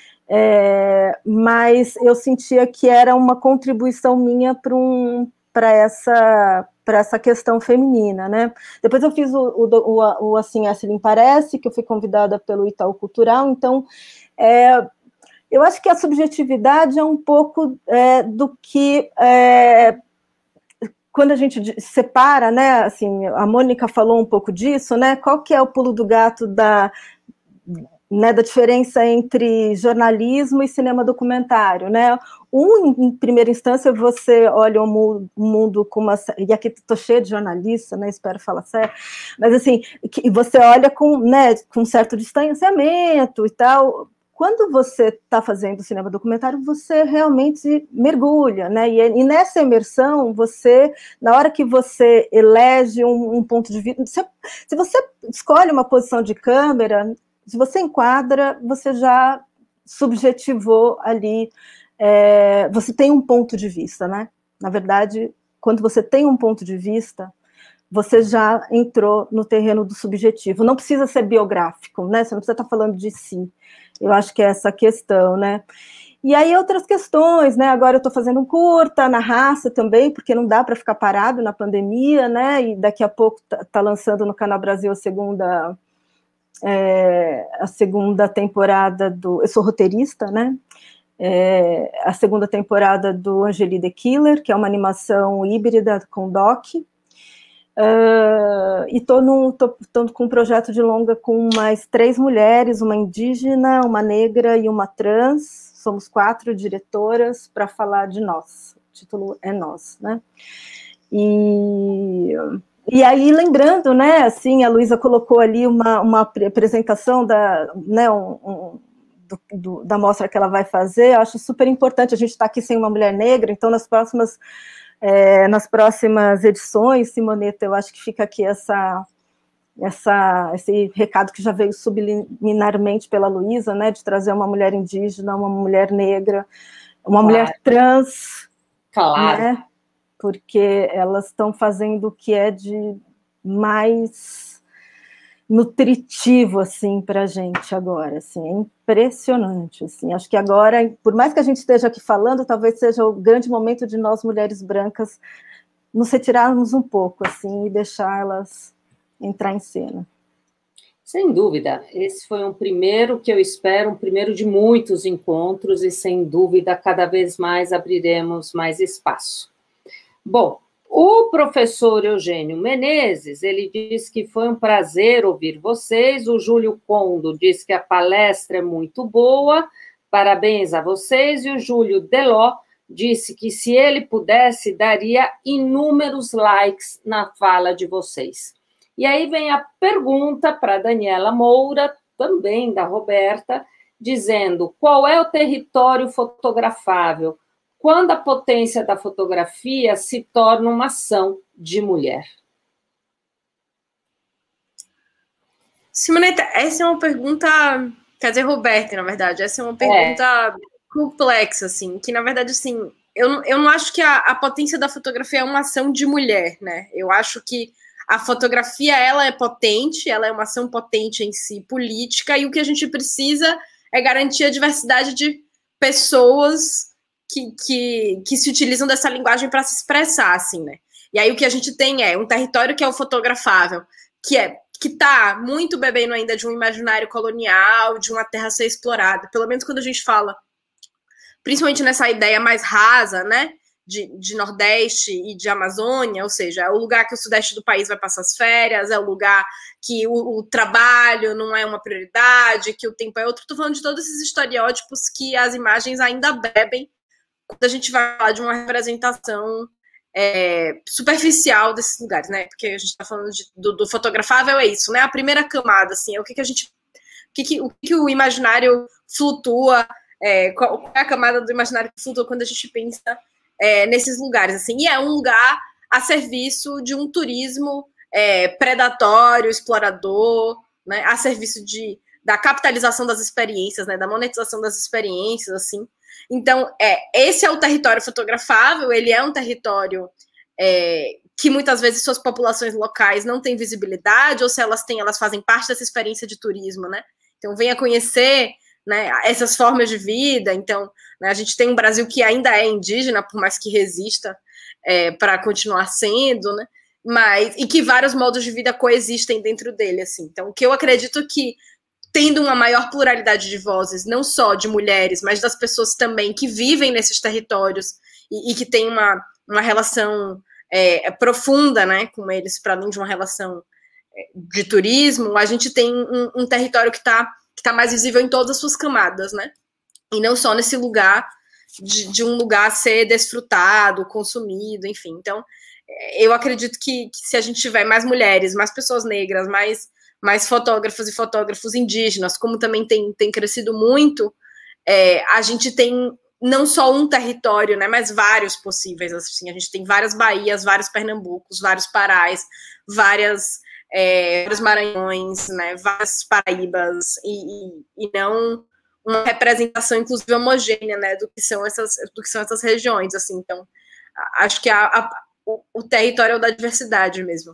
mas eu sentia que era uma contribuição minha para essa questão feminina, né? Depois eu fiz o Assim Lhe Parece, que eu fui convidada pelo Itaú Cultural, então eu acho que a subjetividade é um pouco do que quando a gente separa, né? Assim, a Mônica falou um pouco disso, né? Qual que é o pulo do gato da diferença entre jornalismo e cinema documentário, né? Em primeira instância, você olha o mundo com uma... E aqui estou cheia de jornalista, né? Espero falar sério. Mas, assim, você olha com um certo distanciamento e tal. Quando você está fazendo cinema documentário, você realmente mergulha, né? E nessa imersão, na hora que você elege um ponto de vista... Se você escolhe uma posição de câmera... Se você enquadra, você já subjetivou ali, você tem um ponto de vista, né? Na verdade, quando você tem um ponto de vista, você já entrou no terreno do subjetivo. Não precisa ser biográfico, né? Você não precisa estar falando de si. Eu acho que é essa questão, né? E aí outras questões, né? Agora eu estou fazendo um curta na raça também, porque não dá para ficar parado na pandemia, né? E daqui a pouco está lançando no Canal Brasil a segunda temporada eu sou roteirista, né? A segunda temporada do Angeli the Killer, que é uma animação híbrida com doc. E estou com um projeto de longa com mais 3 mulheres, uma indígena, uma negra e uma trans. Somos 4 diretoras para falar de nós. O título é Nós, né? E aí, lembrando, né, assim, a Luísa colocou ali uma apresentação da mostra que ela vai fazer. Eu acho super importante, a gente está aqui sem uma mulher negra, então nas próximas edições, Simoneta, eu acho que fica aqui esse recado que já veio subliminarmente pela Luísa, né, de trazer uma mulher indígena, uma mulher negra, uma mulher trans, claro, né? Porque elas estão fazendo o que é de mais nutritivo, assim, para a gente agora, assim, é impressionante, assim, acho que agora, por mais que a gente esteja aqui falando, talvez seja o grande momento de nós, mulheres brancas, nos retirarmos um pouco, assim, e deixá-las entrar em cena. Sem dúvida, esse foi um primeiro que eu espero, um primeiro de muitos encontros, e sem dúvida, cada vez mais abriremos mais espaço. Bom, o professor Eugênio Menezes, ele diz que foi um prazer ouvir vocês, o Júlio Condo diz que a palestra é muito boa, parabéns a vocês, e o Júlio Deló disse que se ele pudesse, daria inúmeros likes na fala de vocês. E aí vem a pergunta para Daniela Moura, também da Roberta, dizendo: qual é o território fotografável quando a potência da fotografia se torna uma ação de mulher? Simoneta, essa é uma pergunta, quer dizer, Roberta, na verdade, essa é uma pergunta complexa, assim, que, na verdade, assim, eu não acho que a potência da fotografia é uma ação de mulher, né? Eu acho que a fotografia, ela é potente, ela é uma ação potente em si, política, e o que a gente precisa é garantir a diversidade de pessoas que se utilizam dessa linguagem para se expressar, assim, né? E aí o que a gente tem é um território que é o fotografável, que está muito bebendo ainda de um imaginário colonial, de uma terra a ser explorada, pelo menos quando a gente fala, principalmente nessa ideia mais rasa, né, de Nordeste e de Amazônia, ou seja, é o lugar que o Sudeste do país vai passar as férias, é o lugar que o trabalho não é uma prioridade, que o tempo é outro. Estou falando de todos esses estereótipos que as imagens ainda bebem quando a gente vai falar de uma representação superficial desses lugares, né? Porque a gente está falando do fotografável, é isso, né? A primeira camada, assim, é o que a gente... O que o imaginário flutua, qual é a camada do imaginário que flutua quando a gente pensa nesses lugares, assim. E é um lugar a serviço de um turismo predatório, explorador, né? A serviço da capitalização das experiências, né? Da monetização das experiências, assim. Então, esse é o território fotografável, ele é um território que muitas vezes suas populações locais não têm visibilidade, ou se elas têm, elas fazem parte dessa experiência de turismo, né? Então, venha conhecer, né, essas formas de vida. Então, né, a gente tem um Brasil que ainda é indígena, por mais que resista para continuar sendo, né? E que vários modos de vida coexistem dentro dele, assim. Então, o que eu acredito que tendo uma maior pluralidade de vozes, não só de mulheres, mas das pessoas também que vivem nesses territórios e que têm uma relação profunda, né, com eles, para além de uma relação de turismo, a gente tem um território que tá mais visível em todas as suas camadas, né, e não só nesse lugar de um lugar a ser desfrutado, consumido, enfim. Então, eu acredito que se a gente tiver mais mulheres, mais pessoas negras, mais fotógrafos e fotógrafos indígenas, como também tem crescido muito, a gente tem não só um território, né, mas vários possíveis, assim. A gente tem várias Bahias, vários Pernambucos, vários Parás, vários Maranhões, né, várias Paraíbas, e não uma representação, inclusive, homogênea, né, do que são essas regiões, assim. Então, acho que o território é o da diversidade mesmo.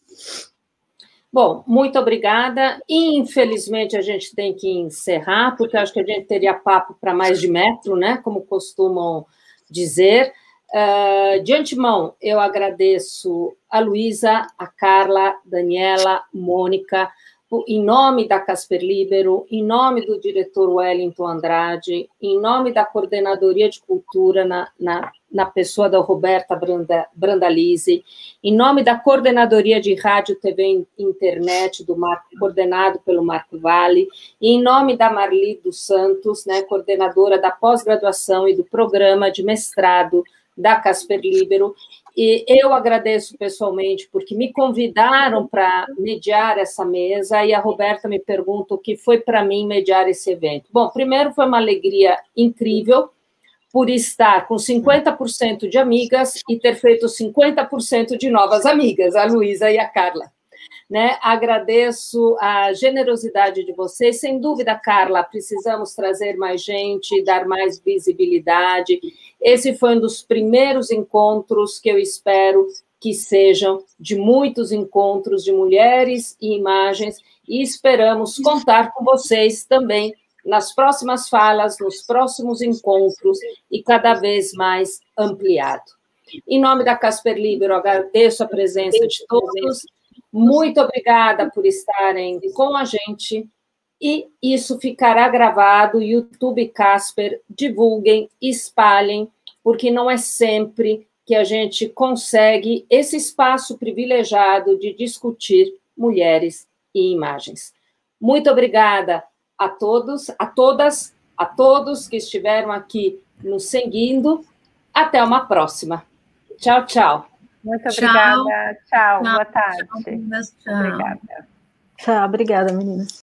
Bom, muito obrigada. Infelizmente, a gente tem que encerrar, porque acho que a gente teria papo para mais de metro, né? Como costumam dizer. De antemão, eu agradeço a Luísa, a Carla, Daniela, Mônica, em nome da Casper Libero, em nome do diretor Wellington Andrade, em nome da Coordenadoria de Cultura na pessoa da Roberta Brandalize, em nome da Coordenadoria de Rádio, TV e Internet, coordenado pelo Marco Vale, e em nome da Marli dos Santos, né, coordenadora da pós-graduação e do programa de mestrado da Casper Libero. E eu agradeço pessoalmente, porque me convidaram para mediar essa mesa, e a Roberta me pergunta o que foi para mim mediar esse evento. Bom, primeiro foi uma alegria incrível, por estar com 50% de amigas e ter feito 50% de novas amigas, a Luísa e a Carla. Né? Agradeço a generosidade de vocês. Sem dúvida, Carla, precisamos trazer mais gente, dar mais visibilidade. Esse foi um dos primeiros encontros que eu espero que sejam de muitos encontros de mulheres e imagens, e esperamos contar com vocês também nas próximas falas, nos próximos encontros, e cada vez mais ampliado. Em nome da Casper Libero, agradeço a presença de todos. Muito obrigada por estarem com a gente, e isso ficará gravado. YouTube Casper, divulguem, espalhem, porque não é sempre que a gente consegue esse espaço privilegiado de discutir mulheres e imagens. Muito obrigada a todos, a todas, a todos que estiveram aqui nos seguindo. Até uma próxima. Tchau, tchau. Muito obrigada. Tchau. Boa tarde. Tchau. Obrigada. Tchau, obrigada, meninas.